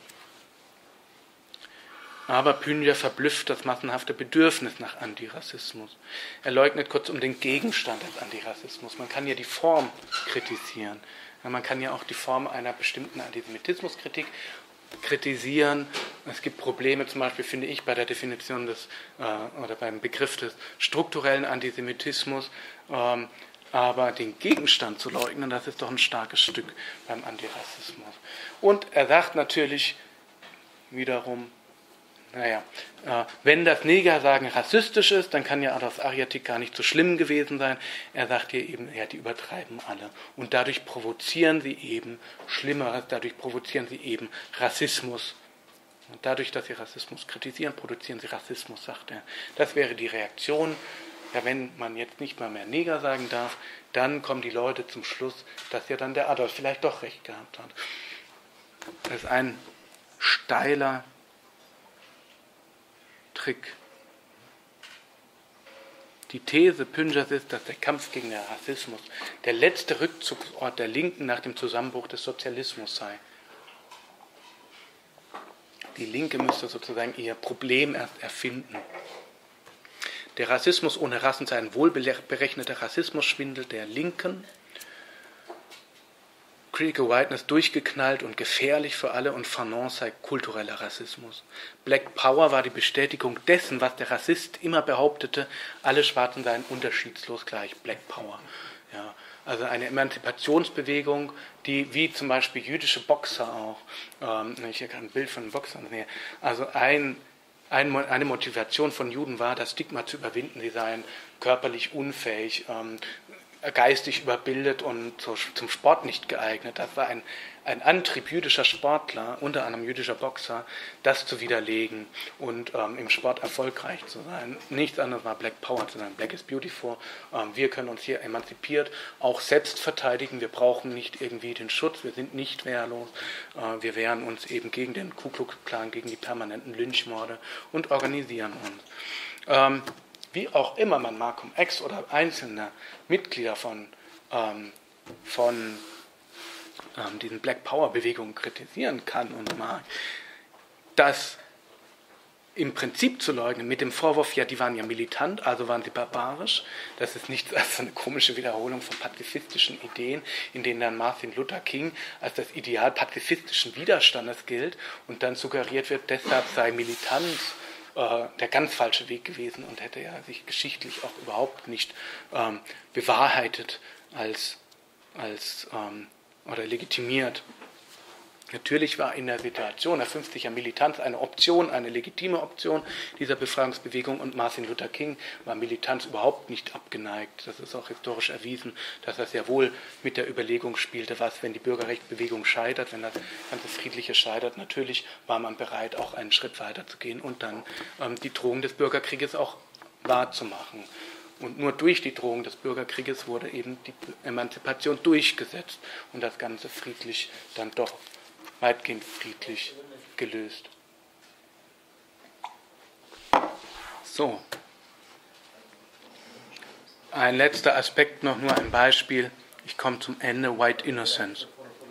Aber Pynger verblüfft das massenhafte Bedürfnis nach Antirassismus. Er leugnet kurzum den Gegenstand des Antirassismus. Man kann ja die Form kritisieren. Man kann ja auch die Form einer bestimmten Antisemitismuskritik kritisieren. Es gibt Probleme, zum Beispiel finde ich, bei der Definition oder beim Begriff des strukturellen Antisemitismus, aber den Gegenstand zu leugnen, das ist doch ein starkes Stück beim Antirassismus. Und er sagt natürlich wiederum, wenn das Negersagen rassistisch ist, dann kann ja Adolf Ariatik gar nicht so schlimm gewesen sein. Er sagt hier eben, die übertreiben alle. Und dadurch provozieren sie eben Schlimmeres, dadurch provozieren sie eben Rassismus. Und dadurch, dass sie Rassismus kritisieren, produzieren sie Rassismus, sagt er. Das wäre die Reaktion. Ja, wenn man jetzt nicht mal mehr Neger sagen darf, dann kommen die Leute zum Schluss, dass ja dann der Adolf vielleicht doch recht gehabt hat. Das ist ein steiler Trick. Die These Pyngers ist, dass der Kampf gegen den Rassismus der letzte Rückzugsort der Linken nach dem Zusammenbruch des Sozialismus sei. Die Linke müsste sozusagen ihr Problem erst erfinden. Der Rassismus ohne Rassen sei ein wohlberechneter Rassismusschwindel der Linken. Critical Whiteness durchgeknallt und gefährlich für alle und Fanon sei kultureller Rassismus. Black Power war die Bestätigung dessen, was der Rassist immer behauptete, alle Schwarzen seien unterschiedslos gleich. Black Power. Ja, also eine Emanzipationsbewegung, die wie zum Beispiel jüdische Boxer auch, ich habe ein Bild von einem Boxer, also eine Motivation von Juden war, das Stigma zu überwinden, sie seien körperlich unfähig, geistig überbildet und zum Sport nicht geeignet. Das war ein Antrieb jüdischer Sportler, unter anderem jüdischer Boxer, das zu widerlegen und im Sport erfolgreich zu sein. Nichts anderes war Black Power zu sein. Black is beautiful. Wir können uns hier emanzipiert auch selbst verteidigen. Wir brauchen nicht irgendwie den Schutz. Wir sind nicht wehrlos. Wir wehren uns eben gegen den Ku Klux Klan, gegen die permanenten Lynchmorde und organisieren uns. Wie auch immer man Malcolm X oder einzelne Mitglieder von diesen Black Power Bewegungen kritisieren kann und mag, das im Prinzip zu leugnen mit dem Vorwurf, ja, die waren ja militant, also waren sie barbarisch, das ist nichts als eine komische Wiederholung von pazifistischen Ideen, in denen dann Martin Luther King als das Ideal pazifistischen Widerstandes gilt und dann suggeriert wird, deshalb sei Militanz der ganz falsche Weg gewesen und hätte ja sich geschichtlich auch überhaupt nicht bewahrheitet oder legitimiert. Natürlich war in der Situation der 50er Militanz eine Option, eine legitime Option dieser Befreiungsbewegung, und Martin Luther King war Militanz überhaupt nicht abgeneigt. Das ist auch historisch erwiesen, dass er sehr wohl mit der Überlegung spielte, was, wenn die Bürgerrechtsbewegung scheitert, wenn das ganze Friedliche scheitert. Natürlich war man bereit, auch einen Schritt weiter zu gehen und dann die Drohung des Bürgerkrieges auch wahrzumachen. Und nur durch die Drohung des Bürgerkrieges wurde eben die Emanzipation durchgesetzt und das Ganze friedlich dann doch weitgehend friedlich gelöst. So. Ein letzter Aspekt noch, nur ein Beispiel. Ich komme zum Ende. White Innocence.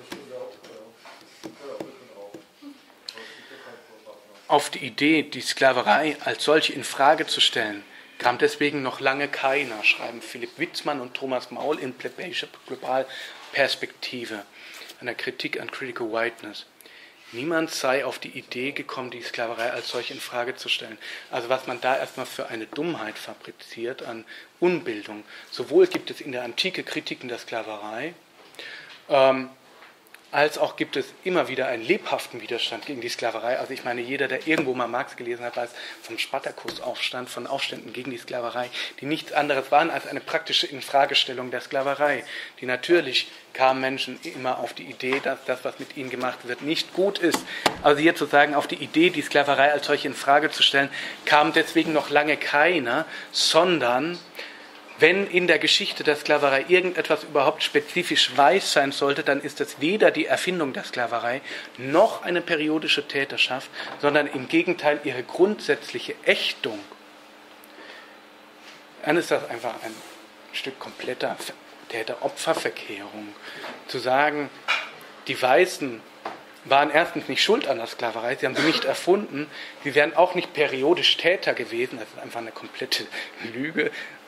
Auf die Idee, die Sklaverei als solche in Frage zu stellen, kam deswegen noch lange keiner, schreiben Philipp Witzmann und Thomas Maul in Plebejische Globalperspektive, einer Kritik an Critical Whiteness. Niemand sei auf die Idee gekommen, die Sklaverei als solche in Frage zu stellen. Also was man da erstmal für eine Dummheit fabriziert an Unbildung. Sowohl gibt es in der Antike Kritiken der Sklaverei, als auch gibt es immer wieder einen lebhaften Widerstand gegen die Sklaverei. Also ich meine, jeder, der irgendwo mal Marx gelesen hat, weiß vom Spartakusaufstand, von Aufständen gegen die Sklaverei, die nichts anderes waren als eine praktische Infragestellung der Sklaverei. Die natürlich kamen Menschen immer auf die Idee, dass das, was mit ihnen gemacht wird, nicht gut ist. Also hier zu sagen, auf die Idee, die Sklaverei als solche in Frage zu stellen, kam deswegen noch lange keiner, sondern wenn in der Geschichte der Sklaverei irgendetwas überhaupt spezifisch weiß sein sollte, dann ist es weder die Erfindung der Sklaverei noch eine periodische Täterschaft, sondern im Gegenteil ihre grundsätzliche Ächtung. Dann ist das einfach ein Stück kompletter Täter-Opfer-Verkehrung. Zu sagen, die Weißen waren erstens nicht schuld an der Sklaverei, sie haben sie nicht erfunden, sie wären auch nicht periodisch Täter gewesen, das ist einfach eine komplette Lüge.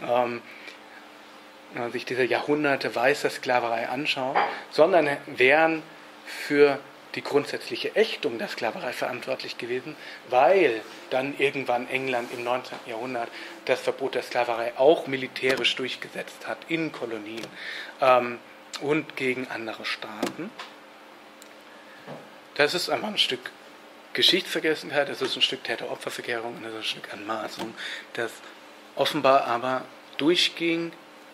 Wenn man sich diese Jahrhunderte weißer Sklaverei anschaut, sondern wären für die grundsätzliche Ächtung der Sklaverei verantwortlich gewesen, weil dann irgendwann England im 19. Jahrhundert das Verbot der Sklaverei auch militärisch durchgesetzt hat in Kolonien und gegen andere Staaten. Das ist einfach ein Stück Geschichtsvergessenheit, das ist ein Stück Täter-Opfer-Verkehrung und das ist ein Stück Anmaßung, das offenbar aber durchging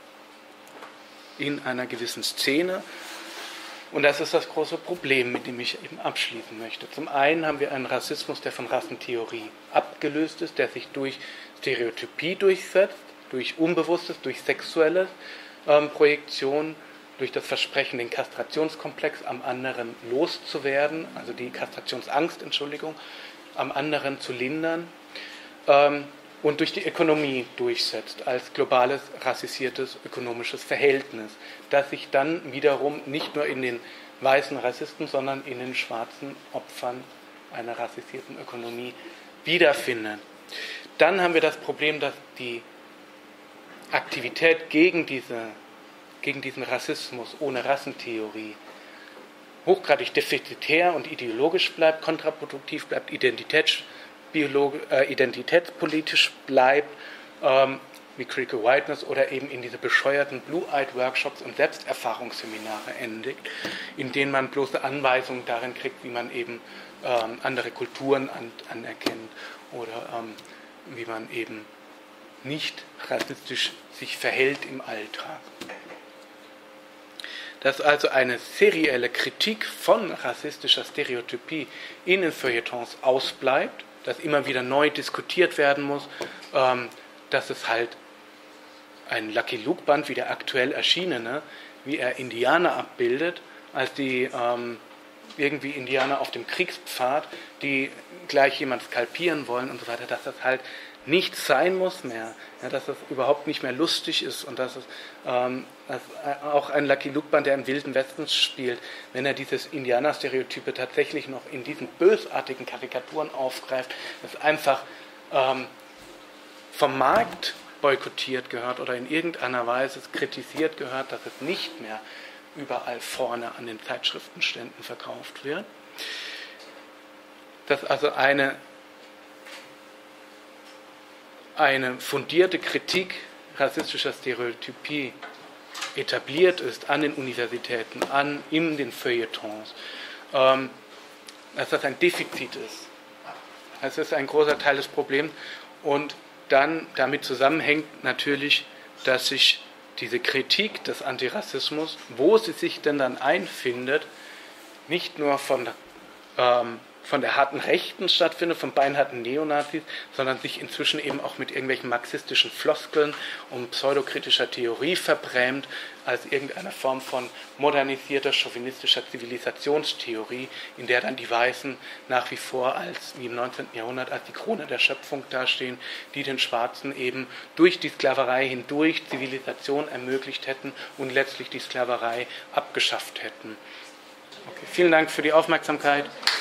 in einer gewissen Szene. Und das ist das große Problem, mit dem ich eben abschließen möchte. Zum einen haben wir einen Rassismus, der von Rassentheorie abgelöst ist, der sich durch Stereotypie durchsetzt, durch Unbewusstes, durch sexuelle Projektion, durch das Versprechen, den Kastrationskomplex am anderen loszuwerden, also die Kastrationsangst, am anderen zu lindern. Und durch die Ökonomie durchsetzt, als globales, rassisiertes ökonomisches Verhältnis, das sich dann wiederum nicht nur in den weißen Rassisten, sondern in den schwarzen Opfern einer rassisierten Ökonomie wiederfindet. Dann haben wir das Problem, dass die Aktivität gegen diesen Rassismus ohne Rassentheorie hochgradig defizitär und ideologisch bleibt, kontraproduktiv bleibt, identitätspolitisch bleibt, wie Critical Whiteness, oder eben in diese bescheuerten Blue-Eyed-Workshops und Selbsterfahrungsseminare endigt, in denen man bloße Anweisungen darin kriegt, wie man eben andere Kulturen anerkennt oder wie man eben nicht rassistisch sich verhält im Alltag. Dass also eine serielle Kritik von rassistischer Stereotypie in den Feuilletons ausbleibt, dass immer wieder neu diskutiert werden muss, dass es halt ein Lucky Luke-Band wie der aktuell erschienene, wie er Indianer abbildet, als die irgendwie Indianer auf dem Kriegspfad, die gleich jemand skalpieren wollen und so weiter, dass das halt nicht sein muss mehr, ja, dass es überhaupt nicht mehr lustig ist und dass es dass auch ein Lucky Luke-Band, der im Wilden Westen spielt, wenn er dieses Indianer-Stereotype tatsächlich noch in diesen bösartigen Karikaturen aufgreift, das einfach vom Markt boykottiert gehört oder in irgendeiner Weise kritisiert gehört, dass es nicht mehr überall vorne an den Zeitschriftenständen verkauft wird. Dass also eine eine fundierte Kritik rassistischer Stereotypie etabliert ist an den Universitäten, in den Feuilletons, dass das ein Defizit ist. Das ist ein großer Teil des Problems und dann damit zusammenhängt natürlich, dass sich diese Kritik des Antirassismus, wo sie sich denn dann einfindet, nicht nur von der harten Rechten stattfindet, von beinharten Neonazis, sondern sich inzwischen eben auch mit irgendwelchen marxistischen Floskeln und pseudokritischer Theorie verbrämt, als irgendeine Form von modernisierter, chauvinistischer Zivilisationstheorie, in der dann die Weißen nach wie vor wie im 19. Jahrhundert, als die Krone der Schöpfung dastehen, die den Schwarzen eben durch die Sklaverei hindurch Zivilisation ermöglicht hätten und letztlich die Sklaverei abgeschafft hätten. Okay, vielen Dank für die Aufmerksamkeit.